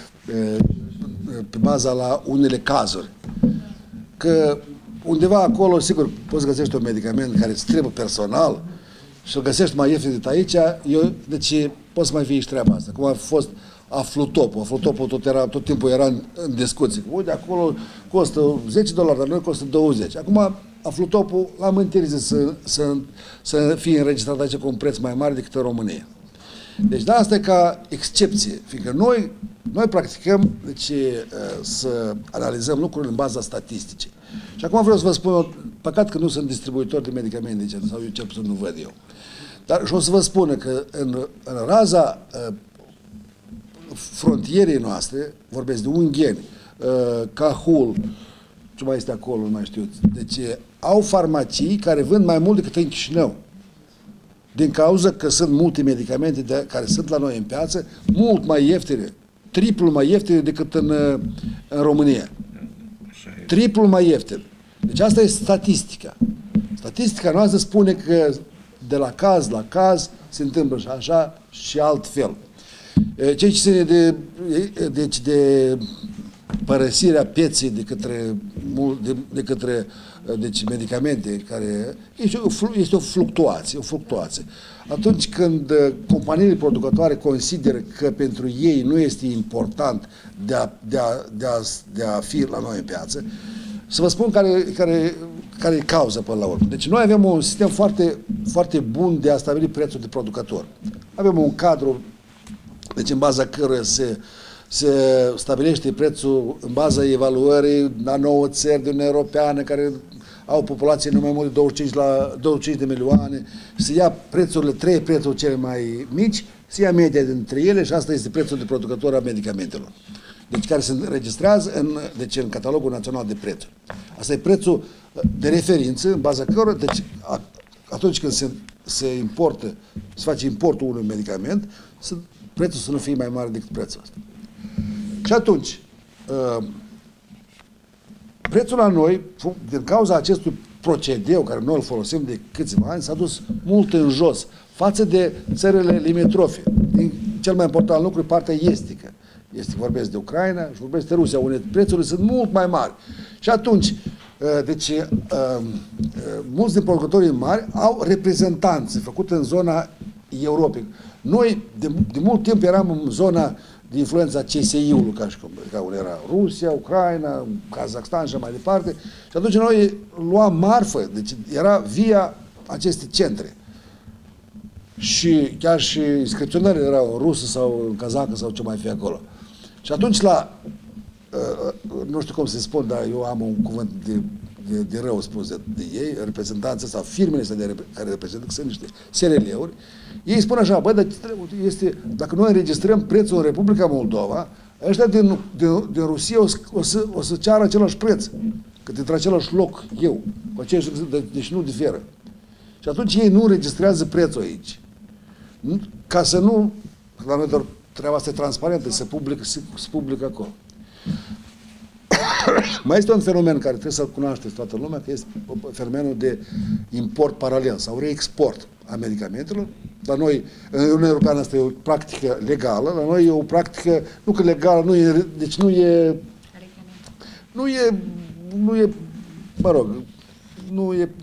pe baza la unele cazuri. Că undeva acolo, sigur, poți găsești un medicament care îți trebuie personal și îl găsești mai ieftin decât aici, deci poți să mai fie și treaba asta. Cum a fost Aflutopul. Aflutopul tot timpul era în discuție. Uite, acolo costă $10, dar noi costă 20. Acum, Aflutopul l-am interzis să fie înregistrat aici cu un preț mai mare decât în România. Deci, da, asta e ca excepție, fiindcă noi practicăm deci, să analizăm lucrurile în baza statisticii. Și acum vreau să vă spun, păcat că nu sunt distribuitori de medicamente, sau eu cel puțin nu văd eu. Dar și o să vă spun că în raza frontierei noastre, vorbesc de Ungheni, Cahul, ce mai este acolo, nu mai știu. Deci au farmacii care vând mai mult decât în Chișinău. Din cauza că sunt multe medicamente care sunt la noi în piață, mult mai ieftine, triplu mai ieftine decât în România. Triplu mai ieftin. Deci asta e statistica. Statistica noastră spune că de la caz la caz se întâmplă și așa și altfel. Ceea ce ține de părăsirea pieței de către deci medicamente, care este o fluctuație. Atunci când companiile producătoare consideră că pentru ei nu este important de a fi la noi în piață, să vă spun care e cauza până la urmă. Deci noi avem un sistem foarte, foarte bun de a stabili prețul de producător. Avem un cadru, deci în baza căruia se stabilește prețul în baza evaluării la 9 țări din Uniunea Europeană care au populație nu mai mult de 25 de milioane, se ia prețurile, 3 prețuri cele mai mici, se ia media dintre ele și asta este prețul de producător a medicamentelor. Deci care se înregistrează în catalogul național de prețuri. Asta e prețul de referință în baza căruia, deci atunci când se importă, se face importul unui medicament, prețul să nu fie mai mare decât prețul ăsta. Și atunci, prețul la noi, din cauza acestui procedeu care noi îl folosim de câțiva ani, s-a dus mult în jos față de țările limitrofe. Cel mai important lucru e partea estică. Vorbesc de Ucraina și vorbesc de Rusia, unde prețurile sunt mult mai mari. Și atunci, deci, mulți din producătorii mari au reprezentanțe făcute în zona Europei. Noi, de mult timp, eram în zona de influența CSI-ului, ca unde era Rusia, Ucraina, Kazakhstan și mai departe. Și atunci noi luam marfă, deci era via aceste centre. Și chiar și inscripționările erau în rusă sau în kazacă sau ce mai fi acolo. Și atunci nu știu cum se spun, dar eu am un cuvânt de rău spus de ei, reprezentanții sau firmele care reprezintă, că sunt niște SRL-uri, ei spun așa, bă, dacă noi înregistrăm prețul în Republica Moldova, ăștia din Rusia o să ceară același preț, că dintre același loc eu, deci nu diferă. Și atunci ei nu înregistrează prețul aici. Ca să nu, la noi doar treaba asta e transparentă, se publică acolo. Mai este un fenomen care trebuie să-l cunoașteți toată lumea, că este fenomenul de import paralel sau reexport a medicamentelor. La noi, în Uniunea Europeană, asta e o practică legală, la noi e o practică, nu că legală, deci nu e, mă rog, nu e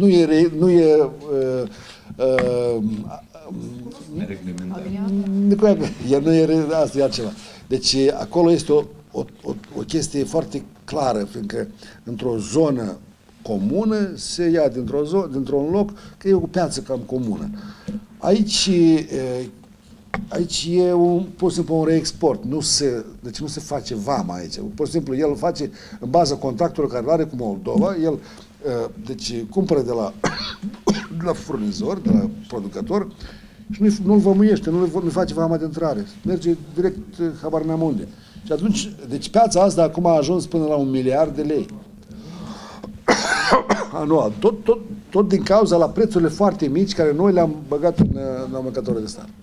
asta e altceva. Deci acolo este o chestie foarte clară, fiindcă într-o zonă comună se ia dintr-un loc, că e o piață cam comună. Aici e pur și simplu un reexport. Deci nu se face vama aici. Pur și simplu el face în baza contractului care îl are cu Moldova, el deci cumpără de la furnizor, de la producător și nu-l vămuiește, nu face vama de intrare. Merge direct habar n-am unde. Și atunci, deci piața asta acum a ajuns până la 1 miliard de lei anual. Tot din cauza la prețurile foarte mici care noi le-am băgat în mâncătoare de stat.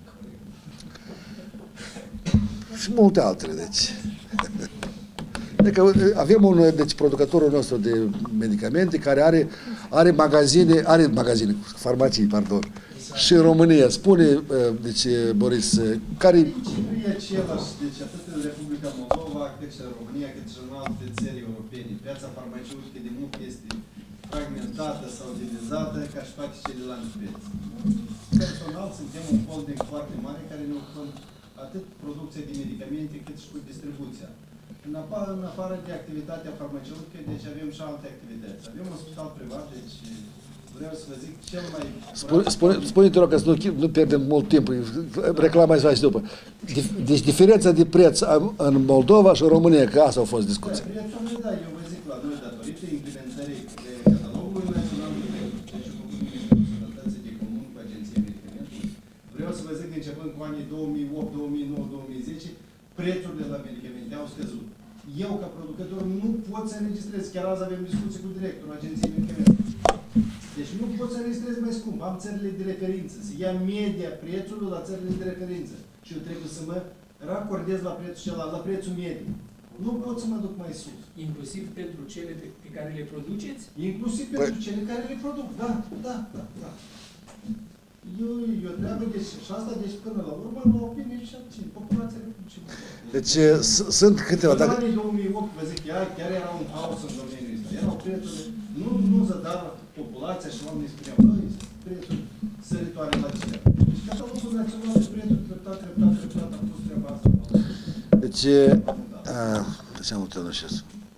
Și multe altele, deci. Deci avem producătorul nostru de medicamente care are magazine, farmacii, pardon, și în România. Spune, deci, Boris, care... Nu e același, deci atât în Republica Moldova, cât și în România, cât și în alte țări europene. Piața farmaceutică de mult este fragmentată sau divizată ca și toate celelalte piețe. Personal, suntem un holding foarte mare care ne ocupăm atât producția de medicamente cât și cu distribuția. În afară de activitatea farmaceutică, deci avem și alte activități. Avem un spital privat, deci vreau să vă zic cel mai... Spune-te, rog, că nu pierdem mult timp, reclama să faci după. Deci diferența de preț în Moldova și în România, că asta a fost discuția. Prețurile, da, eu vă zic la noi, datorită implementării de catalogului național de prețuri, deci cu Sănătății de Comun, cu Agenția Medicamentului, vreau să vă zic, începând cu anii 2008, 2009, 2010, prețurile la medicamente au scăzut. Eu, ca producător, nu pot să înregistrez. Chiar azi avem discuții cu directorul Agenției Medicamentului. Deci nu pot să înregistrez mai scump. Am țările de referință. Se ia media prețului la țările de referință. Și eu trebuie să mă racordez la prețul celălalt, la prețul mediu. Nu pot să mă duc mai sus. Inclusiv pentru cele pe care le produceți? Inclusiv pentru cele care le produc, da. Eu treabă, deci, și asta, deci, până la urmă, la opinie și populația republicii. Deci sunt câteva... În anii 2008, vă zic, chiar era un haos în domeniul ăsta. Erau prețuri, nu zădava populația și oamenii spuneau, băi, prețuri săritoare la cer. Deci Catalogul Național de Prețuri, treptat a pus treaba asta. Deci, ce am uitat așa?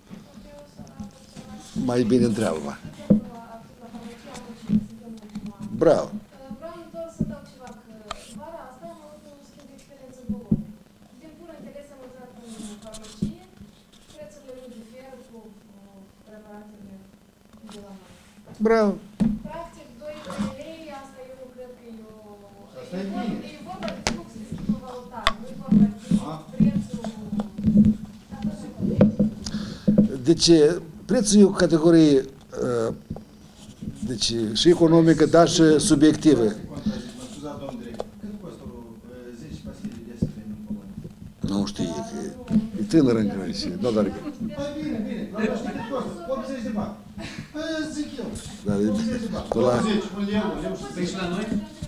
Mai bine întreabă-mă. Bravo. Vreau doar să dau ceva, că vara asta am avut un schimb de experiență în Bologna. Din pur interes am lucrat în farmacie, prețurile nu diferă cu preparatele de la noi. Bravo. Practic, 2-3 lei, asta eu nu cred că e vorba de flux de schimbă valutar, nu e vorba de prețul... Deci, prețul e o categorie deci, și economică, dar și subiectivă. Mă scuzați, domnul director, cât costă 10 pastile de aspirin în Polonia? Nu știu, e tânăr încă, nu doar că... Păi bine, la știu cât costă, 80 de bani. Zic eu, 80 de bani, 80, un leu, Păi și la noi?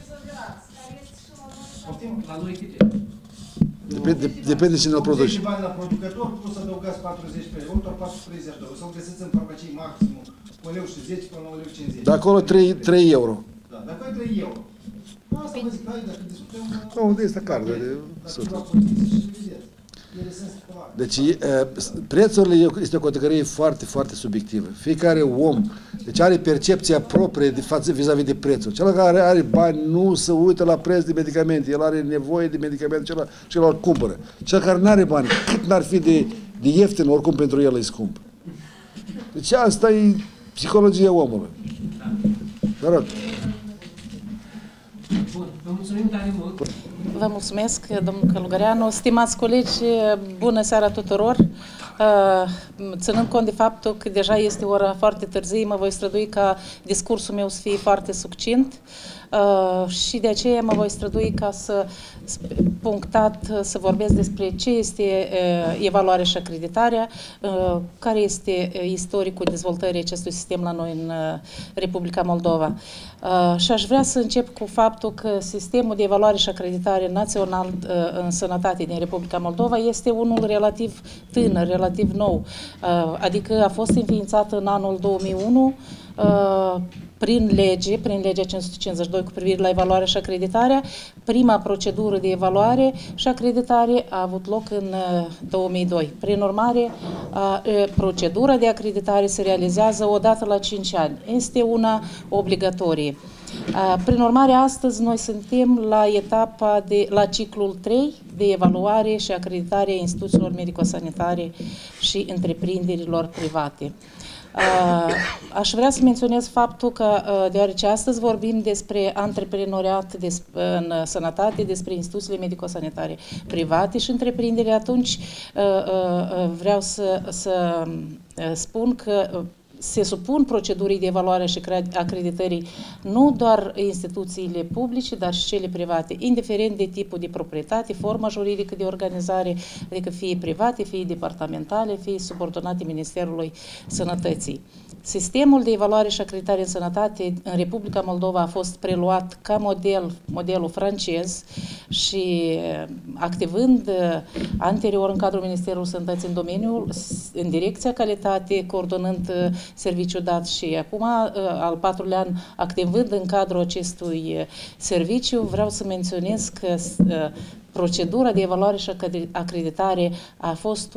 La noi câte? Depinde cine îl produce. 80 de bani la producător, plus adăugați 40 pe euro, doar 430 de euro. Să-l găsiți în farmacie maximum, 1 leu și 10 până la 1 leu 50. De acolo 3 euro. Da, de acolo 3 euro. Asta vă zic, hai, dacă discutăm... Nu, este clar, de dacă vedeți. Deci, prețurile este o categorie foarte, foarte subiectivă. Fiecare om, deci are percepția proprie vis-a-vis de prețuri. Cel care are bani nu se uită la preț de medicamente, el are nevoie de medicamente și el îl cumpără. Cel care nu are bani, cât n-ar fi de ieftin, oricum pentru el e scump. Deci asta e psihologia omului. Vă rog. Bun, vă mulțumim tare mult. Vă mulțumesc, domnul Călugăreanu. Stimați colegi, bună seara tuturor. Ținând cont de faptul că deja este ora foarte târzie, mă voi strădui ca discursul meu să fie foarte succint și de aceea mă voi strădui ca să punctat să vorbesc despre ce este evaluarea și acreditarea, care este istoricul dezvoltării acestui sistem la noi în Republica Moldova. Și aș vrea să încep cu faptul că sistemul de evaluare și acreditare național în sănătate din Republica Moldova este unul relativ tânăr, relativ nou, adică a fost înființat în anul 2001 prin legea 552 cu privire la evaluarea și acreditarea. Prima procedură de evaluare și acreditare a avut loc în 2002. Prin urmare, procedura de acreditare se realizează o dată la 5 ani. Este una obligatorie. Prin urmare, astăzi noi suntem la etapa la ciclul 3 de evaluare și acreditare a instituțiilor medico-sanitare și întreprinderilor private. Aș vrea să menționez faptul că, deoarece astăzi vorbim despre antreprenoriat în sănătate, despre instituțiile medico-sanitare private și întreprindere, atunci vreau să spun că se supun procedurii de evaluare și acreditării nu doar instituțiile publice, dar și cele private, indiferent de tipul de proprietate, forma juridică de organizare, adică fie private, fie departamentale, fie subordonate Ministerului Sănătății. Sistemul de evaluare și acreditare în sănătate în Republica Moldova a fost preluat ca modelul francez și activând anterior în cadrul Ministerului Sănătății în domeniul, în direcția calitate, coordonând serviciul dat și acum, al 4-lea an, activând în cadrul acestui serviciu, vreau să menționez că procedura de evaluare și acreditare a fost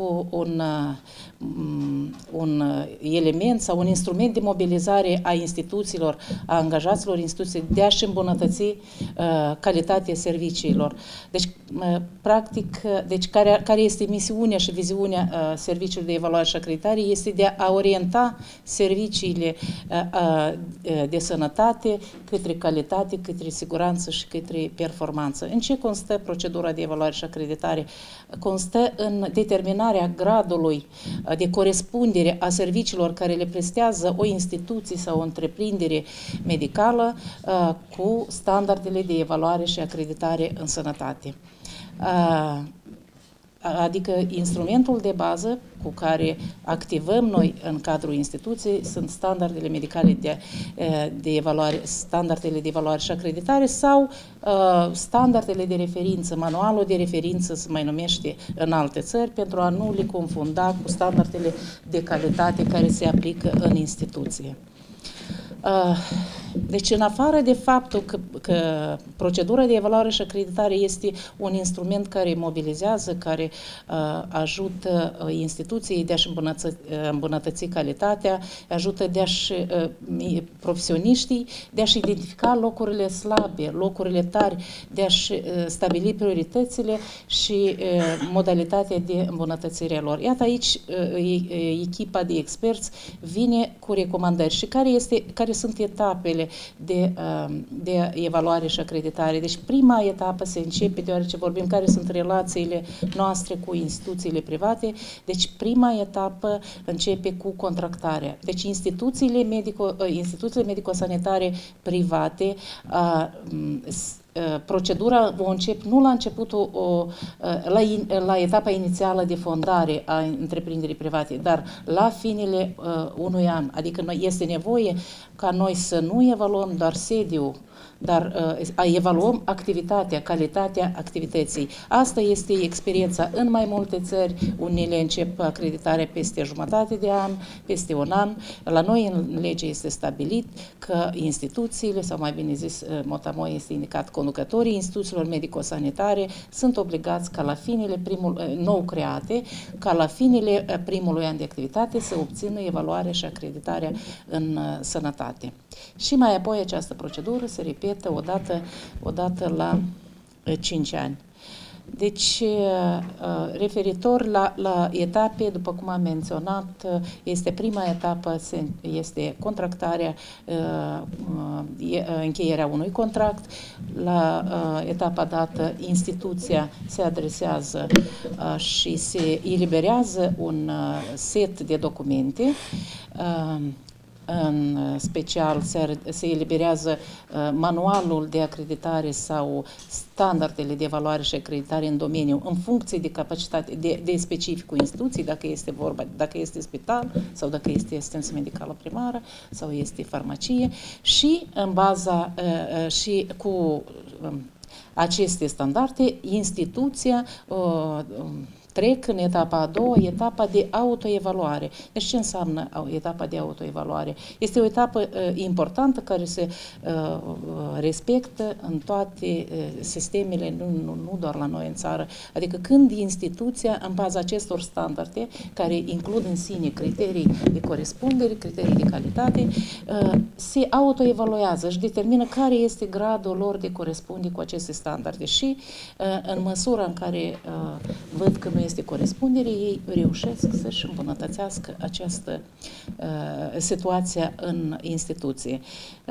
un element sau un instrument de mobilizare a instituțiilor, a angajaților instituției de a-și îmbunătăți calitatea serviciilor. Deci, practic, care este misiunea și viziunea Serviciului de Evaluare și Acreditare este de a orienta serviciile de sănătate către calitate, către siguranță și către performanță. În ce constă procedura de evaluare și acreditare? Constă în determinarea gradului de corespundere a serviciilor care le prestează o instituție sau o întreprindere medicală cu standardele de evaluare și acreditare în sănătate. adică instrumentul de bază cu care activăm noi în cadrul instituției sunt standardele medicale de evaluare, standardele de evaluare și acreditare sau standardele de referință, manualul de referință se mai numește în alte țări, pentru a nu le confunda cu standardele de calitate care se aplică în instituție. Deci, în afară de faptul că procedura de evaluare și acreditare este un instrument care mobilizează, care ajută instituției de a-și îmbunătăți calitatea, ajută profesioniștii de a-și identifica locurile slabe, locurile tari, de a-și stabili prioritățile și modalitatea de îmbunătățire a lor. Iată aici echipa de experți vine cu recomandări și care sunt etapele de evaluare și acreditare. Deci prima etapă se începe, deoarece vorbim care sunt relațiile noastre cu instituțiile private, deci prima etapă începe cu contractarea. Deci instituțiile medico-sanitare private procedura o încep nu la începutul, la etapa inițială de fondare a întreprinderii private, dar la finele unui an. Adică este nevoie ca noi să nu evaluăm doar sediul, dar evaluăm activitatea, calitatea activității. Asta este experiența în mai multe țări. Unele încep acreditarea peste jumătate de an, peste un an. La noi în lege este stabilit că instituțiile, sau mai bine zis, motamo este indicat, conducătorii instituțiilor medico-sanitare sunt obligați ca la finele nou create, ca la finele primului an de activitate să obțină evaluarea și acreditarea în sănătate. Și mai apoi această procedură se repetă odată la 5 ani. Deci, referitor la etape, după cum am menționat, este prima etapă, este contractarea, încheierea unui contract. La etapa dată, instituția se adresează și se eliberează un set de documente. În special se eliberează manualul de acreditare sau standardele de evaluare și acreditare în domeniu în funcție de capacitate, de specificul instituției, dacă este spital sau dacă este asistență medicală primară sau este farmacie și în baza și cu aceste standarde instituția trec în etapa a doua, etapa de autoevaluare. Deci ce înseamnă etapa de autoevaluare? Este o etapă importantă care se respectă în toate sistemele, nu doar la noi în țară. Adică când instituția, în baza acestor standarde, care includ în sine criterii de corespundere, criterii de calitate, se autoevaluează și determină care este gradul lor de corespunde cu aceste standarde și în măsura în care văd că nu este corespundere, ei reușesc să-și îmbunătățească această situație în instituție.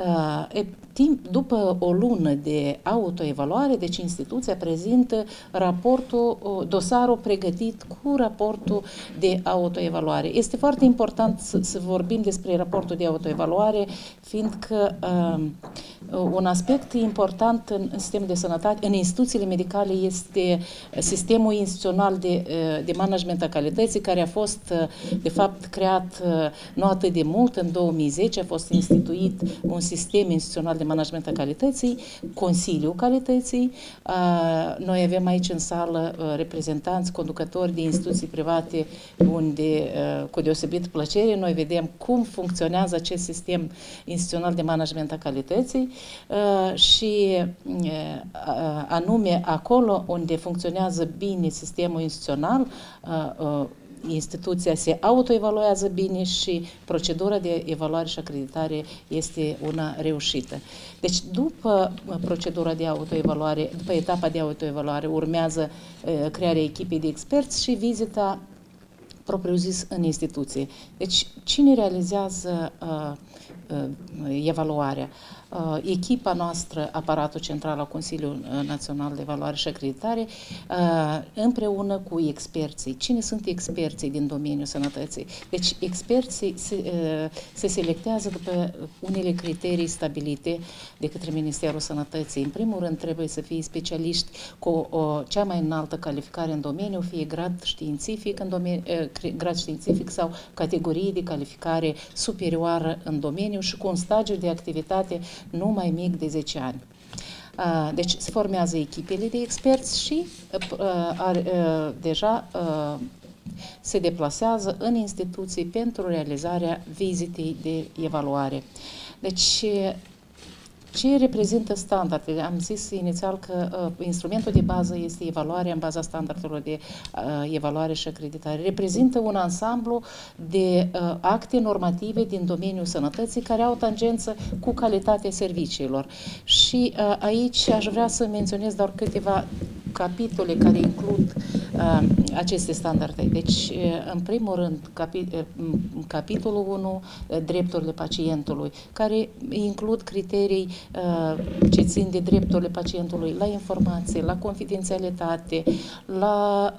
După o lună de autoevaluare, deci instituția prezintă dosarul pregătit cu raportul de autoevaluare. Este foarte important să vorbim despre raportul de autoevaluare, fiindcă un aspect important în sistemul de sănătate, în instituțiile medicale, este sistemul instituțional de management a calității, care a fost, de fapt, creat nu atât de mult, în 2010 a fost instituit un sistem instituțional de management a calității, Consiliul Calității. Noi avem aici în sală reprezentanți, conducători de instituții private, unde, cu deosebit plăcere, noi vedem cum funcționează acest sistem instituțional de management a calității și anume acolo unde funcționează bine sistemul instituțional, instituția se autoevaluează bine și procedura de evaluare și acreditare este una reușită. Deci, după procedura de autoevaluare, după etapa de autoevaluare, urmează crearea echipei de experți și vizita propriu-zis în instituție. Deci, cine realizează evaluarea? echipa noastră, aparatul central al Consiliului Național de Evaluare și Acreditare, împreună cu experții. Cine sunt experții din domeniul sănătății? Deci experții se selectează după unele criterii stabilite de către Ministerul Sănătății. În primul rând trebuie să fie specialiști cu cea mai înaltă calificare în domeniu, fie grad științific, grad științific sau categorii de calificare superioară în domeniu și cu un stagiu de activitate nu mai mic de 10 ani. Deci se formează echipele de experți și deja se deplasează în instituții pentru realizarea vizitei de evaluare. Deci, ce reprezintă standardele? Am zis inițial că instrumentul de bază este evaluarea în baza standardelor de evaluare și acreditare. Reprezintă un ansamblu de acte normative din domeniul sănătății care au tangență cu calitatea serviciilor. Și aici aș vrea să menționez doar câteva capitole care includ aceste standarde. Deci, în primul rând, capitolul 1, drepturile pacientului, care includ criterii ce țin de drepturile pacientului la informație, la confidențialitate, la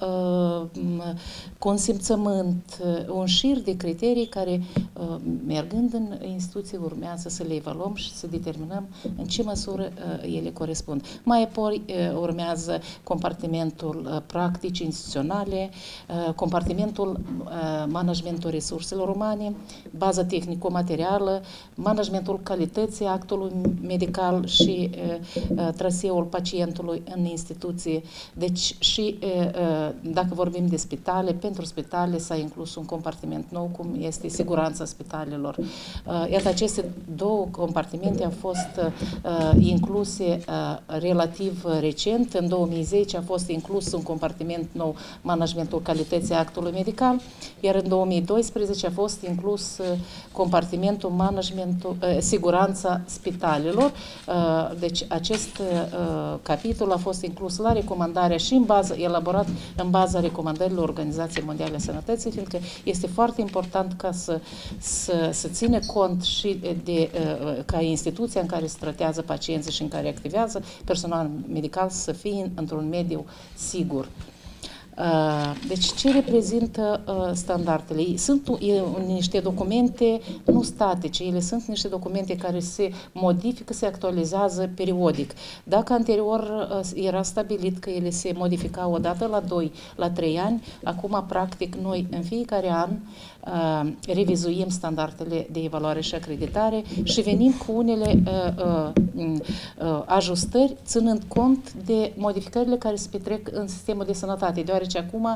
consimțământ, un șir de criterii care, mergând în instituții, urmează să le evaluăm și să determinăm în ce măsură ele corespund. Mai apoi urmează compartimentul practici instituționale, compartimentul managementul resurselor umane, baza tehnico-materială, managementul calității actului medical și traseul pacientului în instituție. Deci și dacă vorbim de spitale, pentru spitale s-a inclus un compartiment nou, cum este siguranța spitalelor. Iată, aceste două compartimente au fost incluse relativ recent. În 2010 a fost inclus un compartiment nou, managementul calității actului medical, iar în 2012 a fost inclus compartimentul managementul siguranța spitalelor. Deci acest capitol a fost inclus la recomandarea și elaborat în baza recomandărilor Organizației Mondiale a Sănătății, fiindcă este foarte important ca să ține cont și de ca instituția în care se tratează pacienții și în care activează personal medical să fie într-un mediu sigur. Deci, ce reprezintă standardele? Sunt niște documente nu statice, ele sunt niște documente care se modifică, se actualizează periodic. Dacă anterior era stabilit că ele se modificau odată la 2, la 3 ani, acum, practic, noi în fiecare an revizuim standardele de evaluare și acreditare și venim cu unele ajustări, ținând cont de modificările care se petrec în sistemul de sănătate, deoarece acum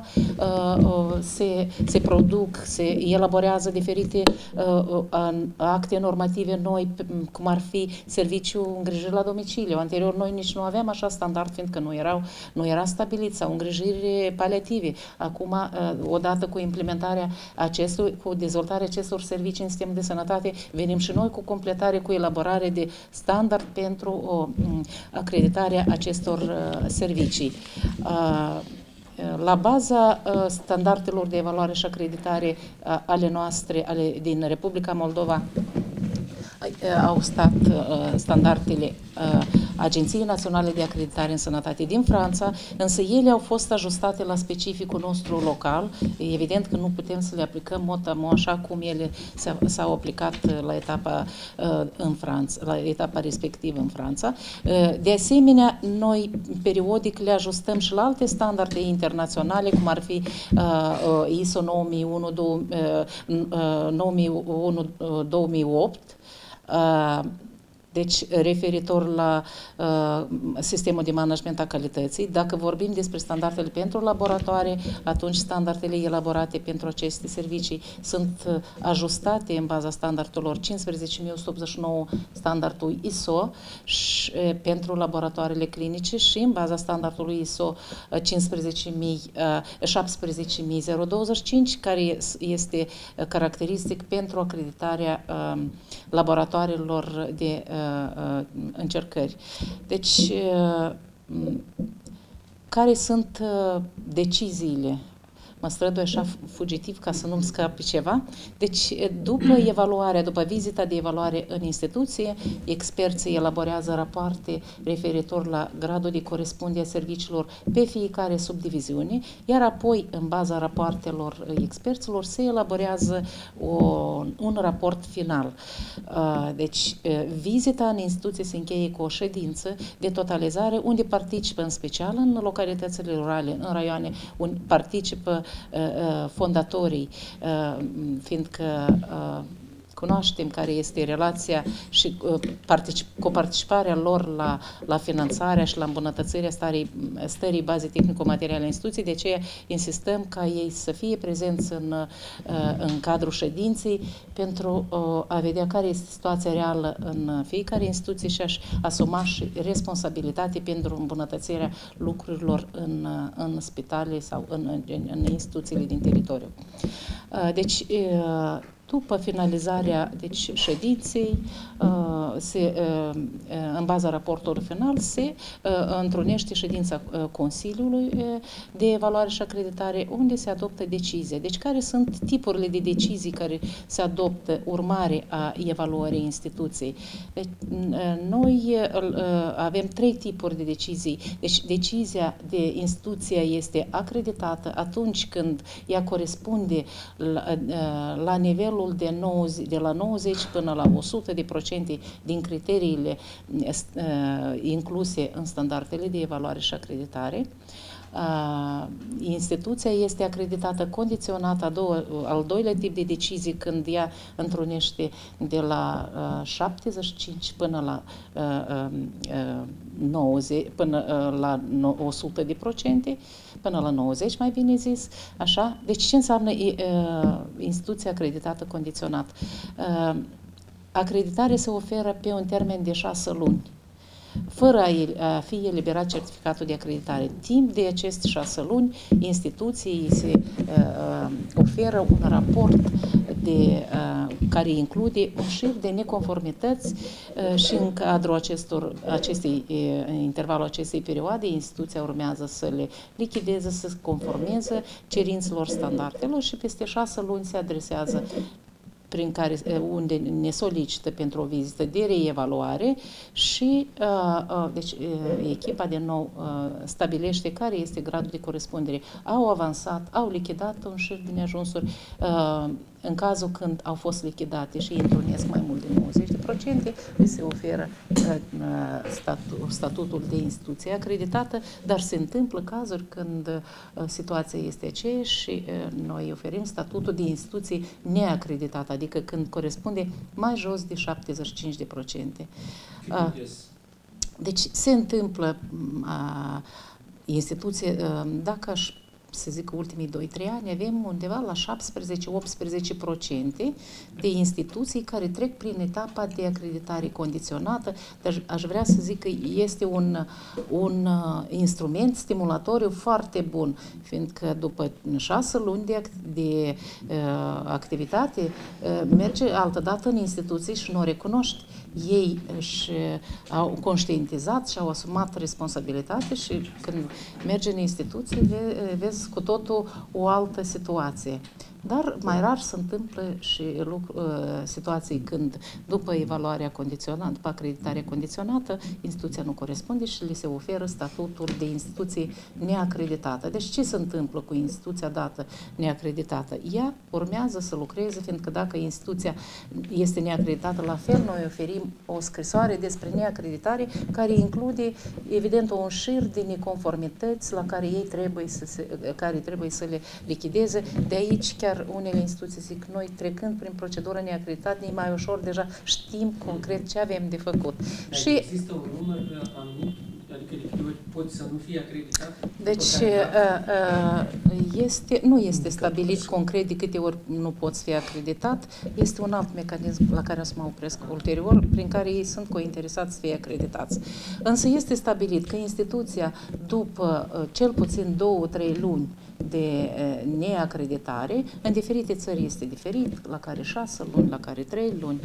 se produc, se elaborează diferite acte normative noi, cum ar fi serviciul îngrijiri la domiciliu. Anterior noi nici nu aveam așa standard, fiindcă nu era stabilit, sau îngrijiri paliative. Acum, odată cu implementarea cu dezvoltarea acestor servicii în sistemul de sănătate, venim și noi cu completare, cu elaborare de standard pentru acreditarea acestor servicii. La baza standardelor de evaluare și acreditare ale noastre, din Republica Moldova, au stat standardele Agenției Naționale de Acreditare în Sănătate din Franța, însă ele au fost ajustate la specificul nostru local. Evident că nu putem să le aplicăm mot-a-mot așa cum ele s-au aplicat la etapa în Franța, la etapa respectivă în Franța. De asemenea, noi periodic le ajustăm și la alte standarde internaționale, cum ar fi ISO 9001-2008, deci referitor la sistemul de management a calității. Dacă vorbim despre standardele pentru laboratoare, atunci standardele elaborate pentru aceste servicii sunt ajustate în baza standardelor 15189, standardul ISO, și, pentru laboratoarele clinice, și în baza standardului ISO 17025, care este caracteristic pentru acreditarea laboratoarelor de încercări. Deci, care sunt deciziile mă strădui așa fugitiv ca să nu-mi scape ceva. Deci, după evaluarea, după vizita de evaluare în instituție, experții elaborează rapoarte referitor la gradul de corespundere a serviciilor pe fiecare subdiviziune, iar apoi, în baza rapoartelor experților, se elaborează un raport final. Deci, vizita în instituție se încheie cu o ședință de totalizare unde participă în special în localitățile rurale, în raioane, unde participă fondatorii, fiindcă cunoaștem care este relația și cu participarea lor la finanțarea și la îmbunătățirea stării bazei tehnico-materiale a instituției, de aceea insistăm ca ei să fie prezenți în cadrul ședinței pentru a vedea care este situația reală în fiecare instituție și a-și asuma și responsabilitate pentru îmbunătățirea lucrurilor în spitale sau în instituțiile din teritoriu. Deci, după finalizarea ședinței, în baza raportului final, se întrunește ședința Consiliului de Evaluare și Acreditare, unde se adoptă decizia. Deci, care sunt tipurile de decizii care se adoptă urmare a evaluării instituției? Deci, noi avem 3 tipuri de decizii. Deci, decizia de instituție este acreditată atunci când ea corespunde la nivelul de la 90 până la 100% din criteriile incluse în standardele de evaluare și acreditare. Instituția este acreditată condiționată, al doilea tip de decizii, când ea întrunește de la 75 până la 90, până la 100%, până la 90, mai bine zis, așa. Deci ce înseamnă instituția acreditată condiționat? Acreditarea se oferă pe un termen de 6 luni, fără a fi eliberat certificatul de acreditare. Timp de aceste 6 luni, instituției se oferă un raport care include un șir de neconformități și în cadrul intervalul acestei perioade, instituția urmează să le lichideze, să se conformeze cerințelor standardelor și peste 6 luni se adresează unde ne solicită pentru o vizită de reevaluare și deci, echipa din nou stabilește care este gradul de corespundere. Au avansat, au lichidat un șir de neajunsuri. În cazul când au fost lichidate și întrunesc mai mult de 90%, li se oferă statutul de instituție acreditată, dar se întâmplă cazuri când situația este aceea și noi oferim statutul de instituție neacreditată, adică când corespunde mai jos de 75%. Deci se întâmplă instituție, dacă aș să zic că ultimii 2-3 ani avem undeva la 17-18% de instituții care trec prin etapa de acreditare condiționată, dar aș vrea să zic că este un instrument stimulatoriu foarte bun, fiindcă după 6 luni de activitate merge altădată în instituții și nu o recunoști. Ei au conștientizat și au asumat responsabilitate și când merge în instituții vezi cu totul o altă situație. Dar mai rar se întâmplă și situații când după evaluarea condiționată, după acreditarea condiționată, instituția nu corespunde și li se oferă statutul de instituție neacreditată. Deci ce se întâmplă cu instituția dată neacreditată? Ea urmează să lucreze, fiindcă dacă instituția este neacreditată, la fel noi oferim o scrisoare despre neacreditare care include evident un șir de neconformități la care ei trebuie să le lichideze. De aici chiar unele instituții zic, noi trecând prin procedură neacreditată, e mai ușor, deja știm concret ce avem de făcut. Dar și există un număr anumit, adică de câte ori poți să nu fie acreditat? Deci nu este stabilit concret de câte ori nu poți fi acreditat, este un alt mecanism la care o să mă opresc ulterior, prin care ei sunt cointeresați să fie acreditați. Însă este stabilit că instituția, după cel puțin 2-3 luni de neacreditare, în diferite țări este diferit, la care 6 luni, la care 3 luni,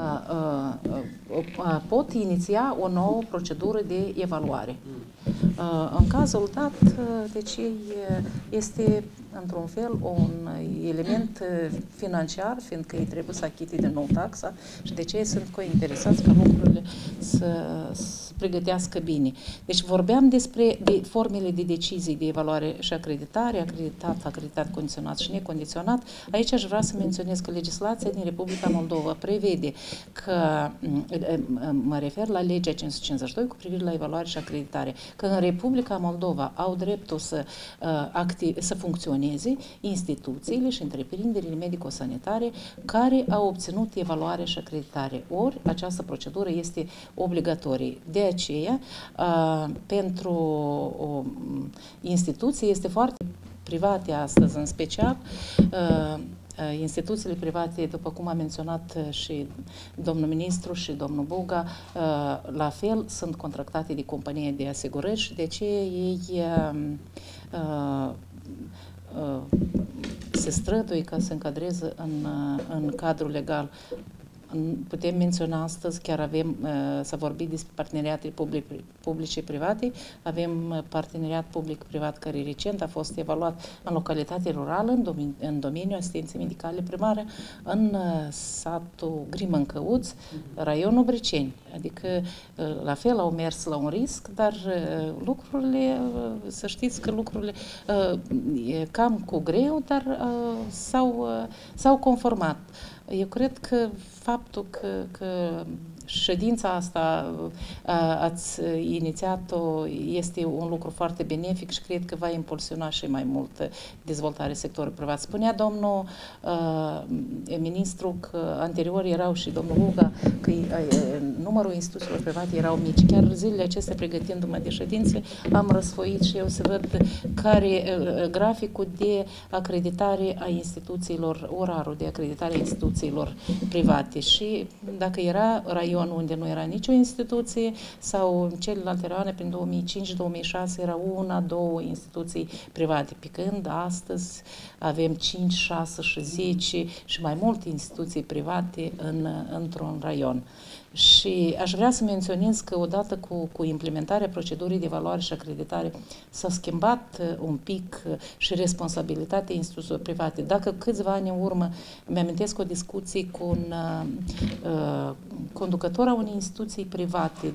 pot iniția o nouă procedură de evaluare. În cazul dat, deci este este, într-un fel, un element financiar, fiindcă ei trebuie să achite din nou taxa și de ce sunt cointeresați ca lucrurile să pregătească bine. Deci vorbeam despre formele de decizii de evaluare și acreditare, acreditat condiționat și necondiționat. Aici aș vrea să menționez că legislația din Republica Moldova prevede că, mă refer la legea 552 cu privire la evaluare și acreditare, că în Republica Moldova au dreptul să funcționeze instituțiile și întreprinderile medico-sanitare care au obținut evaluare și acreditare. Ori această procedură este obligatorie. De aceea, pentru instituții este foarte private astăzi, în special, instituțiile private, după cum a menționat și domnul ministru și domnul Buga, la fel sunt contractate de companie de asigurări și de aceea ei se străduie ca să încadreze în cadrul legal. Putem menționa astăzi, chiar avem, să vorbim despre parteneriate publice-private, avem parteneriat public-privat care recent a fost evaluat în localitate rurală, în domeniul asistenței medicale primare, în satul Grimâncăuț, raionul Briceni. Adică, la fel, au mers la un risc, dar lucrurile, să știți că lucrurile cam cu greu, dar s-au conformat. Eu cred că faptul că ședința asta ați inițiat-o este un lucru foarte benefic și cred că va impulsiona și mai mult dezvoltarea sectorului privat. Spunea domnul ministru că anterior erau și domnul Buga că numărul instituțiilor private erau mici. Chiar zilele acestea, pregătindu-mă de ședințe, am răsfoit și eu să văd care graficul de acreditare a instituțiilor, orarul de acreditare a instituțiilor private și dacă era raion unde nu era nicio instituție sau în celelalte raioane prin 2005-2006 era una, două instituții private, pe când astăzi avem 5, 6 și 10 și mai multe instituții private într-un raion. Și aș vrea să menționez că odată cu implementarea procedurii de evaluare și acreditare s-a schimbat un pic și responsabilitatea instituțiilor private. Dacă câțiva ani în urmă mi-amintesc o discuție cu un conducător a unei instituții private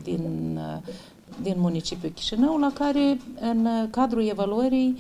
din municipiul Chișinău, la care în cadrul evaluării,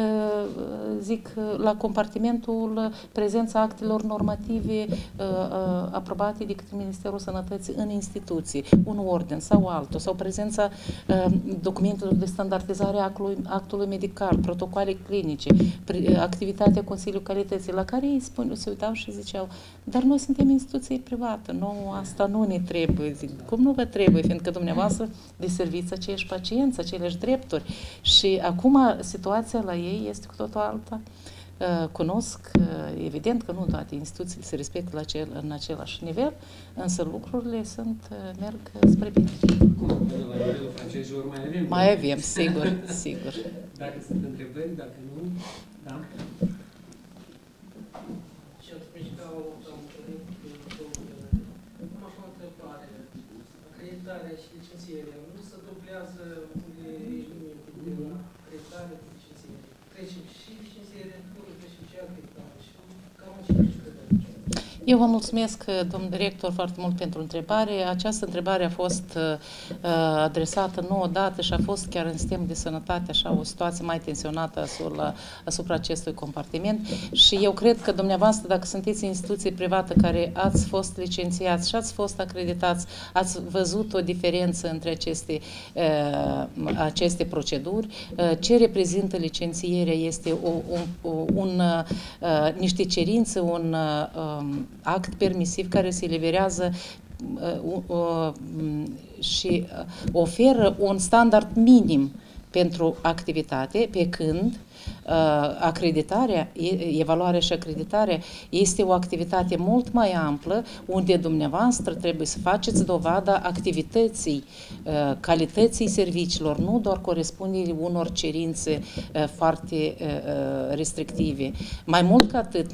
zic, la compartimentul prezența actelor normative aprobate de către Ministerul Sănătății în instituții, un ordin sau altul, sau prezența documentelor de standardizare a actului medical, protocoale clinice, activitatea Consiliului Calității, la care ei se uitau și ziceau, dar noi suntem instituții private, nu, asta nu ne trebuie. Zic, cum nu vă trebuie, fiindcă dumneavoastră deserviți aceiași pacienți, aceleași drepturi. Și acum situația la ei este cu totul alta. Cunosc, evident că nu toate instituțiile se respectă în același nivel, însă lucrurile merg spre bine. Cum? La nivelul francezilor mai avem? Mai avem, sigur, sigur. Dacă sunt întrebări, dacă nu, da. Și atunci principal am întâlnit cu am așa o întrebare. Acreditarea și licențierea nu se dublează unele elemente de la acreditare cu licențiere. Trecem și licențierea, trecem și acreditare. Și cam aceeași credere. Eu vă mulțumesc, domnul director, foarte mult pentru întrebare. Această întrebare a fost adresată nu odată și a fost chiar în sistem de sănătate, așa, o situație mai tensionată asupra acestui compartiment. Și eu cred că dumneavoastră, dacă sunteți instituție privată care ați fost licențiați și ați fost acreditați, ați văzut o diferență între aceste proceduri. Ce reprezintă licențierea este niște cerințe, un act permisiv care se eliberează și oferă un standard minim pentru activitate, pe când acreditarea, evaluarea și acreditarea este o activitate mult mai amplă, unde dumneavoastră trebuie să faceți dovada activității, calității serviciilor, nu doar corespunderii unor cerințe foarte restrictive. Mai mult ca atât,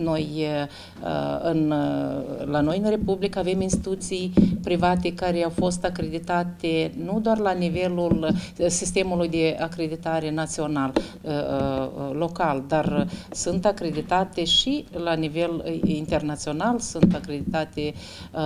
la noi în Republică avem instituții private care au fost acreditate nu doar la nivelul sistemului de acreditare național, local, dar sunt acreditate și la nivel internațional, sunt acreditate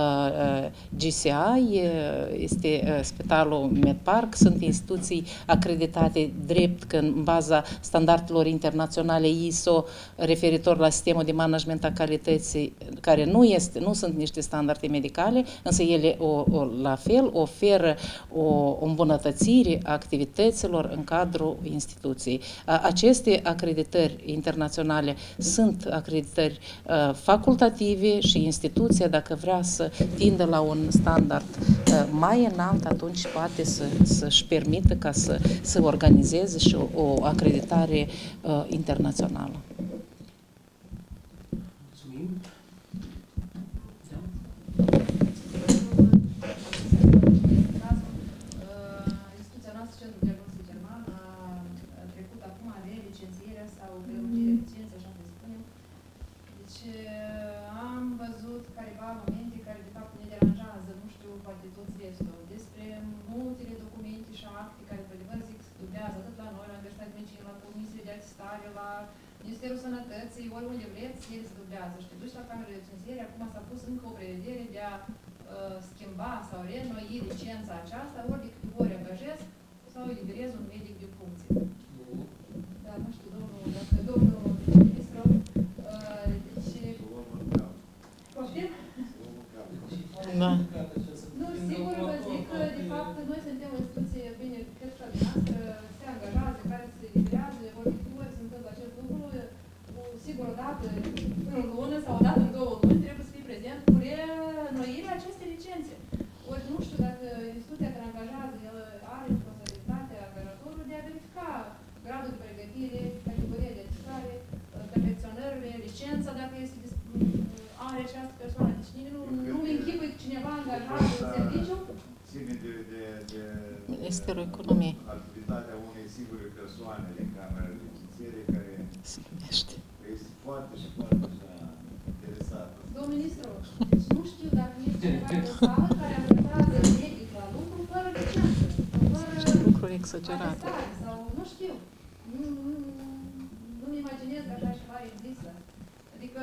GCI, este Spitalul MedPark, sunt instituții acreditate drept că în baza standardelor internaționale ISO referitor la sistemul de management a calității, care nu sunt niște standarde medicale, însă ele la fel oferă o îmbunătățire a activităților în cadrul instituției. Aceste acreditări internaționale sunt acreditări facultative și instituția, dacă vrea să tindă la un standard mai înalt, atunci poate să-și permită ca să organizeze și o acreditare internațională. Mulțumim. Instituția noastră, Centrul Diagnostic German, a trecut acum relicențierea sau prelungirea licenței, așa să spunem. Deci am văzut careva momente care de fapt ne deranjează, nu știu, poate toți restul, despre multele documente și acte care, pe adevăr, zic, se dublează atât la noi, la Universitatea Medicinei, la Comisiile de Atestare, la Ministerul Sănătății, oriunde vreți, ele se dublează. Și te duci la Camera de Licențiere, acum s-a pus încă o prevedere de a schimba sau reînnoi licența aceasta, ori de câte ori angajez sau eliberez un medic de funcție. Da, nu știu, domnul ministru, deci... Poftim? Da. Nu, sigur vă zic că, de fapt, noi suntem o instituție, bine, cred că dumneavoastră se angajează, care se eliberează, ori de câte ori se întâmplă acest lucru, sigur, o dată în lună sau o dată în 2 luni trebuie să fii prezent cu reînnoirea acestei licențe. Ori nu știu dacă instituția care angajează, el are responsabilitatea angajatorului de a verifica gradul de pregătire, categoria de atestare, perfecționările, licența, dacă este are această persoană. Deci nu închipui cineva angajat în serviciu. Ține de Ministerul Economiei. Activitatea unei singure persoane din Camera de Licențiere care este foarte și foarte interesată. Domnul ministru, deci nu știu dacă este cineva în sală care angajează medic la lucru fără licență, fără lucruri exagerate. atestare sau nu știu. Nu-mi imaginez că așa ceva există. Adică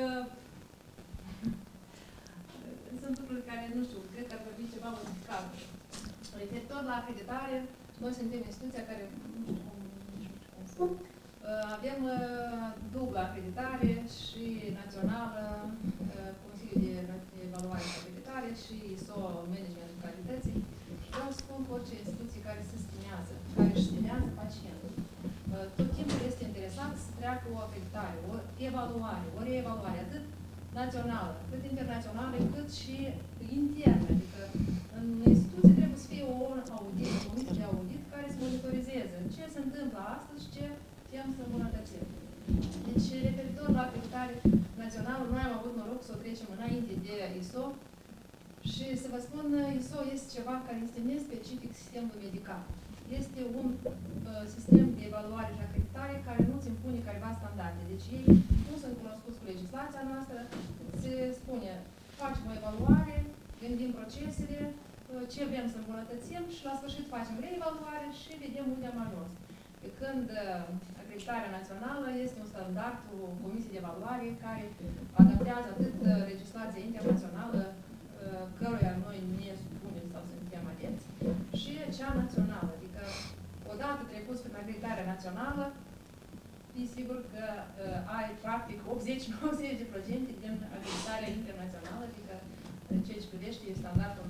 sunt lucruri care, nu știu, cred că ar trebui ceva modificat. Referitor la acreditare, noi suntem instituția care, nu știu cum spun, avem dublă acreditare și națională, Consiliul de Evaluare și Acreditare și ISO Managementul Calității. Vreau să spun că orice instituție care se stimează, care își stimează pacientul, tot timpul este interesat să treacă o acreditare, o evaluare, o reevaluare, atât națională, cât internațională, cât și internă. Adică în instituție trebuie să fie un audit, o comisie de audit care să monitorizeze ce se întâmplă astăzi și ce putem să îmbunătățim. Deci, referitor la acreditare națională, noi am avut noroc să o trecem înainte de ISO și să vă spun, ISO este ceva care este nespecific sistemului medical. Este un sistem de evaluare și acreditare care nu îți impune careva standarde. Deci ei nu sunt cunoscuți cu legislația noastră. Se spune, facem o evaluare, gândim procesele, ce vrem să îmbunătățim și la sfârșit facem reevaluare și vedem unde am ajuns. Pe când acreditarea națională este un standard cu comisie de evaluare care adaptează atât legislația internațională, căruia noi ne supunem sau suntem atenți, și cea națională. Adică, odată trecut prin acreditarea națională, e sigur că ai practic 80-90% din acreditarea internațională, adică în ceea ce privește standardul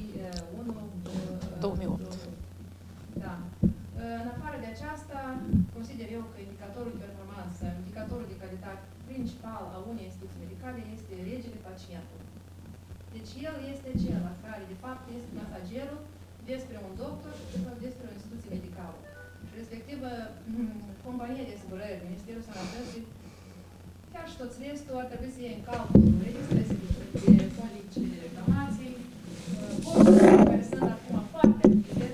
2001-2008. Da. În afară de aceasta, consider eu că indicatorul de performanță, indicatorul de calitate principal al unei instituții medicale este regele pacientului. Deci el este acela care, de fapt, este mesagerul despre un doctor sau despre o instituție medicală. Și respectiv, compania de asigurări, Ministerul Sănătății, chiar și toți restul ar trebui să iei în calcul registrele de solicitări de reclamații, posturile care sunt acum foarte active,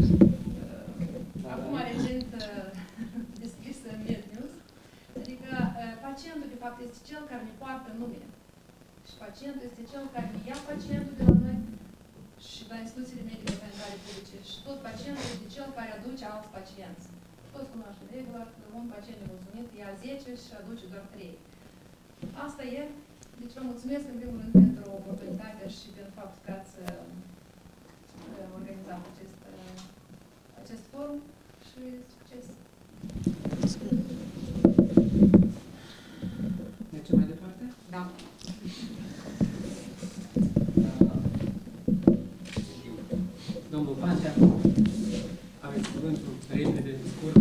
acum recent deschis în NetNews. Adică pacientul, de fapt, este cel care ne poartă numele. Și pacientul este cel care ne ia pacientul de la noi și la instituțiile medico-sanitare publice. Și tot pacientul este cel care aduce alți pacienți. toți cunoaștem regula, că un pacient nemulțumit ia 10 și aduce doar 3. Asta e. Deci vă mulțumesc în primul rând pentru oportunitatea și pentru faptul că ați organizat acest forum și succes! Mergem mai departe? Da. Domnul Pancea, aveți cuvântul repede, scurt.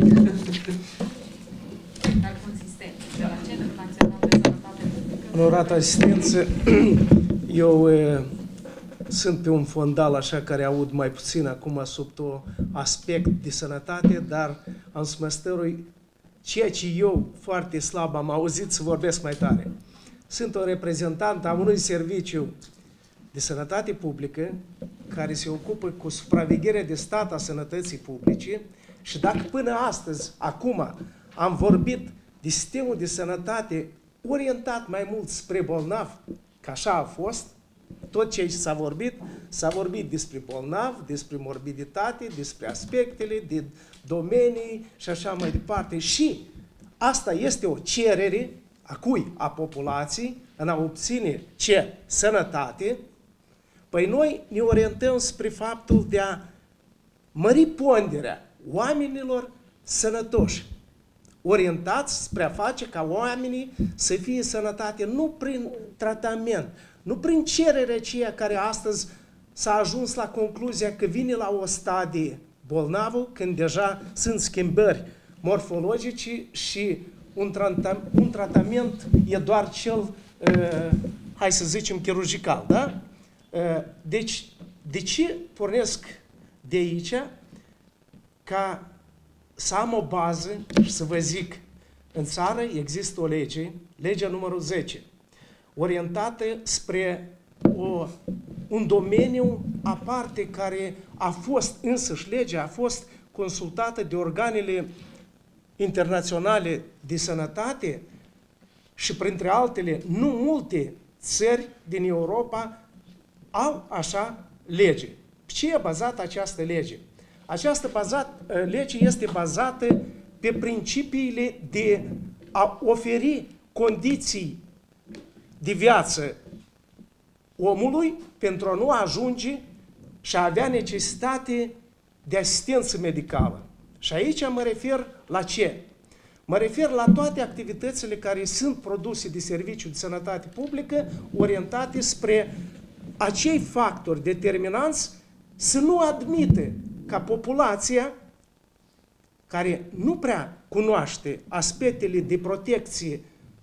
Dar consistent, de la Centrul Național de Sănătate Publică. Onorată asistență, eu sunt pe un fondal așa care aud mai puțin acum sub aspect de sănătate, dar am să mă stărui ceea ce eu foarte slab am auzit să vorbesc mai tare. Sunt o reprezentantă a unui serviciu de sănătate publică care se ocupă cu supravegherea de stat a sănătății publice și dacă până astăzi, acum, am vorbit de sistemul de sănătate orientat mai mult spre bolnav, că așa a fost, tot ce s-a vorbit despre bolnav, despre morbiditate, despre aspectele, de domenii și așa mai departe. Și asta este o cerere a cui? A populației în a obține ce? Sănătate. Păi noi ne orientăm spre faptul de a mări ponderea oamenilor sănătoși, orientați spre a face ca oamenii să fie sănătate, nu prin tratament, nu prin cererea aceea care astăzi s-a ajuns la concluzia că vine la o stadie bolnavul când deja sunt schimbări morfologice și un tratament e doar cel, hai să zicem, chirurgical, da? Deci, de ce pornesc de aici ca să am o bază și să vă zic, în țară există o lege, legea numărul 10, orientată spre un domeniu aparte care a fost, însăși legea a fost consultată de organele internaționale de sănătate și printre altele, nu multe țări din Europa au așa lege. Pe ce e bazată această lege? Această lege este bazată pe principiile de a oferi condiții de viață omului pentru a nu ajunge și a avea necesitate de asistență medicală. Și aici mă refer la ce? Mă refer la toate activitățile care sunt produse de Serviciul de Sănătate Publică orientate spre acei factori determinanți să nu admite ca populația care nu prea cunoaște aspectele de protecție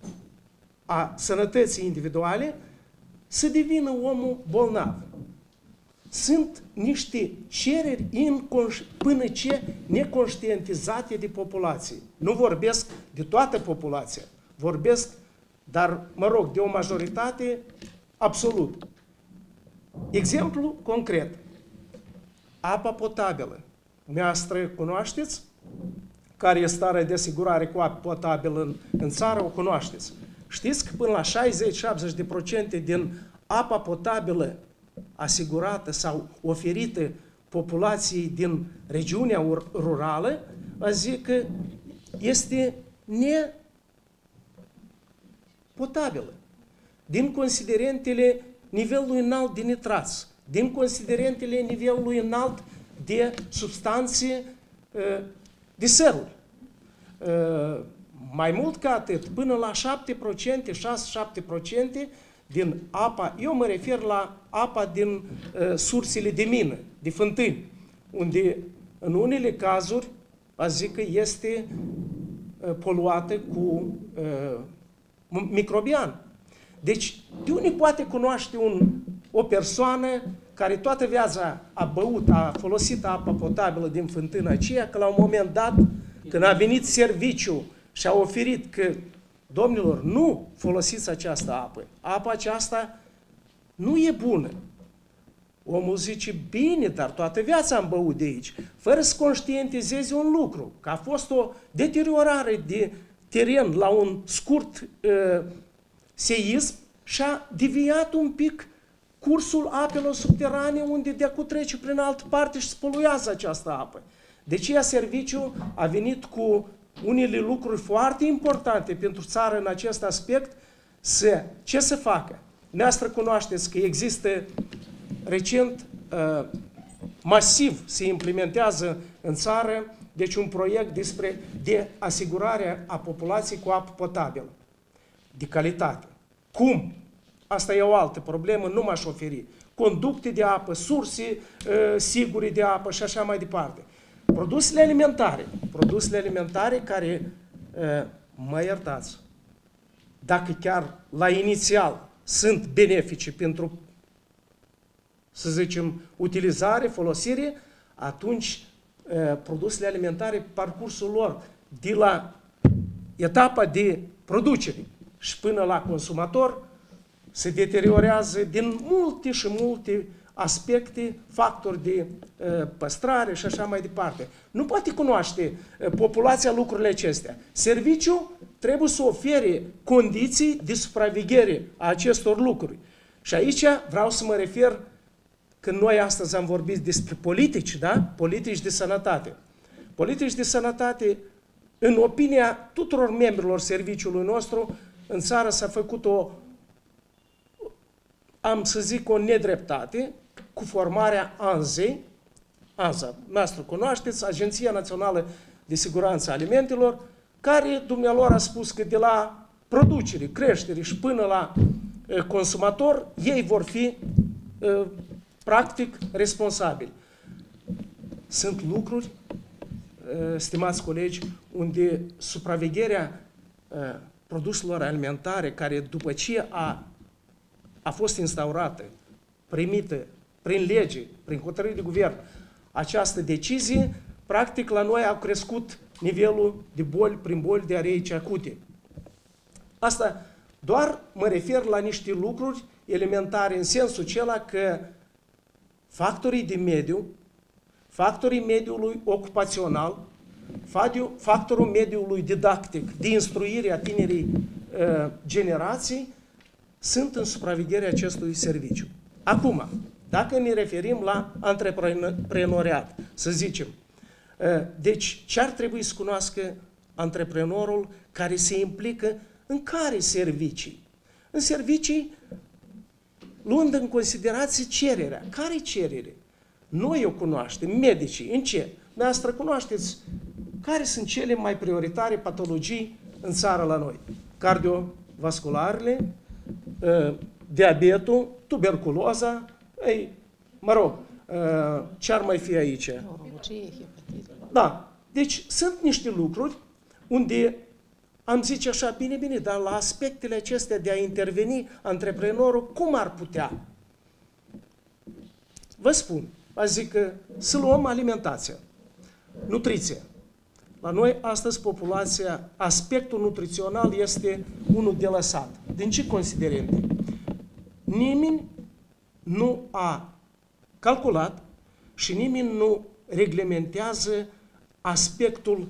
a sănătății individuale să devină omul bolnav. Sunt niște cereri până ce neconștientizate de populație. Nu vorbesc de toată populația, vorbesc, dar, mă rog, de o majoritate absolut. Exemplu concret. Apa potabilă. Dumneavoastră cunoașteți? Care este starea de asigurare cu apă potabilă în țară? O cunoașteți. Știți că până la 60-70% din apa potabilă asigurată sau oferită populației din regiunea rurală, zic că este nepotabilă. Din considerentele nivelului înalt de nitrați, din considerentele nivelului înalt de substanțe de săruri. Mai mult ca atât, până la 7%, 6-7% din apa, eu mă refer la apa din sursele de mină, de fântâni, unde în unele cazuri, zic că este poluată cu microbian. Deci, de unde poate cunoaște o persoană care toată viața a băut, a folosit apa potabilă din fântâna aceea, că la un moment dat, când a venit serviciul și a oferit că, domnilor, nu folosiți această apă, apa aceasta nu e bună. Omul zice, bine, dar toată viața am băut de aici, fără să conștientizeze un lucru, că a fost o deteriorare de teren la un scurt seism și a deviat un pic cursul apelor subterane unde de-acu trece prin altă parte și spăluiază această apă. Deci ea serviciu a venit cu unele lucruri foarte importante pentru țară în acest aspect. Ce să facă? Dumneavoastră cunoașteți că există recent, masiv se implementează în țară, deci un proiect de asigurare a populației cu apă potabilă, de calitate. Cum? Asta e o altă problemă, nu m-aș oferi. Conducte de apă, surse sigure de apă și așa mai departe. Produsele alimentare care, mă iertați, dacă chiar la inițial sunt benefice pentru, să zicem, utilizare, folosire, atunci produsele alimentare, parcursul lor, de la etapa de producere și până la consumator, se deteriorează din multe și multe aspecte, factori de păstrare și așa mai departe. Nu poate cunoaște populația lucrurile acestea. Serviciul trebuie să ofere condiții de supraveghere a acestor lucruri. Și aici vreau să mă refer, când noi astăzi am vorbit despre politici, da? Politici de sănătate. Politici de sănătate, în opinia tuturor membrilor serviciului nostru, în țară s-a făcut am să zic, o nedreptate cu formarea ANSA, noastră cunoașteți, Agenția Națională de Siguranță a Alimentelor, care dumnealor a spus că de la producere, creștere și până la consumator, ei vor fi practic responsabili. Sunt lucruri, stimați colegi, unde supravegherea produselor alimentare, care după ce a fost instaurată, primită prin lege, prin hotărâre de guvern, această decizie, practic la noi a crescut nivelul de boli prin boli diareice acute. Asta doar mă refer la niște lucruri elementare în sensul acela că factorii de mediu, factorii mediului ocupațional, factorul mediului didactic de instruire a tinerii generații sunt în supravegherea acestui serviciu. Acum, dacă ne referim la antreprenoriat, să zicem, deci ce ar trebui să cunoască antreprenorul care se implică în care servicii? În servicii, luând în considerație cererea. Care-i cerere? Noi o cunoaștem, medicii. În ce? Dumneavoastră cunoașteți care sunt cele mai prioritare patologii în țară la noi? Cardiovascularele, diabetul, tuberculoza, ce ar mai fi aici? Da, deci sunt niște lucruri unde am zice așa, bine, dar la aspectele acestea de a interveni antreprenorul, cum ar putea? Vă spun, aș zic că să luăm alimentația, nutriția. La noi, astăzi, populația, aspectul nutrițional este unul de lăsat. Din ce considerente? Nimeni nu a calculat și nimeni nu reglementează aspectul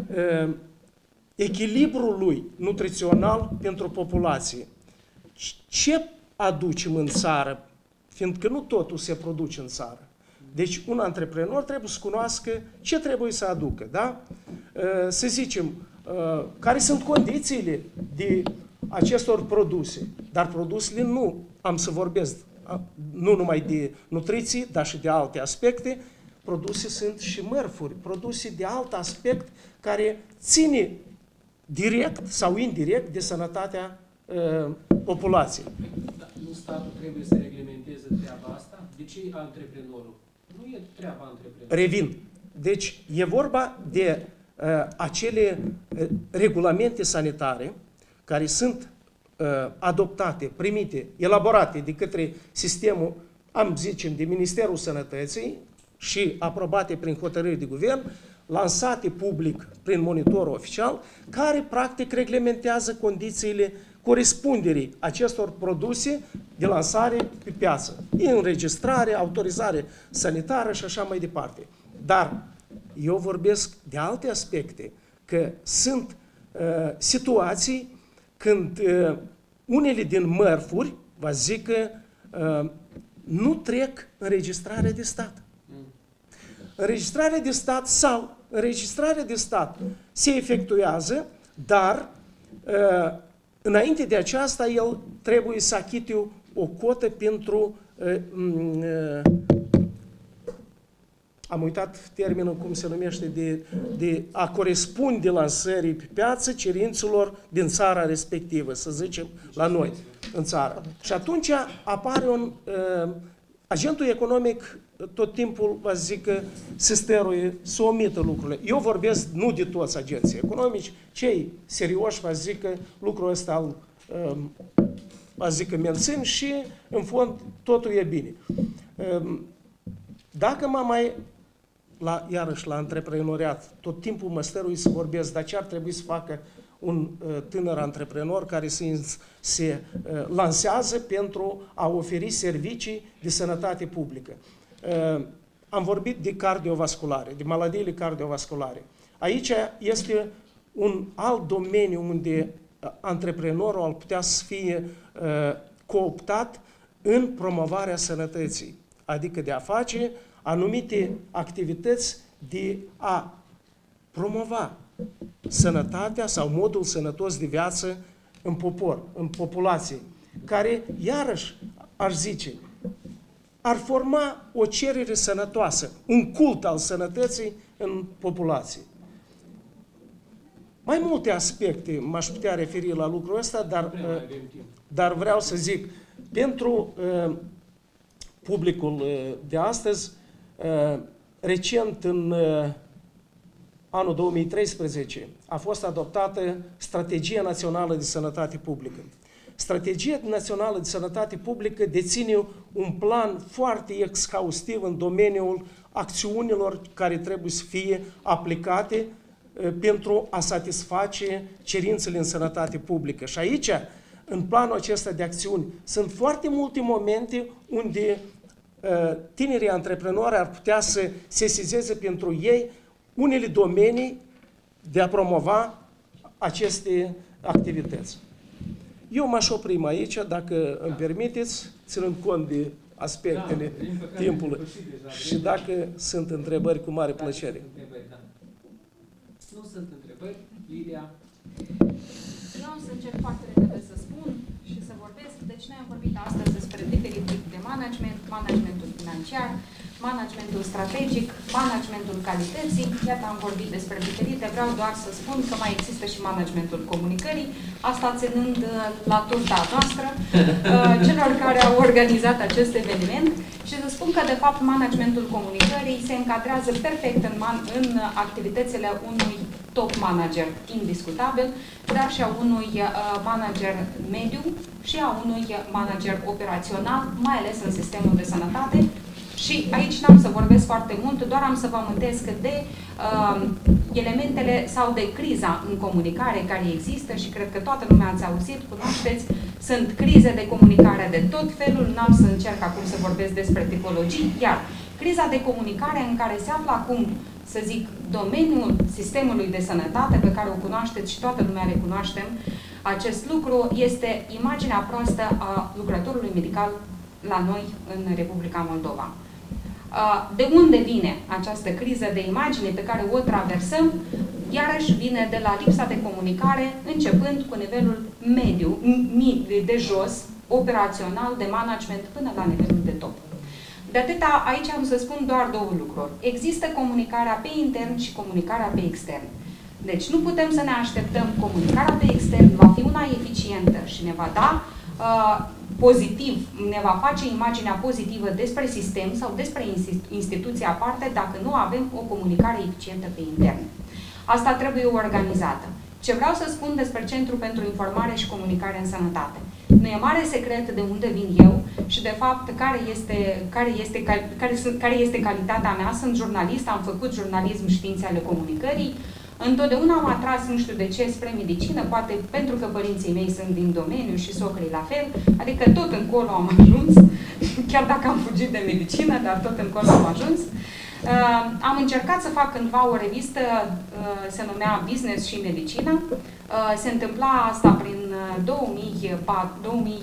echilibrului nutrițional pentru populație. Ce aducem în țară? Fiindcă nu totul se produce în țară. Deci un antreprenor trebuie să cunoască ce trebuie să aducă, da? Să zicem, care sunt condițiile de acestor produse. Dar produsele nu, am să vorbesc, nu numai de nutriție, dar și de alte aspecte. Produse sunt și mărfuri, produse de alt aspect care ține direct sau indirect de sănătatea populației. Da, nu statul trebuie să reglementeze treaba asta? De ce antreprenorul? Nu e treaba antreprenorului. Revin. Deci e vorba de acele regulamente sanitare care sunt adoptate, primite, elaborate de către sistemul, zicem, de Ministerul Sănătății și aprobate prin hotărâri de guvern, lansate public prin monitorul oficial, care practic reglementează condițiile corespunderii acestor produse de lansare pe piață. Înregistrare, autorizare sanitară și așa mai departe. Dar eu vorbesc de alte aspecte, că sunt situații când unele din mărfuri, vă zic că nu trec înregistrarea de stat. înregistrarea de stat sau înregistrarea de stat se efectuează, dar înainte de aceasta el trebuie să achite o cotă pentru am uitat termenul cum se numește, de a corespunde lansării pe piață cerințelor din țara respectivă, să zicem, la noi, în țară. Și atunci apare agentul economic tot timpul va zică să stăruie, să omită lucrurile. Eu vorbesc nu de toți agenții economici, cei serioși va zică lucrul ăsta va zică mențin și în fond totul e bine. Dacă iarăși la antreprenoriat, tot timpul mă stărui să vorbesc, dar ce ar trebui să facă un tânăr antreprenor care se lansează pentru a oferi servicii de sănătate publică. Am vorbit de cardiovasculare, de maladiile cardiovasculare. Aici este un alt domeniu unde antreprenorul ar putea să fie cooptat în promovarea sănătății, adică de a face anumite activități de a promova sănătatea sau modul sănătos de viață în popor, în populație, care, iarăși, aș zice, ar forma o cerere sănătoasă, un cult al sănătății în populație. Mai multe aspecte m-aș putea referi la lucrul ăsta, dar vreau să zic, pentru publicul de astăzi, recent, în anul 2013, a fost adoptată Strategia Națională de Sănătate Publică. Strategia Națională de Sănătate Publică deține un plan foarte exhaustiv în domeniul acțiunilor care trebuie să fie aplicate pentru a satisface cerințele în sănătate publică. Și aici, în planul acesta de acțiuni, sunt foarte multe momente unde tinerii antreprenori ar putea să sesizeze pentru ei unele domenii de a promova aceste activități. Eu m-aș opri aici, dacă îmi permiteți, ținând cont de aspectele timpului. Și dacă sunt întrebări, cu mare plăcere. Nu sunt întrebări. Lidia? Eu am să încerc foarte repede să spun și să vorbesc. Deci noi am vorbit astăzi despre diferite tipuri de management, managementul financiar, managementul strategic, managementul calității. Iată, am vorbit despre diferite. Vreau doar să spun că mai există și managementul comunicării, asta ținând la turta noastră, celor care au organizat acest eveniment, și să spun că, de fapt, managementul comunicării se încadrează perfect în activitățile unui top manager indiscutabil, dar și a unui manager mediu și a unui manager operațional, mai ales în sistemul de sănătate. Și aici n-am să vorbesc foarte mult, doar am să vă amintesc de elementele sau de criza în comunicare care există și cred că toată lumea ați auzit, cunoașteți, sunt crize de comunicare de tot felul, n-am să încerc acum să vorbesc despre tipologii, iar criza de comunicare în care se află acum, să zic, domeniul sistemului de sănătate pe care o cunoașteți și toată lumea recunoaștem acest lucru, este imaginea proastă a lucrătorului medical la noi în Republica Moldova. De unde vine această criză de imagine pe care o traversăm? Iarăși vine de la lipsa de comunicare, începând cu nivelul mediu, de jos, operațional, de management, până la nivelul de top. De atâta, aici am să spun doar două lucruri. Există comunicarea pe intern și comunicarea pe extern. Deci nu putem să ne așteptăm. Comunicarea pe extern va fi una eficientă și ne va da pozitiv, ne va face imaginea pozitivă despre sistem sau despre instituția aparte dacă nu avem o comunicare eficientă pe intern. Asta trebuie organizată. Ce vreau să spun despre Centrul pentru Informare și Comunicare în Sănătate? Nu e mare secret de unde vin eu și, de fapt, care este calitatea mea. Sunt jurnalist, am făcut jurnalism, științe ale comunicării. Întotdeauna am atras, nu știu de ce, spre medicină, poate pentru că părinții mei sunt din domeniu și socrii la fel, adică tot încolo am ajuns, chiar dacă am fugit de medicină, dar tot încolo am ajuns. Am încercat să fac cândva o revistă, se numea Business și Medicină. Se întâmpla asta prin 2004,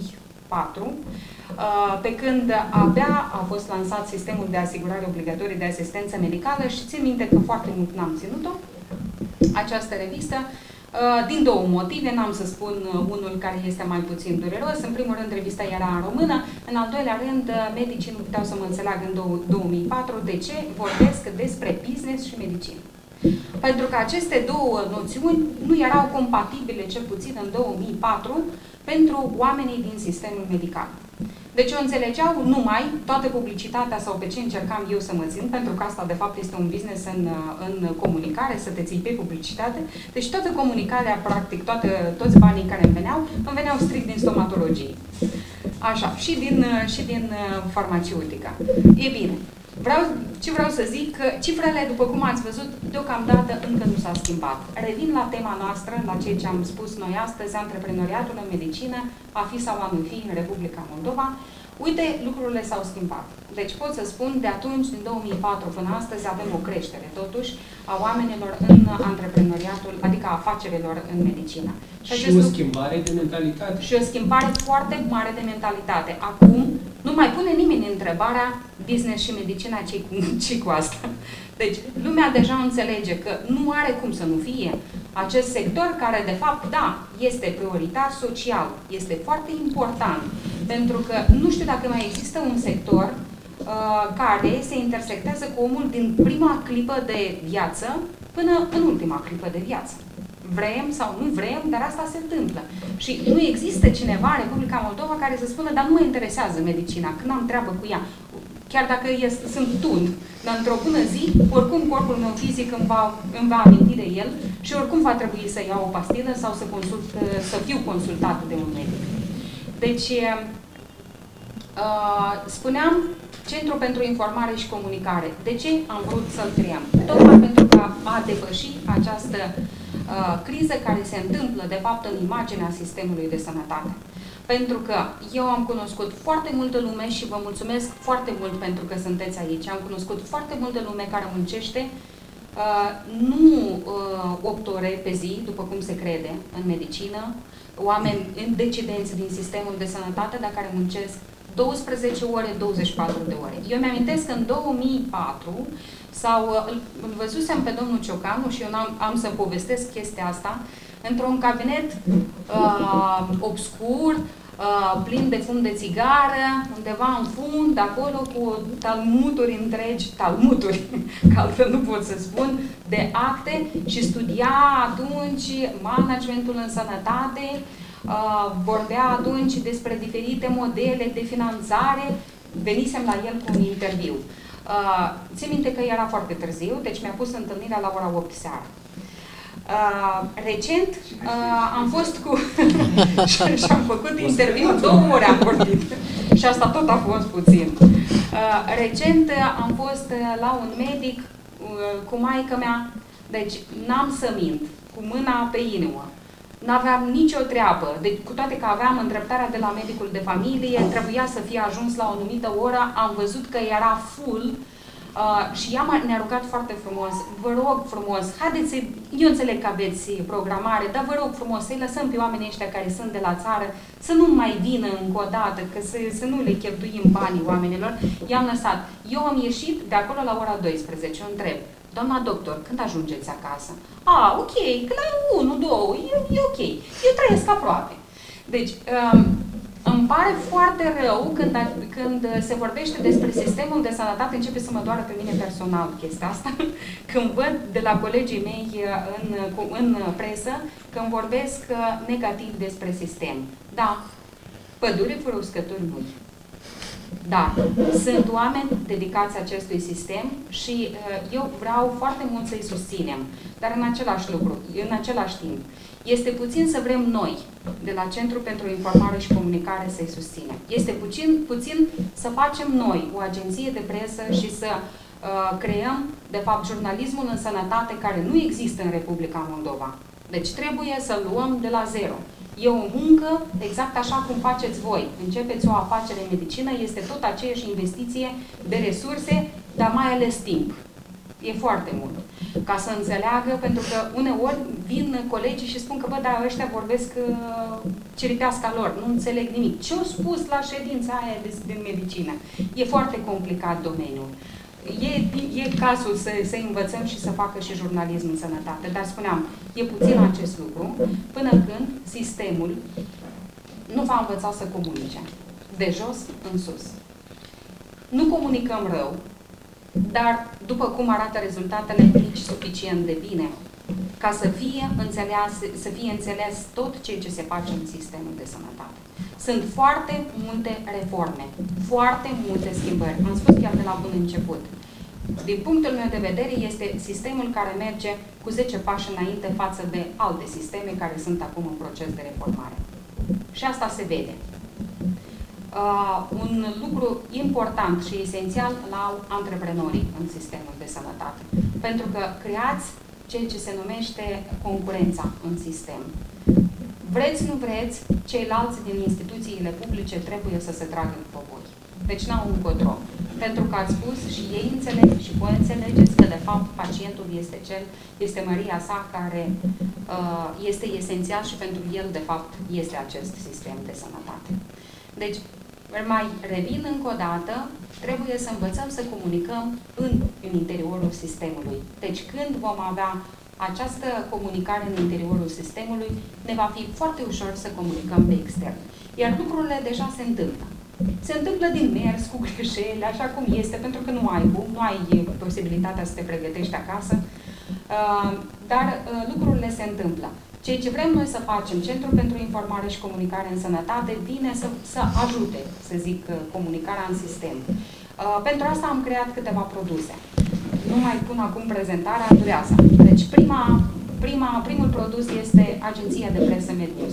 2004, pe când abia a fost lansat sistemul de asigurare obligatorie de asistență medicală și țin minte că foarte mult n-am ținut-o, această revistă, din două motive, n-am să spun unul care este mai puțin dureros. În primul rând, revista era în română, în al doilea rând, medicii nu puteau să mă înțeleagă în 2004 de ce vorbesc despre business și medicină. Pentru că aceste două noțiuni nu erau compatibile, cel puțin în 2004, pentru oamenii din sistemul medical. Deci o înțelegeau numai toată publicitatea sau pe ce încercam eu să mă țin, pentru că asta de fapt este un business în comunicare, să te ții pe publicitate. Deci toată comunicarea, practic, toți banii care îmi veneau strict din stomatologie. Așa, și din farmaceutică. E bine, ce vreau să zic, că cifrele, după cum ați văzut, deocamdată încă nu s-a schimbat. Revin la tema noastră, la ceea ce am spus noi astăzi, antreprenoriatul în medicină, a fi sau a nu fi în Republica Moldova. Uite, lucrurile s-au schimbat. Deci pot să spun, de atunci, din 2004 până astăzi, avem o creștere, totuși, a oamenilor în antreprenoriatul, adică a afacerilor în medicină. Și o schimbare de mentalitate. Și o schimbare foarte mare de mentalitate. Acum, nu mai pune nimeni întrebarea business și medicina ce cu asta. Deci, lumea deja înțelege că nu are cum să nu fie acest sector care, de fapt, da, este prioritar social, este foarte important, pentru că nu știu dacă mai există un sector care se intersectează cu omul din prima clipă de viață până în ultima clipă de viață. Vrem sau nu vrem, dar asta se întâmplă. Și nu există cineva în Republica Moldova care să spună, dar nu mă interesează medicina, că n-am treabă cu ea. Chiar dacă sunt tund, dar într-o bună zi, oricum corpul meu fizic îmi va aminti de el și oricum va trebui să iau o pastilă sau să fiu consultat de un medic. Deci, spuneam, Centru pentru Informare și Comunicare. De ce am vrut să-l creăm? Tocmai pentru că a depăși această criză care se întâmplă, de fapt, în imaginea sistemului de sănătate. Pentru că eu am cunoscut foarte multă lume și vă mulțumesc foarte mult pentru că sunteți aici. Am cunoscut foarte multă lume care muncește nu 8 ore pe zi, după cum se crede, în medicină, oameni decidenți din sistemul de sănătate, dar care muncesc 12 ore, 24 de ore. Eu mi-amintesc că în 2004 îl văzusem pe domnul Ciocanu și eu am să povestesc chestia asta, într-un cabinet obscur, plin de fum de țigară, undeva în fund, acolo cu talmuturi întregi, că altfel nu pot să spun, de acte și studia atunci managementul în sănătate, vorbea atunci despre diferite modele de finanțare, venisem la el cu un interviu. Țin minte că era foarte târziu, deci mi-a pus întâlnirea la ora 8 seara. Recent am fost cu și am făcut interviu, 2 ore am vorbit și asta tot a fost puțin. Recent am fost la un medic cu maică mea, deci n-am să mint, cu mâna pe inimă. N-aveam nicio treabă, deci, cu toate că aveam îndreptarea de la medicul de familie, trebuia să fie ajuns la o anumită oră, am văzut că era full și ea ne-a rugat foarte frumos, vă rog frumos, haideți, eu înțeleg că aveți programare, dar vă rog frumos să-i lăsăm pe oamenii ăștia care sunt de la țară, să nu mai vină încă o dată, că să nu le cheltuim banii oamenilor. I-am lăsat. Eu am ieșit de acolo la ora 12, o întreb. Doamna doctor, când ajungeți acasă? Ok, că la 1, 2, e ok. Eu trăiesc aproape. Deci, îmi pare foarte rău când se vorbește despre sistemul de sănătate, începe să mă doară pe mine personal chestia asta, când văd de la colegii mei în presă, când vorbesc negativ despre sistem. Da, pădure fără uscături nu. Da, sunt oameni dedicați acestui sistem și eu vreau foarte mult să-i susținem, dar în același timp, este puțin să vrem noi, de la Centru pentru Informare și Comunicare, să-i susținem. Este puțin să facem noi o agenție de presă și să creăm, de fapt, jurnalismul în sănătate care nu există în Republica Moldova. Deci trebuie să luăm de la zero. E o muncă, exact așa cum faceți voi. Începeți o afacere în medicină, este tot aceeași investiție de resurse, dar mai ales timp. E foarte mult. Ca să înțeleagă, pentru că uneori vin colegii și spun că, bă, dar ăștia vorbesc ciripeasca lor, nu înțeleg nimic. Ce au spus la ședința aia din medicină? E foarte complicat domeniul. E cazul să învățăm și să facă și jurnalism în sănătate, dar spuneam, e puțin acest lucru, până când sistemul nu va învăța să comunice, de jos în sus. Nu comunicăm rău, dar după cum arată rezultatele, nici suficient de bine, ca să fie înțeles tot ceea ce se face în sistemul de sănătate. Sunt foarte multe reforme, foarte multe schimbări. Am spus chiar de la bun început. Din punctul meu de vedere, este sistemul care merge cu 10 pași înainte față de alte sisteme care sunt acum în proces de reformare. Și asta se vede. Un lucru important și esențial la antreprenorii în sistemul de sănătate. Pentru că creați ceea ce se numește concurența în sistem. Vreți, nu vreți, ceilalți din instituțiile publice trebuie să se tragă după voi. Deci n-au încotro. Pentru că ați spus și ei înțeleg și voi înțelegeți că, de fapt, pacientul este Maria sa, care este esențial și pentru el, de fapt, este acest sistem de sănătate. Deci, mai revin încă o dată, trebuie să învățăm să comunicăm în interiorul sistemului. Deci, când vom avea această comunicare în interiorul sistemului, ne va fi foarte ușor să comunicăm pe extern. Iar lucrurile deja se întâmplă. Se întâmplă din mers, cu greșeli, așa cum este, pentru că nu ai posibilitatea să te pregătești acasă, dar lucrurile se întâmplă. Ceea ce vrem noi să facem, Centrul pentru Informare și Comunicare în Sănătate, vine să ajute, să zic, comunicarea în sistem. Pentru asta am creat câteva produse. Nu mai pun acum prezentarea, durează. Deci primul produs este Agenția de Presă MedNews.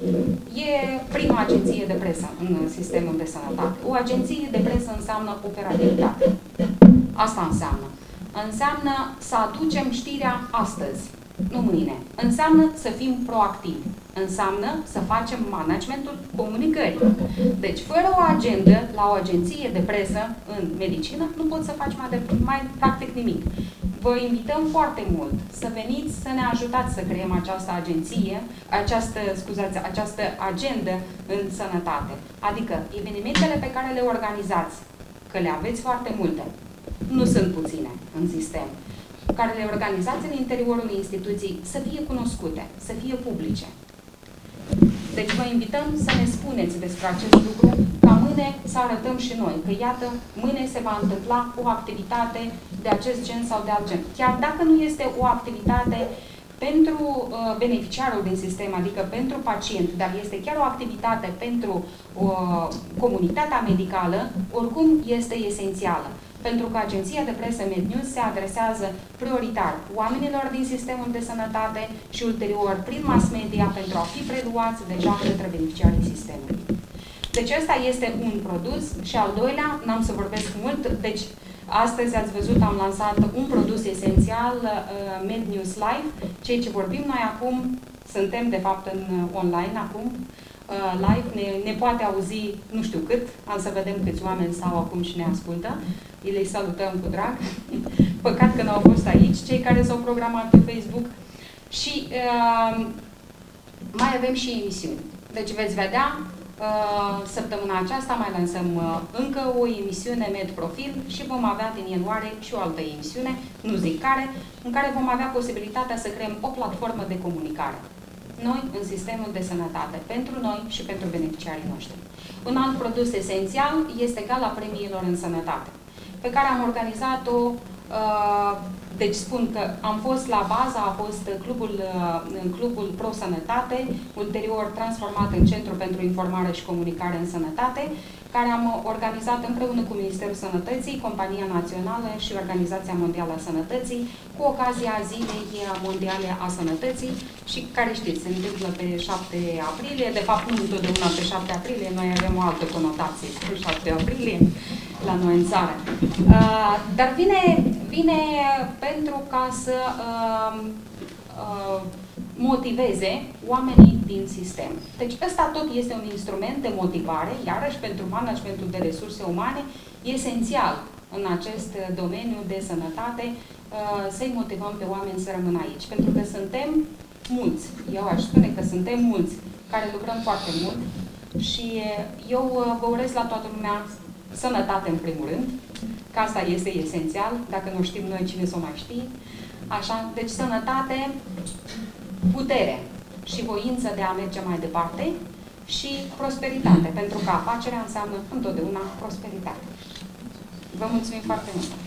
E prima agenție de presă în sistemul de sănătate. O agenție de presă înseamnă operativitate. Asta înseamnă. Înseamnă să aducem știrea astăzi, nu mâine. Înseamnă să fim proactivi. Înseamnă să facem managementul comunicării. Deci, fără o agendă la o agenție de presă în medicină, nu poți să faci mai practic nimic. Vă invităm foarte mult să veniți să ne ajutați să creăm această agenție, această agendă în sănătate. Adică, evenimentele pe care le organizați, că le aveți foarte multe, nu sunt puține în sistem, care le organizați în interiorul instituției, să fie cunoscute, să fie publice. Deci vă invităm să ne spuneți despre acest lucru, ca mâine să arătăm și noi că, iată, mâine se va întâmpla o activitate de acest gen sau de alt gen. Chiar dacă nu este o activitate pentru beneficiarul din sistem, adică pentru pacient, dar este chiar o activitate pentru comunitatea medicală, oricum este esențială. Pentru că Agenția de Presă MedNews se adresează prioritar oamenilor din sistemul de sănătate și ulterior prin mass media pentru a fi preluați deja către beneficiarii sistemului. Deci ăsta este un produs și al doilea, n-am să vorbesc mult, deci astăzi ați văzut, am lansat un produs esențial, MedNews Live, ceea ce vorbim noi acum, suntem de fapt în online acum, live, ne poate auzi nu știu cât, am să vedem câți oameni stau acum și ne ascultă, îi salutăm cu drag, păcat că n-au fost aici, cei care s-au programat pe Facebook și mai avem și emisiuni. Deci veți vedea, săptămâna aceasta mai lansăm încă o emisiune MedProfil și vom avea din ianuarie și o altă emisiune, nu zic care, în care vom avea posibilitatea să creăm o platformă de comunicare. Noi în sistemul de sănătate, pentru noi și pentru beneficiarii noștri. Un alt produs esențial este Gala Premiilor în Sănătate, pe care am organizat-o, deci spun că am fost la bază, a fost clubul Pro Sănătate, ulterior transformat în Centru pentru Informare și Comunicare în Sănătate, care am organizat împreună cu Ministerul Sănătății, Compania Națională și Organizația Mondială a Sănătății, cu ocazia Zilei Mondiale a Sănătății și care știți, se întâmplă pe 7 aprilie, de fapt nu întotdeauna pe 7 aprilie, noi avem o altă conotație cu 7 aprilie la noi în țară. Dar vine pentru ca să motiveze oamenii din sistem. Deci ăsta tot este un instrument de motivare, iarăși pentru managementul de resurse umane, esențial în acest domeniu de sănătate, să-i motivăm pe oameni să rămână aici. Pentru că suntem mulți, eu aș spune că suntem mulți, care lucrăm foarte mult și eu vă urez la toată lumea sănătate în primul rând, că asta este esențial, dacă nu știm noi, cine să o mai știe. Așa, deci sănătate, putere și voință de a merge mai departe și prosperitate, pentru că afacerea înseamnă întotdeauna prosperitate. Vă mulțumim foarte mult!